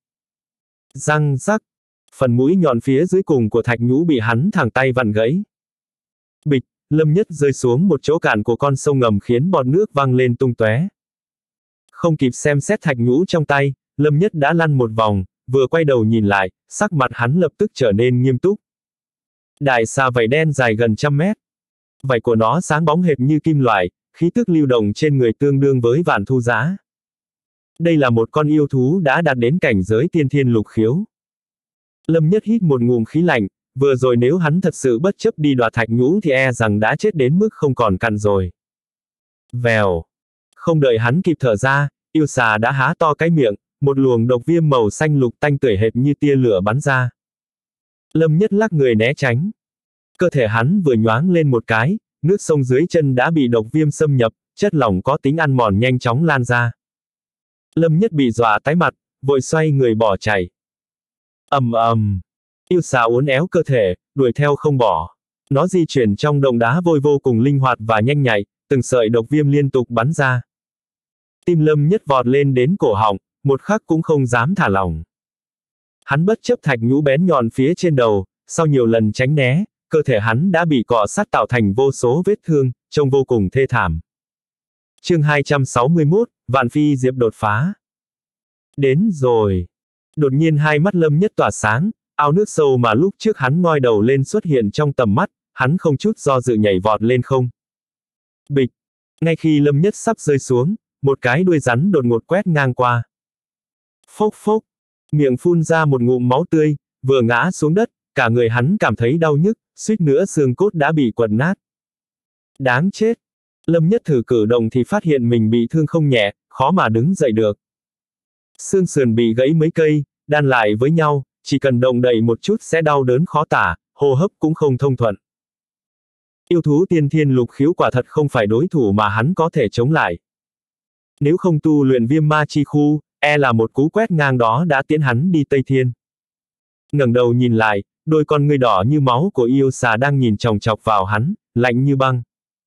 Răng rắc. Phần mũi nhọn phía dưới cùng của thạch nhũ bị hắn thẳng tay vặn gãy. Bịch, Lâm Nhất rơi xuống một chỗ cạn của con sông ngầm khiến bọt nước văng lên tung tóe. Không kịp xem xét thạch nhũ trong tay, Lâm Nhất đã lăn một vòng, vừa quay đầu nhìn lại, sắc mặt hắn lập tức trở nên nghiêm túc. Đại xà vảy đen dài gần 100 mét. Vảy của nó sáng bóng hệt như kim loại, khí tức lưu động trên người tương đương với vạn thu giá. Đây là một con yêu thú đã đạt đến cảnh giới tiên thiên lục khiếu. Lâm Nhất hít một ngụm khí lạnh, vừa rồi nếu hắn thật sự bất chấp đi đoạt thạch nhũ thì e rằng đã chết đến mức không còn cặn rồi. Vèo. Không đợi hắn kịp thở ra, yêu xà đã há to cái miệng, một luồng độc viêm màu xanh lục tanh tưởi hệt như tia lửa bắn ra. Lâm Nhất lắc người né tránh. Cơ thể hắn vừa nhoáng lên một cái, nước sông dưới chân đã bị độc viêm xâm nhập, chất lỏng có tính ăn mòn nhanh chóng lan ra. Lâm Nhất bị dọa tái mặt, vội xoay người bỏ chạy. Ầm ầm. Yêu xà uốn éo cơ thể, đuổi theo không bỏ. Nó di chuyển trong động đá vôi vô cùng linh hoạt và nhanh nhạy, từng sợi độc viêm liên tục bắn ra. Tim Lâm Nhất vọt lên đến cổ họng, một khắc cũng không dám thả lỏng. Hắn bất chấp thạch nhũ bén nhọn phía trên đầu, sau nhiều lần tránh né, cơ thể hắn đã bị cọ sát tạo thành vô số vết thương, trông vô cùng thê thảm. Chương 261, Vạn Phi Diệp đột phá. Đến rồi. Đột nhiên hai mắt Lâm Nhất tỏa sáng, ao nước sâu mà lúc trước hắn ngoi đầu lên xuất hiện trong tầm mắt, hắn không chút do dự nhảy vọt lên không. Bịch. Ngay khi Lâm Nhất sắp rơi xuống, một cái đuôi rắn đột ngột quét ngang qua. Phốc phốc. Miệng phun ra một ngụm máu tươi, vừa ngã xuống đất, cả người hắn cảm thấy đau nhức, suýt nữa xương cốt đã bị quật nát. Đáng chết. Lâm Nhất thử cử động thì phát hiện mình bị thương không nhẹ, khó mà đứng dậy được. Xương sườn bị gãy mấy cây, đan lại với nhau, chỉ cần động đậy một chút sẽ đau đớn khó tả, hô hấp cũng không thông thuận. Yêu thú tiên thiên lục khiếu quả thật không phải đối thủ mà hắn có thể chống lại. Nếu không tu luyện viêm ma chi khu, e là một cú quét ngang đó đã tiễn hắn đi Tây Thiên. Ngẩng đầu nhìn lại, đôi con ngươi đỏ như máu của yêu xà đang nhìn chòng chọc vào hắn, lạnh như băng.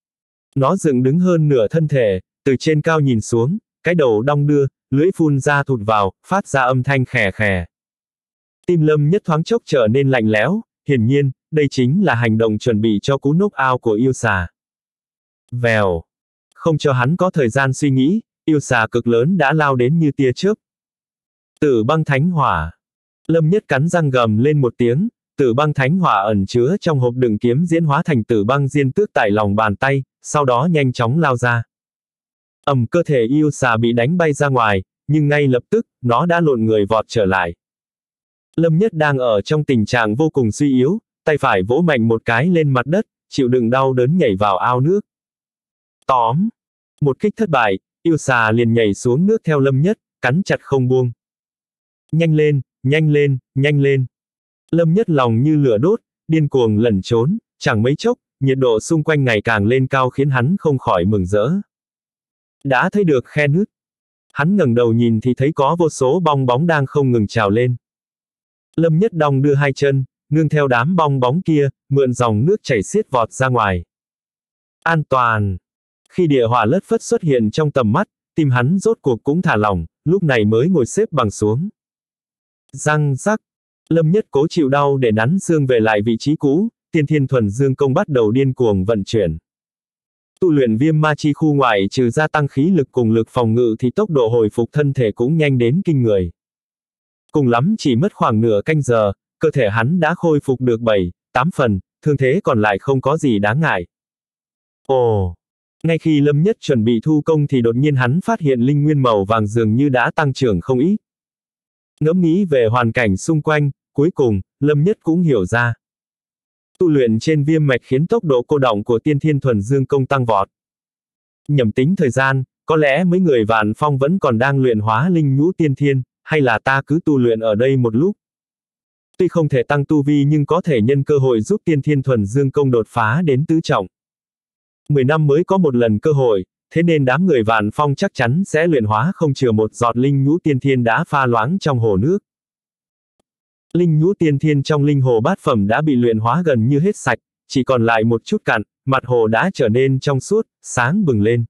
Nó dựng đứng hơn nửa thân thể, từ trên cao nhìn xuống, cái đầu đong đưa, lưỡi phun ra thụt vào, phát ra âm thanh khè khè. Tim Lâm Nhất thoáng chốc trở nên lạnh lẽo, hiển nhiên, đây chính là hành động chuẩn bị cho cú knock out của yêu xà. Vèo. Không cho hắn có thời gian suy nghĩ, yêu xà cực lớn đã lao đến như tia chớp. Tử băng thánh hỏa. Lâm Nhất cắn răng gầm lên một tiếng, tử băng thánh hỏa ẩn chứa trong hộp đựng kiếm diễn hóa thành tử băng diên tước tại lòng bàn tay, sau đó nhanh chóng lao ra. Cơ thể yêu xà bị đánh bay ra ngoài, nhưng ngay lập tức, nó đã lộn người vọt trở lại. Lâm Nhất đang ở trong tình trạng vô cùng suy yếu, tay phải vỗ mạnh một cái lên mặt đất, chịu đựng đau đớn nhảy vào ao nước. Tóm. Một kích thất bại, yêu xà liền nhảy xuống nước theo Lâm Nhất, cắn chặt không buông. Nhanh lên, nhanh lên, nhanh lên. Lâm Nhất lòng như lửa đốt, điên cuồng lẩn trốn, chẳng mấy chốc, nhiệt độ xung quanh ngày càng lên cao khiến hắn không khỏi mừng rỡ. Đã thấy được khe nước. Hắn ngẩng đầu nhìn thì thấy có vô số bong bóng đang không ngừng trào lên. Lâm Nhất đong đưa hai chân, nương theo đám bong bóng kia, mượn dòng nước chảy xiết vọt ra ngoài. An toàn. Khi địa hỏa lất phất xuất hiện trong tầm mắt, tim hắn rốt cuộc cũng thả lỏng, lúc này mới ngồi xếp bằng xuống. Răng rắc. Lâm Nhất cố chịu đau để nắn xương về lại vị trí cũ, tiên thiên thuần dương công bắt đầu điên cuồng vận chuyển. Tu luyện viêm ma chi khu ngoại trừ gia tăng khí lực cùng lực phòng ngự thì tốc độ hồi phục thân thể cũng nhanh đến kinh người. Cùng lắm chỉ mất khoảng nửa canh giờ, cơ thể hắn đã khôi phục được 7-8 phần, thương thế còn lại không có gì đáng ngại. Ồ! Ngay khi Lâm Nhất chuẩn bị thu công thì đột nhiên hắn phát hiện linh nguyên màu vàng dường như đã tăng trưởng không ít. Ngẫm nghĩ về hoàn cảnh xung quanh, cuối cùng, Lâm Nhất cũng hiểu ra. Tu luyện trên viêm mạch khiến tốc độ cô đọng của tiên thiên thuần dương công tăng vọt. Nhẩm tính thời gian, có lẽ mấy người Vạn Phong vẫn còn đang luyện hóa linh nhũ tiên thiên, hay là ta cứ tu luyện ở đây một lúc. Tuy không thể tăng tu vi nhưng có thể nhân cơ hội giúp tiên thiên thuần dương công đột phá đến tứ trọng. 10 năm mới có một lần cơ hội, thế nên đám người Vạn Phong chắc chắn sẽ luyện hóa không chừa một giọt linh nhũ tiên thiên đã pha loãng trong hồ nước. Linh nhũ tiên thiên trong linh hồ bát phẩm đã bị luyện hóa gần như hết sạch, chỉ còn lại một chút cặn, mặt hồ đã trở nên trong suốt, sáng bừng lên.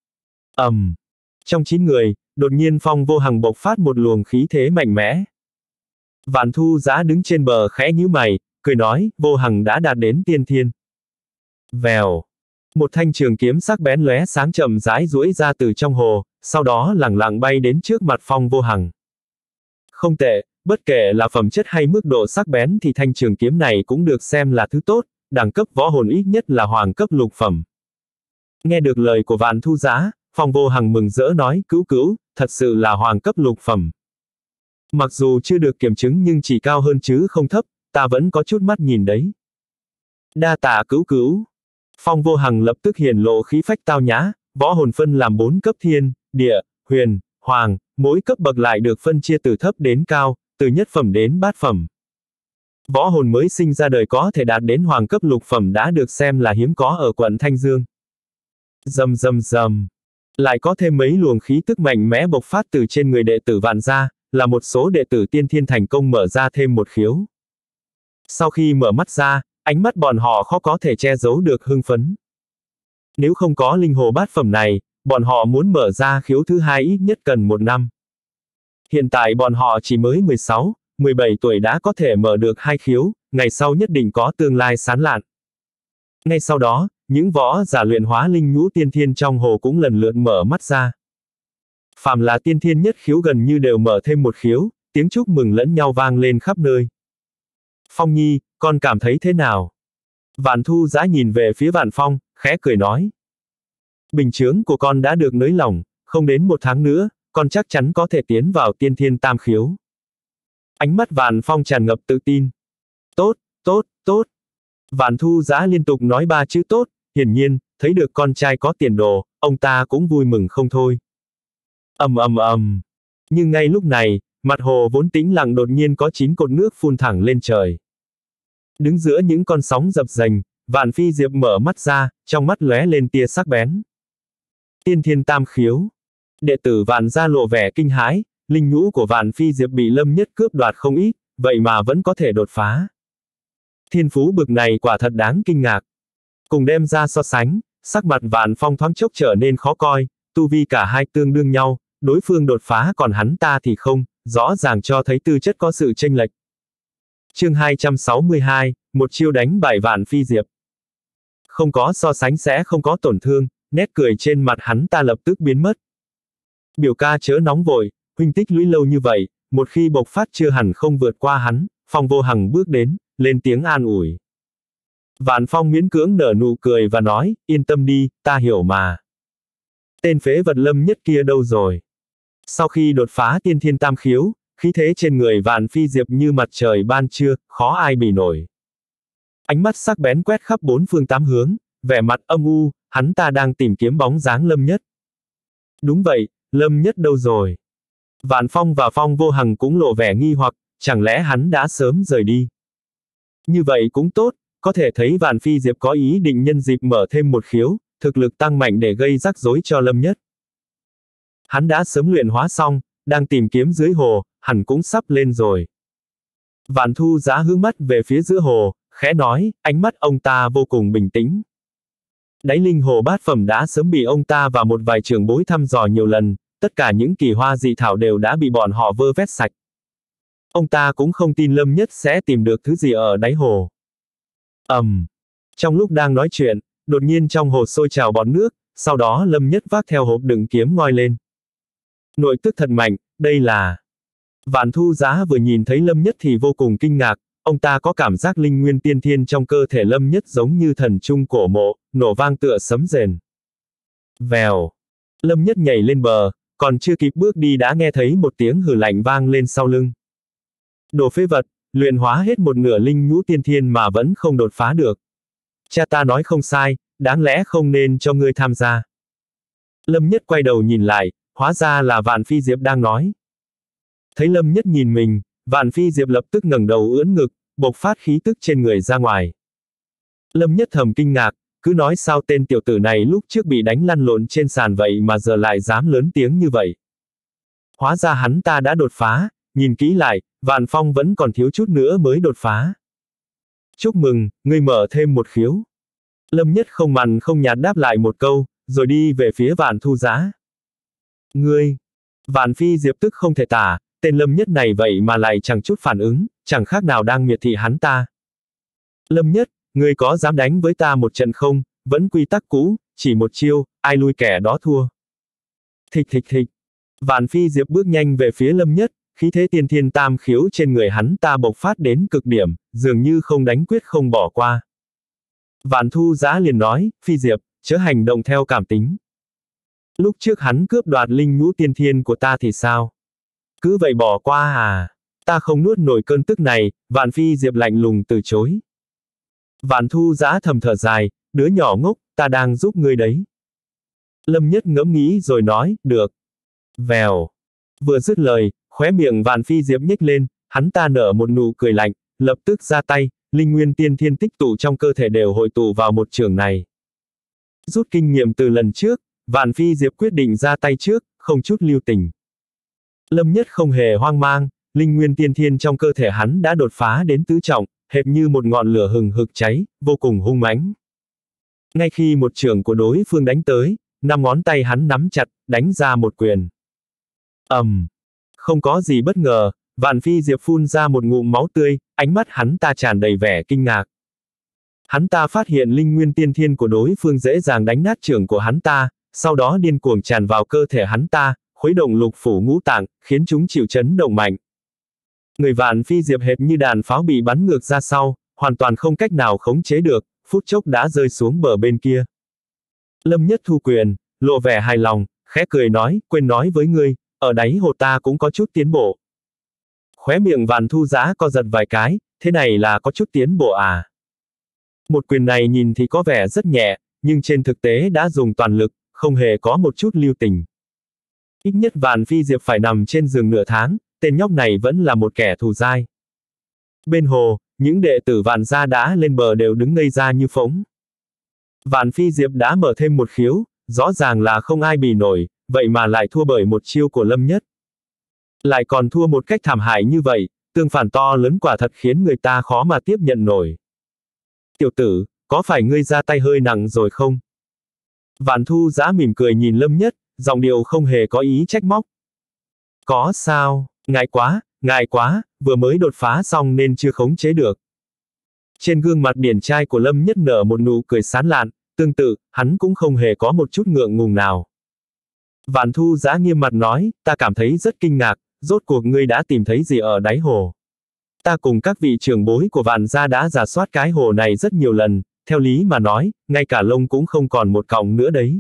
Trong 9 người, đột nhiên Phong Vô Hằng bộc phát một luồng khí thế mạnh mẽ. Vạn Thu Giã đứng trên bờ khẽ nhíu mày, cười nói, Vô Hằng đã đạt đến tiên thiên. Vèo. Một thanh trường kiếm sắc bén lóe sáng chậm rãi duỗi ra từ trong hồ, sau đó lẳng lặng bay đến trước mặt Phong Vô Hằng. Không tệ, bất kể là phẩm chất hay mức độ sắc bén thì thanh trường kiếm này cũng được xem là thứ tốt, đẳng cấp võ hồn ít nhất là hoàng cấp lục phẩm. Nghe được lời của Vạn Thu Giã, Phong Vô Hằng mừng rỡ nói, cứu, thật sự là hoàng cấp lục phẩm. Mặc dù chưa được kiểm chứng nhưng chỉ cao hơn chứ không thấp, ta vẫn có chút mắt nhìn đấy. Đa tạ cứu. Phong Vô Hằng lập tức hiển lộ khí phách tao nhã, võ hồn phân làm 4 cấp thiên, địa, huyền, hoàng, mỗi cấp bậc lại được phân chia từ thấp đến cao, từ nhất phẩm đến bát phẩm. Võ hồn mới sinh ra đời có thể đạt đến hoàng cấp lục phẩm đã được xem là hiếm có ở quận Thanh Dương. Rầm. Lại có thêm mấy luồng khí tức mạnh mẽ bộc phát từ trên người đệ tử Vạn gia, là một số đệ tử tiên thiên thành công mở ra thêm một khiếu. Sau khi mở mắt ra, ánh mắt bọn họ khó có thể che giấu được hưng phấn. Nếu không có linh hồ bát phẩm này, bọn họ muốn mở ra khiếu thứ hai ít nhất cần 1 năm. Hiện tại bọn họ chỉ mới 16, 17 tuổi đã có thể mở được 2 khiếu, ngày sau nhất định có tương lai sáng lạn. Ngay sau đó, những võ giả luyện hóa linh nhũ tiên thiên trong hồ cũng lần lượt mở mắt ra. Phàm là tiên thiên nhất khiếu gần như đều mở thêm một khiếu, tiếng chúc mừng lẫn nhau vang lên khắp nơi. Phong Nhi, con cảm thấy thế nào? Vạn Thu Giã nhìn về phía Vạn Phong, khẽ cười nói. Bình chướng của con đã được nới lỏng, không đến 1 tháng nữa, con chắc chắn có thể tiến vào tiên thiên tam khiếu. Ánh mắt Vạn Phong tràn ngập tự tin. Tốt. Vạn Thu Giã liên tục nói 3 chữ tốt, hiển nhiên, thấy được con trai có tiền đồ, ông ta cũng vui mừng không thôi. Nhưng ngay lúc này, mặt hồ vốn tĩnh lặng đột nhiên có 9 cột nước phun thẳng lên trời. Đứng giữa những con sóng dập dềnh, Vạn Phi Diệp mở mắt ra, trong mắt lóe lên tia sắc bén. Tiên thiên tam khiếu. Đệ tử Vạn gia lộ vẻ kinh hãi, linh nhũ của Vạn Phi Diệp bị Lâm Nhất cướp đoạt không ít, vậy mà vẫn có thể đột phá. Thiên phú bực này quả thật đáng kinh ngạc. Cùng đem ra so sánh, sắc mặt Vạn Phong thoáng chốc trở nên khó coi, tu vi cả hai tương đương nhau, đối phương đột phá còn hắn ta thì không, rõ ràng cho thấy tư chất có sự chênh lệch. Chương 262, một chiêu đánh bại Vạn Phi Diệp. Không có so sánh sẽ không có tổn thương, nét cười trên mặt hắn ta lập tức biến mất. Biểu ca chớ nóng vội, huynh tích lũy lâu như vậy, một khi bộc phát chưa hẳn không vượt qua hắn. Phong Vô Hằng bước đến, lên tiếng an ủi. Vạn Phong miễn cưỡng nở nụ cười và nói, yên tâm đi, ta hiểu mà. Tên phế vật Lâm Nhất kia đâu rồi? Sau khi đột phá tiên thiên tam khiếu, khí thế trên người Vạn Phi Diệp như mặt trời ban trưa, khó ai bì nổi. Ánh mắt sắc bén quét khắp 4 phương 8 hướng, vẻ mặt âm u, hắn ta đang tìm kiếm bóng dáng Lâm Nhất. Đúng vậy, Lâm Nhất đâu rồi? Vạn Phong và Phong Vô Hằng cũng lộ vẻ nghi hoặc, chẳng lẽ hắn đã sớm rời đi? Như vậy cũng tốt, có thể thấy Vạn Phi Diệp có ý định nhân dịp mở thêm một khiếu, thực lực tăng mạnh để gây rắc rối cho Lâm Nhất. Hắn đã sớm luyện hóa xong, đang tìm kiếm dưới hồ, hẳn cũng sắp lên rồi. Vạn Thu Giã hướng mắt về phía giữa hồ, khẽ nói, ánh mắt ông ta vô cùng bình tĩnh. Đáy linh hồ bát phẩm đã sớm bị ông ta và một vài trưởng bối thăm dò nhiều lần, tất cả những kỳ hoa dị thảo đều đã bị bọn họ vơ vét sạch. Ông ta cũng không tin Lâm Nhất sẽ tìm được thứ gì ở đáy hồ. Trong lúc đang nói chuyện, đột nhiên trong hồ sôi trào bọt nước, sau đó Lâm Nhất vác theo hộp đựng kiếm ngoi lên. Nội tức thật mạnh, đây là... Vạn Thu Giã vừa nhìn thấy Lâm Nhất thì vô cùng kinh ngạc, ông ta có cảm giác linh nguyên tiên thiên trong cơ thể Lâm Nhất giống như thần trung cổ mộ, nổ vang tựa sấm rền. Vèo. Lâm Nhất nhảy lên bờ, còn chưa kịp bước đi đã nghe thấy một tiếng hừ lạnh vang lên sau lưng. Đồ phế vật, luyện hóa hết một nửa linh nhũ tiên thiên mà vẫn không đột phá được. Cha ta nói không sai, đáng lẽ không nên cho ngươi tham gia. Lâm Nhất quay đầu nhìn lại, hóa ra là Vạn Phi Diệp đang nói. Thấy Lâm Nhất nhìn mình, Vạn Phi Diệp lập tức ngẩng đầu ưỡn ngực, bộc phát khí tức trên người ra ngoài. Lâm Nhất thầm kinh ngạc, cứ nói sao tên tiểu tử này lúc trước bị đánh lăn lộn trên sàn vậy mà giờ lại dám lớn tiếng như vậy. Hóa ra hắn ta đã đột phá, nhìn kỹ lại, Vạn Phong vẫn còn thiếu chút nữa mới đột phá. Chúc mừng, ngươi mở thêm một khiếu. Lâm Nhất không mặn không nhạt đáp lại một câu, rồi đi về phía Vạn Thu Giá. Ngươi! Vạn Phi Diệp tức không thể tả, tên Lâm Nhất này vậy mà lại chẳng chút phản ứng, chẳng khác nào đang miệt thị hắn ta. Lâm Nhất, ngươi có dám đánh với ta một trận không? Vẫn quy tắc cũ, chỉ một chiêu, ai lui kẻ đó thua. Thịch thịch thịch. Vạn Phi Diệp bước nhanh về phía Lâm Nhất, khí thế tiên thiên tam khiếu trên người hắn ta bộc phát đến cực điểm, dường như không đánh quyết không bỏ qua. Vạn Thu Giá liền nói, Phi Diệp, chớ hành động theo cảm tính. Lúc trước hắn cướp đoạt linh nhũ tiên thiên của ta thì sao? Cứ vậy bỏ qua à? Ta không nuốt nổi cơn tức này, Vạn Phi Diệp lạnh lùng từ chối. Vạn Thu Giá thầm thở dài, đứa nhỏ ngốc, ta đang giúp ngươi đấy. Lâm Nhất ngẫm nghĩ rồi nói, được. Vèo. Vừa dứt lời, khóe miệng Vạn Phi Diệp nhếch lên, hắn ta nở một nụ cười lạnh, lập tức ra tay, linh nguyên tiên thiên tích tụ trong cơ thể đều hội tụ vào một chưởng này. Rút kinh nghiệm từ lần trước, Vạn Phi Diệp quyết định ra tay trước, không chút lưu tình. Lâm Nhất không hề hoang mang, linh nguyên tiên thiên trong cơ thể hắn đã đột phá đến tứ trọng, hệt như một ngọn lửa hừng hực cháy, vô cùng hung mãnh. Ngay khi một chưởng của đối phương đánh tới, 5 ngón tay hắn nắm chặt, đánh ra một quyền. Không có gì bất ngờ, Vạn Phi Diệp phun ra một ngụm máu tươi, ánh mắt hắn ta tràn đầy vẻ kinh ngạc. Hắn ta phát hiện linh nguyên tiên thiên của đối phương dễ dàng đánh nát chưởng của hắn ta, sau đó điên cuồng tràn vào cơ thể hắn ta, khuấy động lục phủ ngũ tạng, khiến chúng chịu chấn động mạnh. Người Vạn Phi Diệp hệt như đàn pháo bị bắn ngược ra sau, hoàn toàn không cách nào khống chế được, phút chốc đã rơi xuống bờ bên kia. Lâm Nhất thu quyền, lộ vẻ hài lòng, khẽ cười nói, quên nói với ngươi, ở đáy hồ ta cũng có chút tiến bộ. Khóe miệng Vạn Thu Giá co giật vài cái, thế này là có chút tiến bộ à? Một quyền này nhìn thì có vẻ rất nhẹ, nhưng trên thực tế đã dùng toàn lực, không hề có một chút lưu tình. Ít nhất Vạn Phi Diệp phải nằm trên giường nửa tháng, tên nhóc này vẫn là một kẻ thù dai. Bên hồ, những đệ tử Vạn gia đã lên bờ đều đứng ngây ra như phỗng. Vạn Phi Diệp đã mở thêm một khiếu, rõ ràng là không ai bì nổi, vậy mà lại thua bởi một chiêu của Lâm Nhất. Lại còn thua một cách thảm hại như vậy, tương phản to lớn quả thật khiến người ta khó mà tiếp nhận nổi. Tiểu tử, có phải ngươi ra tay hơi nặng rồi không? Vạn Thu Giá mỉm cười nhìn Lâm Nhất, giọng điệu không hề có ý trách móc. Có sao, ngại quá, vừa mới đột phá xong nên chưa khống chế được. Trên gương mặt điển trai của Lâm Nhất nở một nụ cười sán lạn, tương tự, hắn cũng không hề có một chút ngượng ngùng nào. Vạn Thu Giá nghiêm mặt nói, ta cảm thấy rất kinh ngạc, rốt cuộc ngươi đã tìm thấy gì ở đáy hồ. Ta cùng các vị trưởng bối của Vạn gia đã rà soát cái hồ này rất nhiều lần, theo lý mà nói, ngay cả lông cũng không còn một cọng nữa đấy.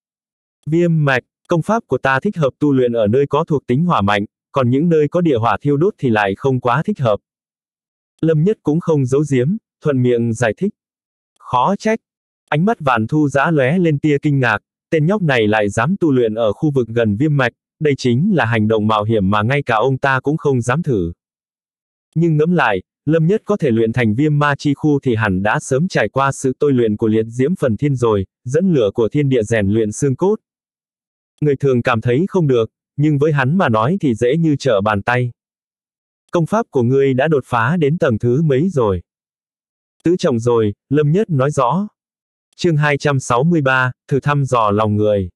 Viêm mạch, công pháp của ta thích hợp tu luyện ở nơi có thuộc tính hỏa mạnh, còn những nơi có địa hỏa thiêu đốt thì lại không quá thích hợp. Lâm Nhất cũng không giấu giếm, thuận miệng giải thích. Khó trách. Ánh mắt Vạn Thu Giá lóe lên tia kinh ngạc, tên nhóc này lại dám tu luyện ở khu vực gần viêm mạch, đây chính là hành động mạo hiểm mà ngay cả ông ta cũng không dám thử. Nhưng ngẫm lại, Lâm Nhất có thể luyện thành viêm ma chi khu thì hẳn đã sớm trải qua sự tôi luyện của liệt diễm phần thiên rồi, dẫn lửa của thiên địa rèn luyện xương cốt. Người thường cảm thấy không được, nhưng với hắn mà nói thì dễ như trở bàn tay. Công pháp của ngươi đã đột phá đến tầng thứ mấy rồi? Tứ trọng rồi, Lâm Nhất nói rõ. Chương 263, thử thăm dò lòng người.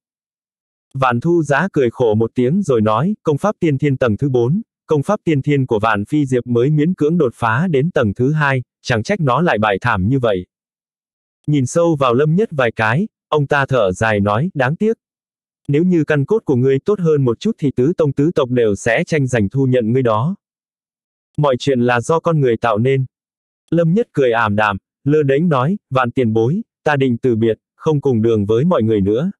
Vạn Thu Giá cười khổ một tiếng rồi nói, công pháp tiên thiên tầng thứ 4, công pháp tiên thiên của Vạn Phi Diệp mới miễn cưỡng đột phá đến tầng thứ 2, chẳng trách nó lại bại thảm như vậy. Nhìn sâu vào Lâm Nhất vài cái, ông ta thở dài nói, đáng tiếc. Nếu như căn cốt của ngươi tốt hơn một chút thì tứ tông tứ tộc đều sẽ tranh giành thu nhận ngươi đó. Mọi chuyện là do con người tạo nên. Lâm Nhất cười ảm đạm, lơ đễnh nói, Vạn tiền bối, ta định từ biệt, không cùng đường với mọi người nữa.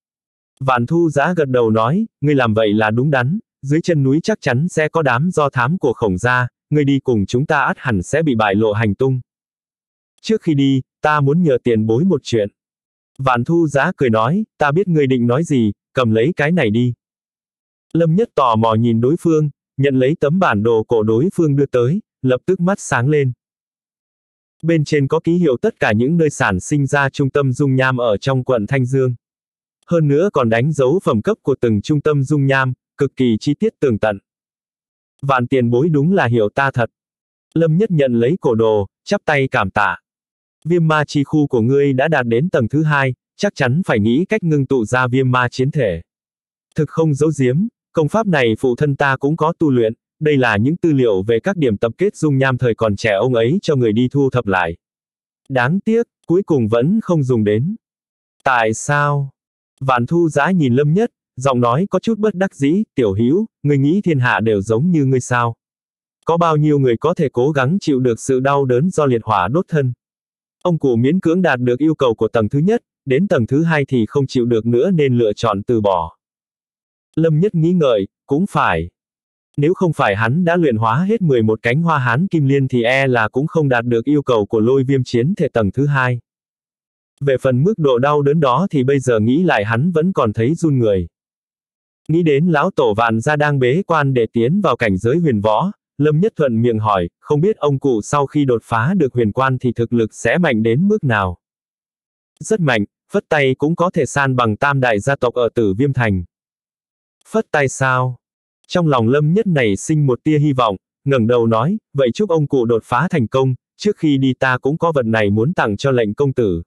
Vạn Thu Giá gật đầu nói, ngươi làm vậy là đúng đắn, dưới chân núi chắc chắn sẽ có đám do thám của Khổng gia, ngươi đi cùng chúng ta ắt hẳn sẽ bị bại lộ hành tung. Trước khi đi, ta muốn nhờ tiền bối một chuyện. Vạn Thu Giá cười nói, ta biết ngươi định nói gì, cầm lấy cái này đi. Lâm Nhất tò mò nhìn đối phương, nhận lấy tấm bản đồ cổ đối phương đưa tới, lập tức mắt sáng lên. Bên trên có ký hiệu tất cả những nơi sản sinh ra trung tâm dung nham ở trong quận Thanh Dương. Hơn nữa còn đánh dấu phẩm cấp của từng trung tâm dung nham, cực kỳ chi tiết tường tận. Vạn tiền bối đúng là hiểu ta thật. Lâm Nhất nhận lấy cổ đồ, chắp tay cảm tạ. Viêm ma chi khu của ngươi đã đạt đến tầng thứ 2, chắc chắn phải nghĩ cách ngưng tụ ra viêm ma chiến thể. Thực không giấu giếm, công pháp này phụ thân ta cũng có tu luyện, đây là những tư liệu về các điểm tập kết dung nham thời còn trẻ ông ấy cho người đi thu thập lại. Đáng tiếc, cuối cùng vẫn không dùng đến. Tại sao? Vạn Thu Giã nhìn Lâm Nhất, giọng nói có chút bất đắc dĩ, tiểu hữu, ngươi nghĩ thiên hạ đều giống như ngươi sao? Có bao nhiêu người có thể cố gắng chịu được sự đau đớn do liệt hỏa đốt thân? Ông cụ miễn cưỡng đạt được yêu cầu của tầng thứ nhất, đến tầng thứ 2 thì không chịu được nữa nên lựa chọn từ bỏ. Lâm Nhất nghĩ ngợi, cũng phải. Nếu không phải hắn đã luyện hóa hết 11 cánh hoa hán kim liên thì là cũng không đạt được yêu cầu của lôi viêm chiến thể tầng thứ 2. Về phần mức độ đau đớn đó thì bây giờ nghĩ lại hắn vẫn còn thấy run người. Nghĩ đến lão tổ Vạn gia đang bế quan để tiến vào cảnh giới huyền võ, Lâm Nhất thuận miệng hỏi, không biết ông cụ sau khi đột phá được huyền quan thì thực lực sẽ mạnh đến mức nào? Rất mạnh, phất tay cũng có thể san bằng tam đại gia tộc ở Tử Viêm Thành. Phất tay sao? Trong lòng Lâm Nhất nảy sinh một tia hy vọng, ngẩng đầu nói, vậy chúc ông cụ đột phá thành công, trước khi đi ta cũng có vật này muốn tặng cho lệnh công tử.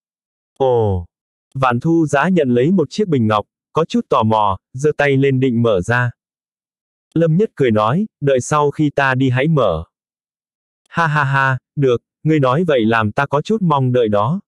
Ồ! Vạn Thu Giã nhận lấy một chiếc bình ngọc, có chút tò mò, giơ tay lên định mở ra. Lâm Nhất cười nói, đợi sau khi ta đi hãy mở. Ha ha ha, được, ngươi nói vậy làm ta có chút mong đợi đó.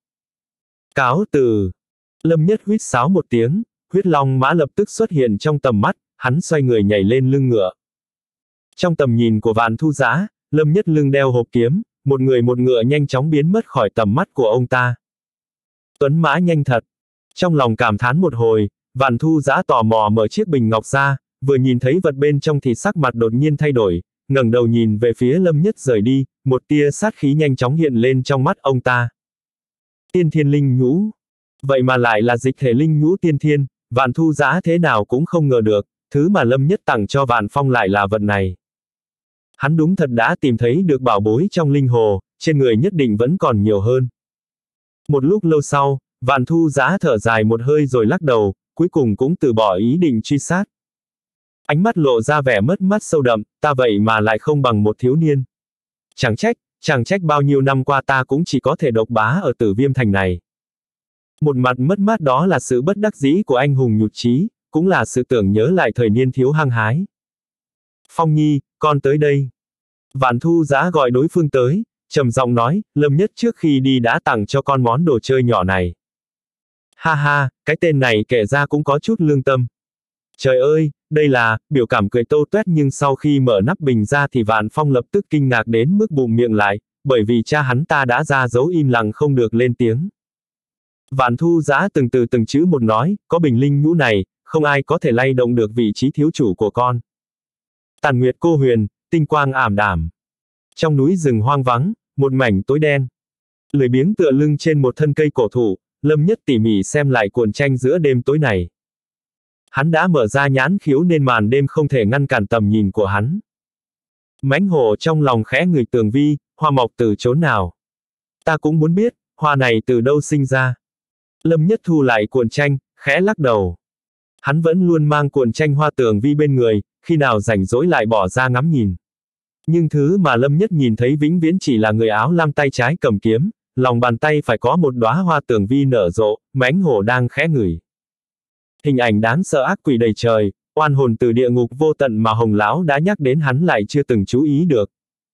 Cáo từ. Lâm Nhất huýt sáo một tiếng, huyết long mã lập tức xuất hiện trong tầm mắt, hắn xoay người nhảy lên lưng ngựa. Trong tầm nhìn của Vạn Thu Giã, Lâm Nhất lưng đeo hộp kiếm, một người một ngựa nhanh chóng biến mất khỏi tầm mắt của ông ta. Tuấn mã nhanh thật. Trong lòng cảm thán một hồi, Vạn Thu Giã tò mò mở chiếc bình ngọc ra, vừa nhìn thấy vật bên trong thì sắc mặt đột nhiên thay đổi, ngẩng đầu nhìn về phía Lâm Nhất rời đi, một tia sát khí nhanh chóng hiện lên trong mắt ông ta. Tiên thiên linh nhũ. Vậy mà lại là dịch thể linh nhũ tiên thiên, Vạn Thu Giã thế nào cũng không ngờ được, thứ mà Lâm Nhất tặng cho Vạn Phong lại là vật này. Hắn đúng thật đã tìm thấy được bảo bối trong linh hồ, trên người nhất định vẫn còn nhiều hơn. Một lúc lâu sau, Vạn Thu Giã thở dài một hơi rồi lắc đầu, cuối cùng cũng từ bỏ ý định truy sát. Ánh mắt lộ ra vẻ mất mát sâu đậm, ta vậy mà lại không bằng một thiếu niên. Chẳng trách bao nhiêu năm qua ta cũng chỉ có thể độc bá ở Tử Viêm Thành này. Một mặt mất mát đó là sự bất đắc dĩ của anh hùng nhụt chí, cũng là sự tưởng nhớ lại thời niên thiếu hăng hái. Phong Nhi, con tới đây. Vạn Thu Giã gọi đối phương tới, trầm giọng nói, Lâm Nhất trước khi đi đã tặng cho con món đồ chơi nhỏ này. Ha ha, cái tên này kể ra cũng có chút lương tâm. Trời ơi, đây là, biểu cảm cười tô toét nhưng sau khi mở nắp bình ra thì Vạn Phong lập tức kinh ngạc đến mức bụm miệng lại, bởi vì cha hắn ta đã ra dấu im lặng không được lên tiếng. Vạn Thu Giã từng chữ một nói, có bình linh nhũ này, không ai có thể lay động được vị trí thiếu chủ của con. Tàn nguyệt cô huyền, tinh quang ảm đạm. Trong núi rừng hoang vắng, một mảnh tối đen. Lười biếng tựa lưng trên một thân cây cổ thụ, Lâm Nhất tỉ mỉ xem lại cuộn tranh giữa đêm tối này. Hắn đã mở ra nhãn khiếu nên màn đêm không thể ngăn cản tầm nhìn của hắn. Mãnh hổ trong lòng khẽ ngửi tường vi, hoa mọc từ chốn nào. Ta cũng muốn biết, hoa này từ đâu sinh ra. Lâm Nhất thu lại cuộn tranh, khẽ lắc đầu. Hắn vẫn luôn mang cuộn tranh hoa tường vi bên người, khi nào rảnh rỗi lại bỏ ra ngắm nhìn. Nhưng thứ mà Lâm Nhất nhìn thấy vĩnh viễn chỉ là người áo lam tay trái cầm kiếm, lòng bàn tay phải có một đóa hoa tường vi nở rộ, mãnh hổ đang khẽ ngửi. Hình ảnh đáng sợ ác quỷ đầy trời, oan hồn từ địa ngục vô tận mà Hồng lão đã nhắc đến hắn lại chưa từng chú ý được.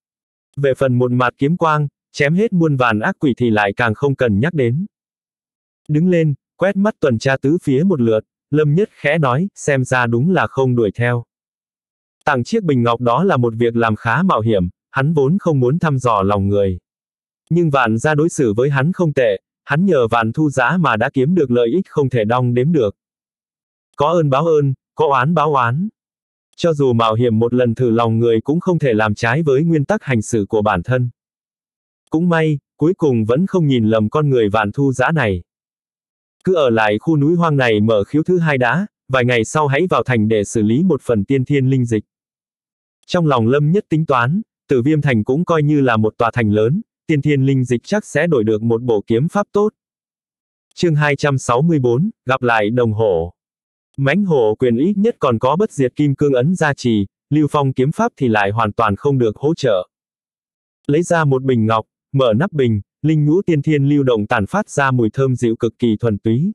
Về phần một mạt kiếm quang, chém hết muôn vàn ác quỷ thì lại càng không cần nhắc đến. Đứng lên, quét mắt tuần tra tứ phía một lượt, Lâm Nhất khẽ nói, xem ra đúng là không đuổi theo. Tặng chiếc bình ngọc đó là một việc làm khá mạo hiểm, hắn vốn không muốn thăm dò lòng người. Nhưng Vạn gia đối xử với hắn không tệ, hắn nhờ Vạn Thu Giã mà đã kiếm được lợi ích không thể đong đếm được. Có ơn báo ơn, có oán báo oán. Cho dù mạo hiểm một lần thử lòng người cũng không thể làm trái với nguyên tắc hành xử của bản thân. Cũng may, cuối cùng vẫn không nhìn lầm con người Vạn Thu Giã này. Cứ ở lại khu núi hoang này mở khiếu thứ 2 đã, vài ngày sau hãy vào thành để xử lý một phần tiên thiên linh dịch. Trong lòng Lâm Nhất tính toán, Tử Viêm thành cũng coi như là một tòa thành lớn, tiên thiên linh dịch chắc sẽ đổi được một bộ kiếm pháp tốt. Chương 264, gặp lại đồng hổ. Mãnh hổ quyền ít nhất còn có bất diệt kim cương ấn gia trì, Lưu Phong kiếm pháp thì lại hoàn toàn không được hỗ trợ. Lấy ra một bình ngọc, mở nắp bình, linh nhũ tiên thiên lưu động tản phát ra mùi thơm dịu cực kỳ thuần túy.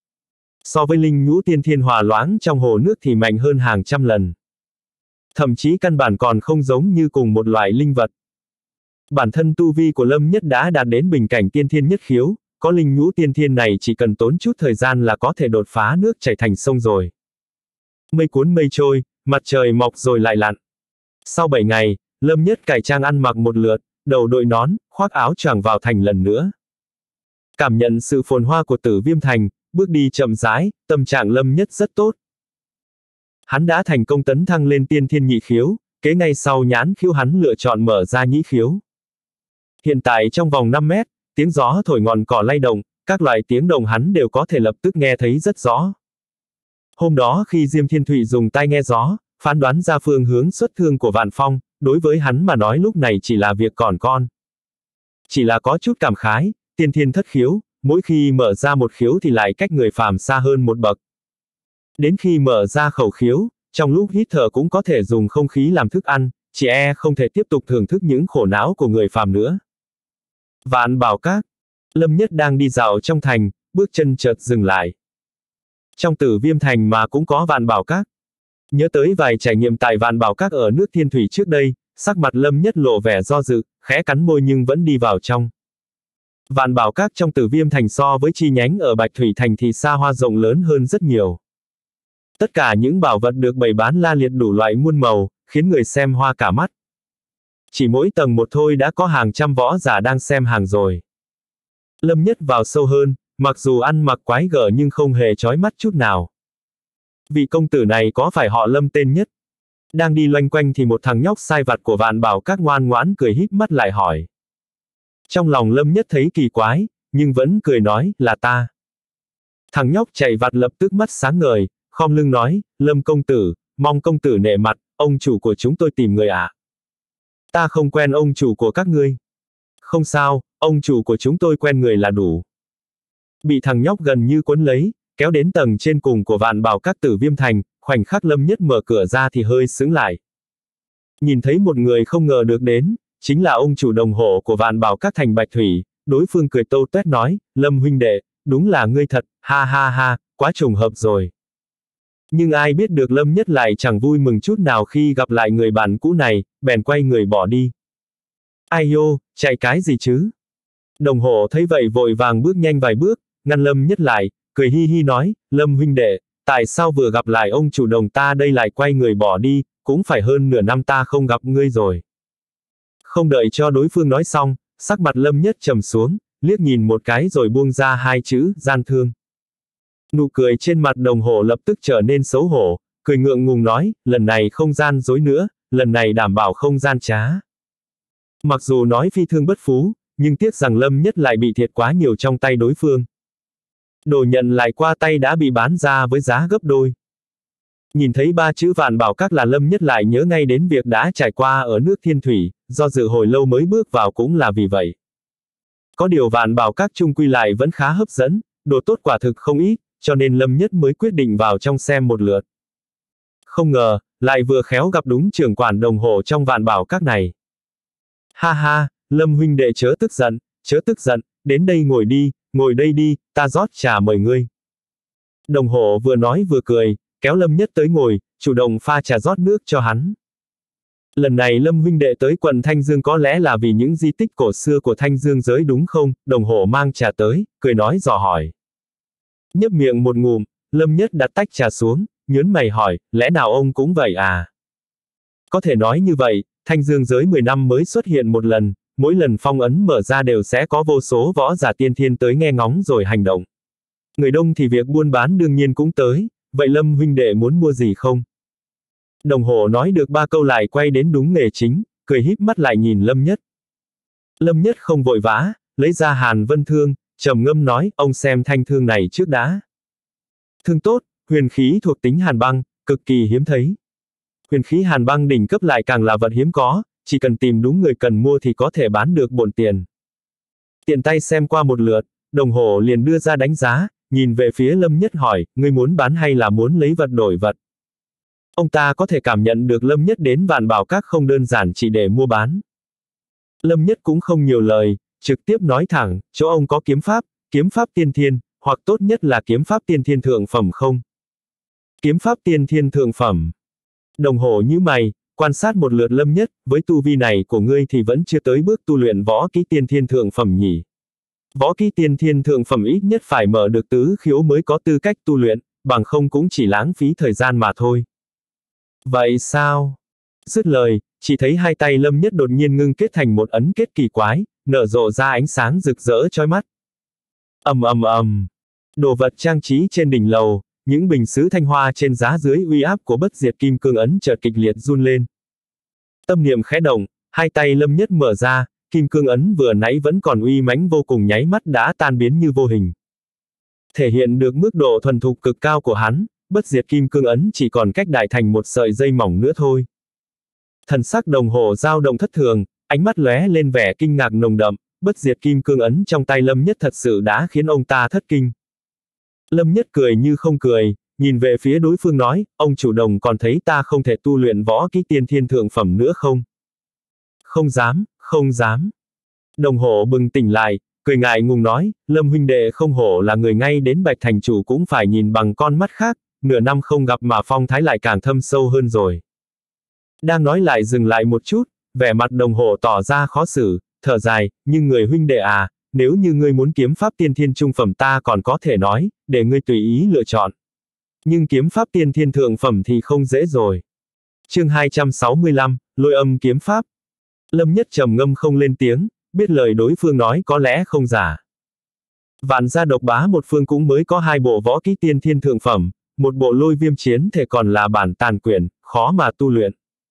So với linh nhũ tiên thiên hòa loãng trong hồ nước thì mạnh hơn hàng trăm lần. Thậm chí căn bản còn không giống như cùng một loại linh vật. Bản thân tu vi của Lâm Nhất đã đạt đến bình cảnh tiên thiên nhất khiếu, có linh nhũ tiên thiên này chỉ cần tốn chút thời gian là có thể đột phá nước chảy thành sông rồi. Mây cuốn mây trôi, mặt trời mọc rồi lại lặn. Sau 7 ngày, Lâm Nhất cải trang ăn mặc một lượt, đầu đội nón, khoác áo choàng vào thành lần nữa. Cảm nhận sự phồn hoa của Tử Viêm thành, bước đi chậm rãi, tâm trạng Lâm Nhất rất tốt. Hắn đã thành công tấn thăng lên tiên thiên nhị khiếu, kế ngay sau nhãn khiếu hắn lựa chọn mở ra nhĩ khiếu. Hiện tại trong vòng 5 mét, tiếng gió thổi ngọn cỏ lay động, các loại tiếng động hắn đều có thể lập tức nghe thấy rất rõ. Hôm đó khi Diêm Thiên Thụy dùng tai nghe gió, phán đoán ra phương hướng xuất thương của Vạn Phong, đối với hắn mà nói lúc này chỉ là việc còn con. Chỉ là có chút cảm khái, tiên thiên thất khiếu, mỗi khi mở ra một khiếu thì lại cách người phàm xa hơn một bậc. Đến khi mở ra khẩu khiếu, trong lúc hít thở cũng có thể dùng không khí làm thức ăn, chỉ không thể tiếp tục thưởng thức những khổ não của người phàm nữa. Vạn Bảo Các. Lâm Nhất đang đi dạo trong thành, bước chân chợt dừng lại. Trong Tử Viêm thành mà cũng có Vạn Bảo Các. Nhớ tới vài trải nghiệm tại Vạn Bảo Các ở nước Thiên Thủy trước đây, sắc mặt Lâm Nhất lộ vẻ do dự, khẽ cắn môi nhưng vẫn đi vào trong. Vạn Bảo Các trong Tử Viêm thành so với chi nhánh ở Bạch Thủy thành thì xa hoa rộng lớn hơn rất nhiều. Tất cả những bảo vật được bày bán la liệt đủ loại muôn màu, khiến người xem hoa cả mắt. Chỉ mỗi tầng một thôi đã có hàng trăm võ giả đang xem hàng rồi. Lâm Nhất vào sâu hơn, mặc dù ăn mặc quái gở nhưng không hề chói mắt chút nào. Vị công tử này có phải họ Lâm tên Nhất? Đang đi loanh quanh thì một thằng nhóc sai vặt của Vạn Bảo Các ngoan ngoãn cười híp mắt lại hỏi. Trong lòng Lâm Nhất thấy kỳ quái, nhưng vẫn cười nói, là ta. Thằng nhóc chạy vặt lập tức mắt sáng ngời, khom lưng nói, Lâm công tử, mong công tử nể mặt, ông chủ của chúng tôi tìm người ạ. Ta không quen ông chủ của các ngươi. Không sao, ông chủ của chúng tôi quen người là đủ. Bị thằng nhóc gần như cuốn lấy, kéo đến tầng trên cùng của Vạn Bảo Các Tử Viêm thành, khoảnh khắc Lâm Nhất mở cửa ra thì hơi sững lại. Nhìn thấy một người không ngờ được đến, chính là ông chủ đồng hộ của Vạn Bảo Các thành Bạch Thủy, đối phương cười tô toét nói, Lâm huynh đệ, đúng là ngươi thật, ha ha ha, quá trùng hợp rồi. Nhưng ai biết được Lâm Nhất lại chẳng vui mừng chút nào khi gặp lại người bạn cũ này, bèn quay người bỏ đi. Ai nhô, chạy cái gì chứ? Đồng hộ thấy vậy vội vàng bước nhanh vài bước, ngăn Lâm Nhất lại, cười hi hi nói, Lâm huynh đệ, tại sao vừa gặp lại ông chủ đồng ta đây lại quay người bỏ đi, cũng phải hơn nửa năm ta không gặp ngươi rồi. Không đợi cho đối phương nói xong, sắc mặt Lâm Nhất trầm xuống, liếc nhìn một cái rồi buông ra hai chữ, gian thương. Nụ cười trên mặt đồng hộ lập tức trở nên xấu hổ, cười ngượng ngùng nói, lần này không gian dối nữa, lần này đảm bảo không gian trá. Mặc dù nói phi thương bất phú, nhưng tiếc rằng Lâm Nhất lại bị thiệt quá nhiều trong tay đối phương. Đồ nhận lại qua tay đã bị bán ra với giá gấp đôi. Nhìn thấy ba chữ Vạn Bảo Các là Lâm Nhất lại nhớ ngay đến việc đã trải qua ở nước Thiên Thủy, do dự hồi lâu mới bước vào cũng là vì vậy. Có điều Vạn Bảo Các chung quy lại vẫn khá hấp dẫn, đồ tốt quả thực không ít, cho nên Lâm Nhất mới quyết định vào trong xem một lượt. Không ngờ, lại vừa khéo gặp đúng trưởng quản đồng hộ trong Vạn Bảo Các này. Ha ha, Lâm huynh đệ chớ tức giận, đến đây ngồi đi, ngồi đây đi, ta rót trà mời ngươi. Đồng hộ vừa nói vừa cười, kéo Lâm Nhất tới ngồi, chủ động pha trà rót nước cho hắn. Lần này Lâm huynh đệ tới quận Thanh Dương có lẽ là vì những di tích cổ xưa của Thanh Dương giới đúng không? Đồng hộ mang trà tới, cười nói dò hỏi. Nhấp miệng một ngụm, Lâm Nhất đặt tách trà xuống, nhớn mày hỏi, lẽ nào ông cũng vậy à? Có thể nói như vậy, Thanh Dương giới 10 năm mới xuất hiện một lần, mỗi lần phong ấn mở ra đều sẽ có vô số võ giả tiên thiên tới nghe ngóng rồi hành động. Người đông thì việc buôn bán đương nhiên cũng tới, vậy Lâm huynh đệ muốn mua gì không? Đồng hồ nói được 3 câu lại quay đến đúng nghề chính, cười híp mắt lại nhìn Lâm Nhất. Lâm Nhất không vội vã, lấy ra Hàn Vân Thương, trầm ngâm nói, ông xem thanh thương này trước đã. Thương tốt, Huyền khí thuộc tính hàn băng, cực kỳ hiếm thấy. Huyền khí hàn băng đỉnh cấp lại càng là vật hiếm có, chỉ cần tìm đúng người cần mua thì có thể bán được bộn tiền. Tiện tay xem qua một lượt, đồng hồ liền đưa ra đánh giá, nhìn về phía Lâm Nhất hỏi, ngươi muốn bán hay là muốn lấy vật đổi vật? Ông ta có thể cảm nhận được Lâm Nhất đến Vạn Bảo Các không đơn giản chỉ để mua bán. Lâm Nhất cũng không nhiều lời, trực tiếp nói thẳng, chỗ ông có kiếm pháp tiên thiên, hoặc tốt nhất là kiếm pháp tiên thiên thượng phẩm không? Kiếm pháp tiên thiên thượng phẩm. Đồng hồ nhíu mày, quan sát một lượt Lâm Nhất, với tu vi này của ngươi thì vẫn chưa tới bước tu luyện võ kỹ tiên thiên thượng phẩm nhỉ. Võ kỹ tiên thiên thượng phẩm ít nhất phải mở được tứ khiếu mới có tư cách tu luyện, bằng không cũng chỉ lãng phí thời gian mà thôi. Vậy sao? Dứt lời, chỉ thấy hai tay Lâm Nhất đột nhiên ngưng kết thành một ấn kết kỳ quái, nở rộ ra ánh sáng rực rỡ chói mắt. Ầm ầm ầm. Đồ vật trang trí trên đỉnh lầu, những bình sứ thanh hoa trên giá dưới uy áp của bất diệt kim cương ấn chợt kịch liệt run lên. Tâm niệm khẽ động, hai tay Lâm Nhất mở ra, kim cương ấn vừa nãy vẫn còn uy mãnh vô cùng nháy mắt đã tan biến như vô hình. Thể hiện được mức độ thuần thục cực cao của hắn, bất diệt kim cương ấn chỉ còn cách đại thành một sợi dây mỏng nữa thôi. Thần sắc đồng hồ dao động thất thường, ánh mắt lóe lên vẻ kinh ngạc nồng đậm, bất diệt kim cương ấn trong tay Lâm Nhất thật sự đã khiến ông ta thất kinh. Lâm Nhất cười như không cười, nhìn về phía đối phương nói, ông chủ Đồng còn thấy ta không thể tu luyện võ kỹ tiên thiên thượng phẩm nữa không? Không dám, không dám. Đồng hồ bừng tỉnh lại, cười ngại ngùng nói, Lâm huynh đệ không hổ là người ngay đến Bạch Thành chủ cũng phải nhìn bằng con mắt khác, nửa năm không gặp mà phong thái lại càng thâm sâu hơn rồi. Đang nói lại dừng lại một chút, vẻ mặt đồng hồ tỏ ra khó xử, thở dài, nhưng người huynh đệ à, nếu như ngươi muốn kiếm pháp tiên thiên trung phẩm ta còn có thể nói, để ngươi tùy ý lựa chọn. Nhưng kiếm pháp tiên thiên thượng phẩm thì không dễ rồi. Chương 265, Lôi âm kiếm pháp. Lâm Nhất trầm ngâm không lên tiếng, biết lời đối phương nói có lẽ không giả. Vạn gia độc bá một phương cũng mới có 2 bộ võ kỹ tiên thiên thượng phẩm, một bộ lôi viêm chiến thể còn là bản tàn quyển, khó mà tu luyện.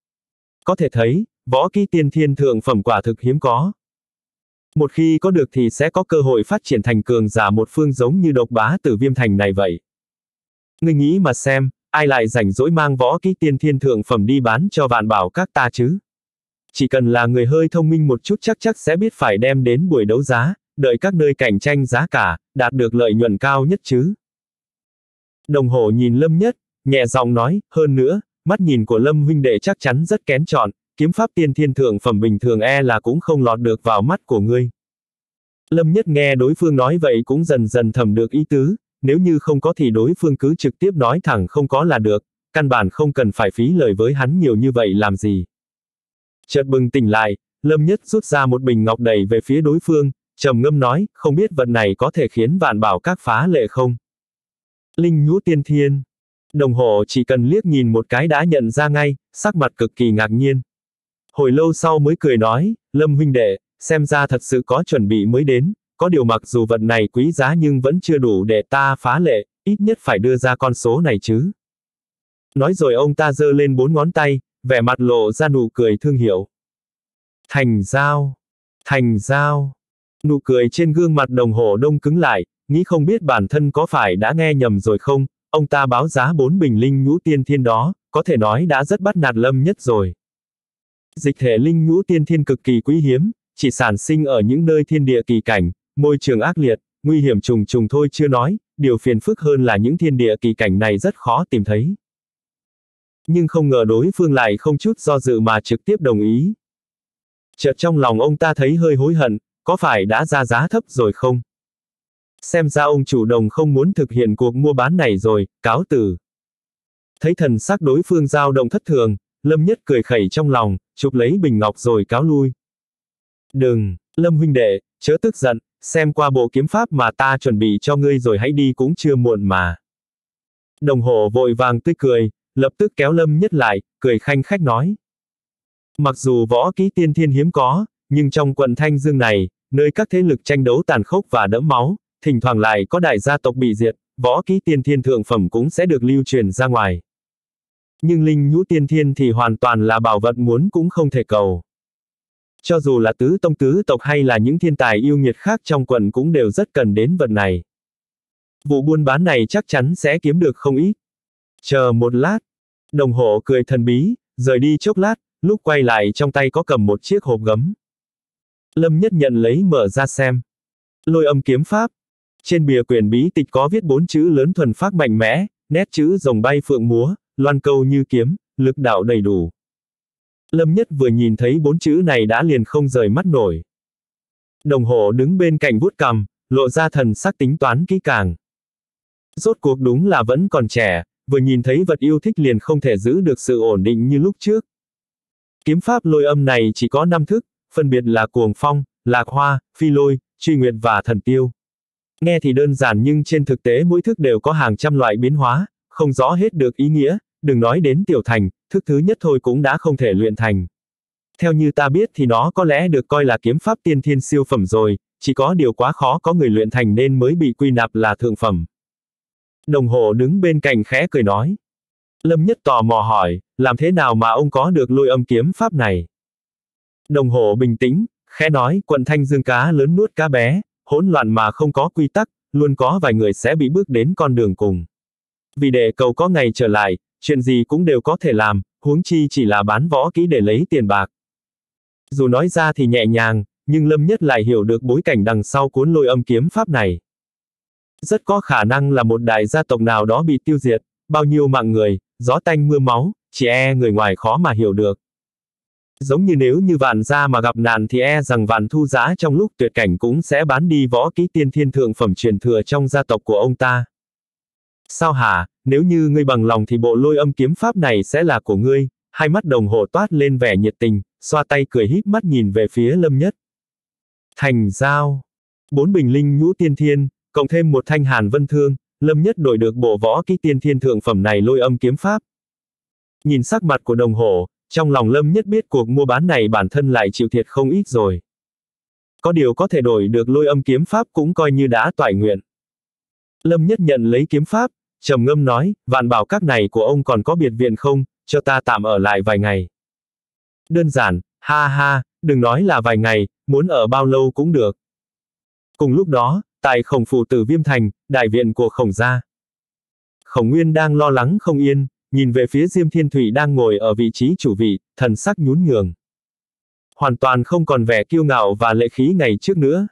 Có thể thấy, võ kỹ tiên thiên thượng phẩm quả thực hiếm có. Một khi có được thì sẽ có cơ hội phát triển thành cường giả một phương giống như độc bá Tử Viêm Thành này vậy. Ngươi nghĩ mà xem, ai lại rảnh rỗi mang võ kỹ tiên thiên thượng phẩm đi bán cho Vạn Bảo Các ta chứ? Chỉ cần là người hơi thông minh một chút chắc sẽ biết phải đem đến buổi đấu giá, đợi các nơi cạnh tranh giá cả, đạt được lợi nhuận cao nhất chứ. Đồng hồ nhìn Lâm Nhất, nhẹ giọng nói, hơn nữa, mắt nhìn của Lâm huynh đệ chắc chắn rất kén chọn, kiếm pháp tiên thiên thượng phẩm bình thường là cũng không lọt được vào mắt của ngươi. Lâm Nhất nghe đối phương nói vậy cũng dần dần thầm được ý tứ, nếu như không có thì đối phương cứ trực tiếp nói thẳng không có là được, căn bản không cần phải phí lời với hắn nhiều như vậy làm gì. Chợt bừng tỉnh lại, Lâm Nhất rút ra một bình ngọc đẩy về phía đối phương, trầm ngâm nói, không biết vật này có thể khiến Vạn Bảo Các phá lệ không? Linh nhũ tiên thiên. Đồng hồ chỉ cần liếc nhìn một cái đã nhận ra ngay, sắc mặt cực kỳ ngạc nhiên. Hồi lâu sau mới cười nói, Lâm huynh đệ, xem ra thật sự có chuẩn bị mới đến, có điều mặc dù vật này quý giá nhưng vẫn chưa đủ để ta phá lệ, ít nhất phải đưa ra con số này chứ. Nói rồi ông ta giơ lên 4 ngón tay, vẻ mặt lộ ra nụ cười thương hiệu. Thành giao. Thành giao. Nụ cười trên gương mặt đồng hồ đông cứng lại, nghĩ không biết bản thân có phải đã nghe nhầm rồi không, ông ta báo giá 4 bình linh nhũ tiên thiên đó, có thể nói đã rất bắt nạt Lâm Nhất rồi. Dịch thể linh nhũ tiên thiên cực kỳ quý hiếm, chỉ sản sinh ở những nơi thiên địa kỳ cảnh, môi trường ác liệt, nguy hiểm trùng trùng thôi chưa nói, điều phiền phức hơn là những thiên địa kỳ cảnh này rất khó tìm thấy. Nhưng không ngờ đối phương lại không chút do dự mà trực tiếp đồng ý. Chợt trong lòng ông ta thấy hơi hối hận, có phải đã ra giá thấp rồi không? Xem ra ông chủ Đồng không muốn thực hiện cuộc mua bán này rồi, cáo từ. Thấy thần sắc đối phương dao động thất thường, Lâm Nhất cười khẩy trong lòng, chụp lấy bình ngọc rồi cáo lui. Đừng, Lâm huynh đệ, chớ tức giận, xem qua bộ kiếm pháp mà ta chuẩn bị cho ngươi rồi hãy đi cũng chưa muộn mà. Đồng hồ vội vàng tươi cười, lập tức kéo Lâm Nhất lại, cười khanh khách nói. Mặc dù võ kỹ tiên thiên hiếm có, nhưng trong quận Thanh Dương này, nơi các thế lực tranh đấu tàn khốc và đẫm máu, thỉnh thoảng lại có đại gia tộc bị diệt, võ kỹ tiên thiên thượng phẩm cũng sẽ được lưu truyền ra ngoài. Nhưng linh nhũ tiên thiên thì hoàn toàn là bảo vật muốn cũng không thể cầu. Cho dù là tứ tông tứ tộc hay là những thiên tài yêu nghiệt khác trong quận cũng đều rất cần đến vật này. Vụ buôn bán này chắc chắn sẽ kiếm được không ít, Chờ một lát. Đồng hồ cười thần bí, rời đi chốc lát, lúc quay lại trong tay có cầm một chiếc hộp gấm. Lâm Nhất nhận lấy mở ra xem. Lôi âm kiếm pháp. Trên bìa quyển bí tịch có viết 4 chữ lớn thuần phác mạnh mẽ, nét chữ rồng bay phượng múa, loan câu như kiếm, lực đạo đầy đủ. Lâm Nhất vừa nhìn thấy 4 chữ này đã liền không rời mắt nổi. Đồng hồ đứng bên cạnh vuốt cằm, lộ ra thần sắc tính toán kỹ càng. Rốt cuộc đúng là vẫn còn trẻ, vừa nhìn thấy vật yêu thích liền không thể giữ được sự ổn định như lúc trước. Kiếm pháp lôi âm này chỉ có 5 thức, phân biệt là cuồng phong, lạc hoa, phi lôi, truy nguyệt và thần tiêu. Nghe thì đơn giản nhưng trên thực tế mỗi thức đều có hàng trăm loại biến hóa, không rõ hết được ý nghĩa, đừng nói đến tiểu thành, thức thứ nhất thôi cũng đã không thể luyện thành. Theo như ta biết thì nó có lẽ được coi là kiếm pháp tiên thiên siêu phẩm rồi, chỉ có điều quá khó có người luyện thành nên mới bị quy nạp là thượng phẩm. Đồng hồ đứng bên cạnh khẽ cười nói. Lâm Nhất tò mò hỏi, làm thế nào mà ông có được lôi âm kiếm pháp này? Đồng hồ bình tĩnh, khẽ nói, quận Thanh Dương cá lớn nuốt cá bé, hỗn loạn mà không có quy tắc, luôn có vài người sẽ bị bước đến con đường cùng. Vì để cầu có ngày trở lại, chuyện gì cũng đều có thể làm, huống chi chỉ là bán võ kỹ để lấy tiền bạc. Dù nói ra thì nhẹ nhàng, nhưng Lâm Nhất lại hiểu được bối cảnh đằng sau cuốn lôi âm kiếm pháp này. Rất có khả năng là một đại gia tộc nào đó bị tiêu diệt, bao nhiêu mạng người, gió tanh mưa máu, chỉ e người ngoài khó mà hiểu được. Giống như nếu như Vạn gia mà gặp nạn thì e rằng Vạn Thu Giã trong lúc tuyệt cảnh cũng sẽ bán đi võ kỹ tiên thiên thượng phẩm truyền thừa trong gia tộc của ông ta. Sao hả, nếu như ngươi bằng lòng thì bộ lôi âm kiếm pháp này sẽ là của ngươi. Hai mắt đồng hồ toát lên vẻ nhiệt tình, xoa tay cười híp mắt nhìn về phía Lâm Nhất. Thành giao. 4 bình linh nhũ tiên thiên, cộng thêm một thanh hàn vân thương, Lâm Nhất đổi được bộ võ kỹ tiên thiên thượng phẩm này lôi âm kiếm pháp. Nhìn sắc mặt của đồng hồ, trong lòng Lâm Nhất biết cuộc mua bán này bản thân lại chịu thiệt không ít rồi. Có điều có thể đổi được lôi âm kiếm pháp cũng coi như đã toại nguyện. Lâm Nhất nhận lấy kiếm pháp, trầm ngâm nói, Vạn Bảo Các này của ông còn có biệt viện không, cho ta tạm ở lại vài ngày. Đơn giản, ha ha, đừng nói là vài ngày, muốn ở bao lâu cũng được. Cùng lúc đó, tại Khổng phủ Tử Viêm Thành, đại viện của Khổng gia. Khổng Nguyên đang lo lắng không yên, nhìn về phía Diêm Thiên Thụy đang ngồi ở vị trí chủ vị, thần sắc nhún nhường. Hoàn toàn không còn vẻ kiêu ngạo và lệ khí ngày trước nữa.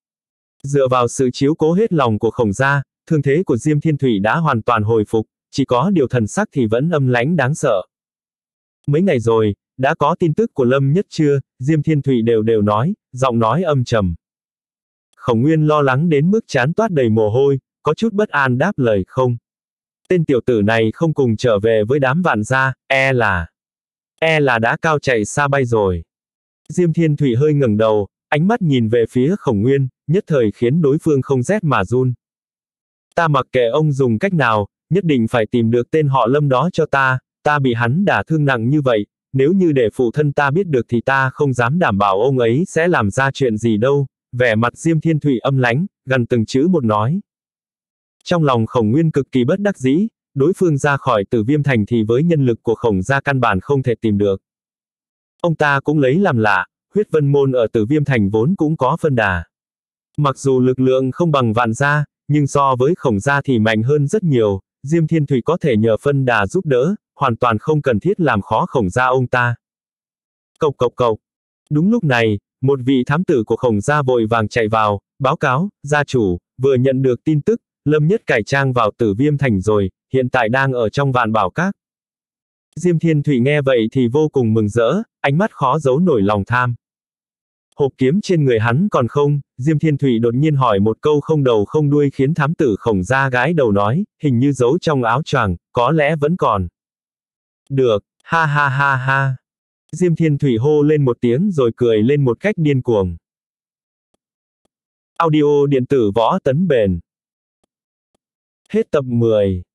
Dựa vào sự chiếu cố hết lòng của Khổng gia, thương thế của Diêm Thiên Thụy đã hoàn toàn hồi phục, chỉ có điều thần sắc thì vẫn âm lãnh đáng sợ. Mấy ngày rồi, đã có tin tức của Lâm Nhất chưa? Diêm Thiên Thụy đều nói, giọng nói âm trầm. Khổng Nguyên lo lắng đến mức trán toát đầy mồ hôi, có chút bất an đáp lời không. Tên tiểu tử này không cùng trở về với đám Vạn gia, e là đã cao chạy xa bay rồi. Diêm Thiên Thụy hơi ngẩng đầu, ánh mắt nhìn về phía Khổng Nguyên, nhất thời khiến đối phương không rét mà run. Ta mặc kệ ông dùng cách nào, nhất định phải tìm được tên họ Lâm đó cho ta bị hắn đả thương nặng như vậy, nếu như để phụ thân ta biết được thì ta không dám đảm bảo ông ấy sẽ làm ra chuyện gì đâu. Vẻ mặt Diêm Thiên Thụy âm lãnh, gần từng chữ một nói. Trong lòng Khổng Nguyên cực kỳ bất đắc dĩ, đối phương ra khỏi Tử Viêm Thành thì với nhân lực của Khổng gia căn bản không thể tìm được. Ông ta cũng lấy làm lạ, huyết vân môn ở Tử Viêm Thành vốn cũng có phân đà. Mặc dù lực lượng không bằng Vạn gia, nhưng so với Khổng gia thì mạnh hơn rất nhiều, Diêm Thiên Thụy có thể nhờ phân đà giúp đỡ, hoàn toàn không cần thiết làm khó Khổng gia ông ta. Cộc cộc cộc. Đúng lúc này, một vị thám tử của Khổng gia vội vàng chạy vào, báo cáo, gia chủ, vừa nhận được tin tức, Lâm Nhất cải trang vào Tử Viêm Thành rồi, hiện tại đang ở trong Vạn Bảo Các. Diêm Thiên Thụy nghe vậy thì vô cùng mừng rỡ, ánh mắt khó giấu nổi lòng tham. Hộp kiếm trên người hắn còn không? Diêm Thiên Thụy đột nhiên hỏi một câu không đầu không đuôi khiến thám tử Khổng gia gãi đầu nói, hình như giấu trong áo choàng, có lẽ vẫn còn. Được, ha ha ha ha. Diêm Thiên Thụy hô lên một tiếng rồi cười lên một cách điên cuồng. Audio điện tử Võ Tấn Bền. Hết tập 10.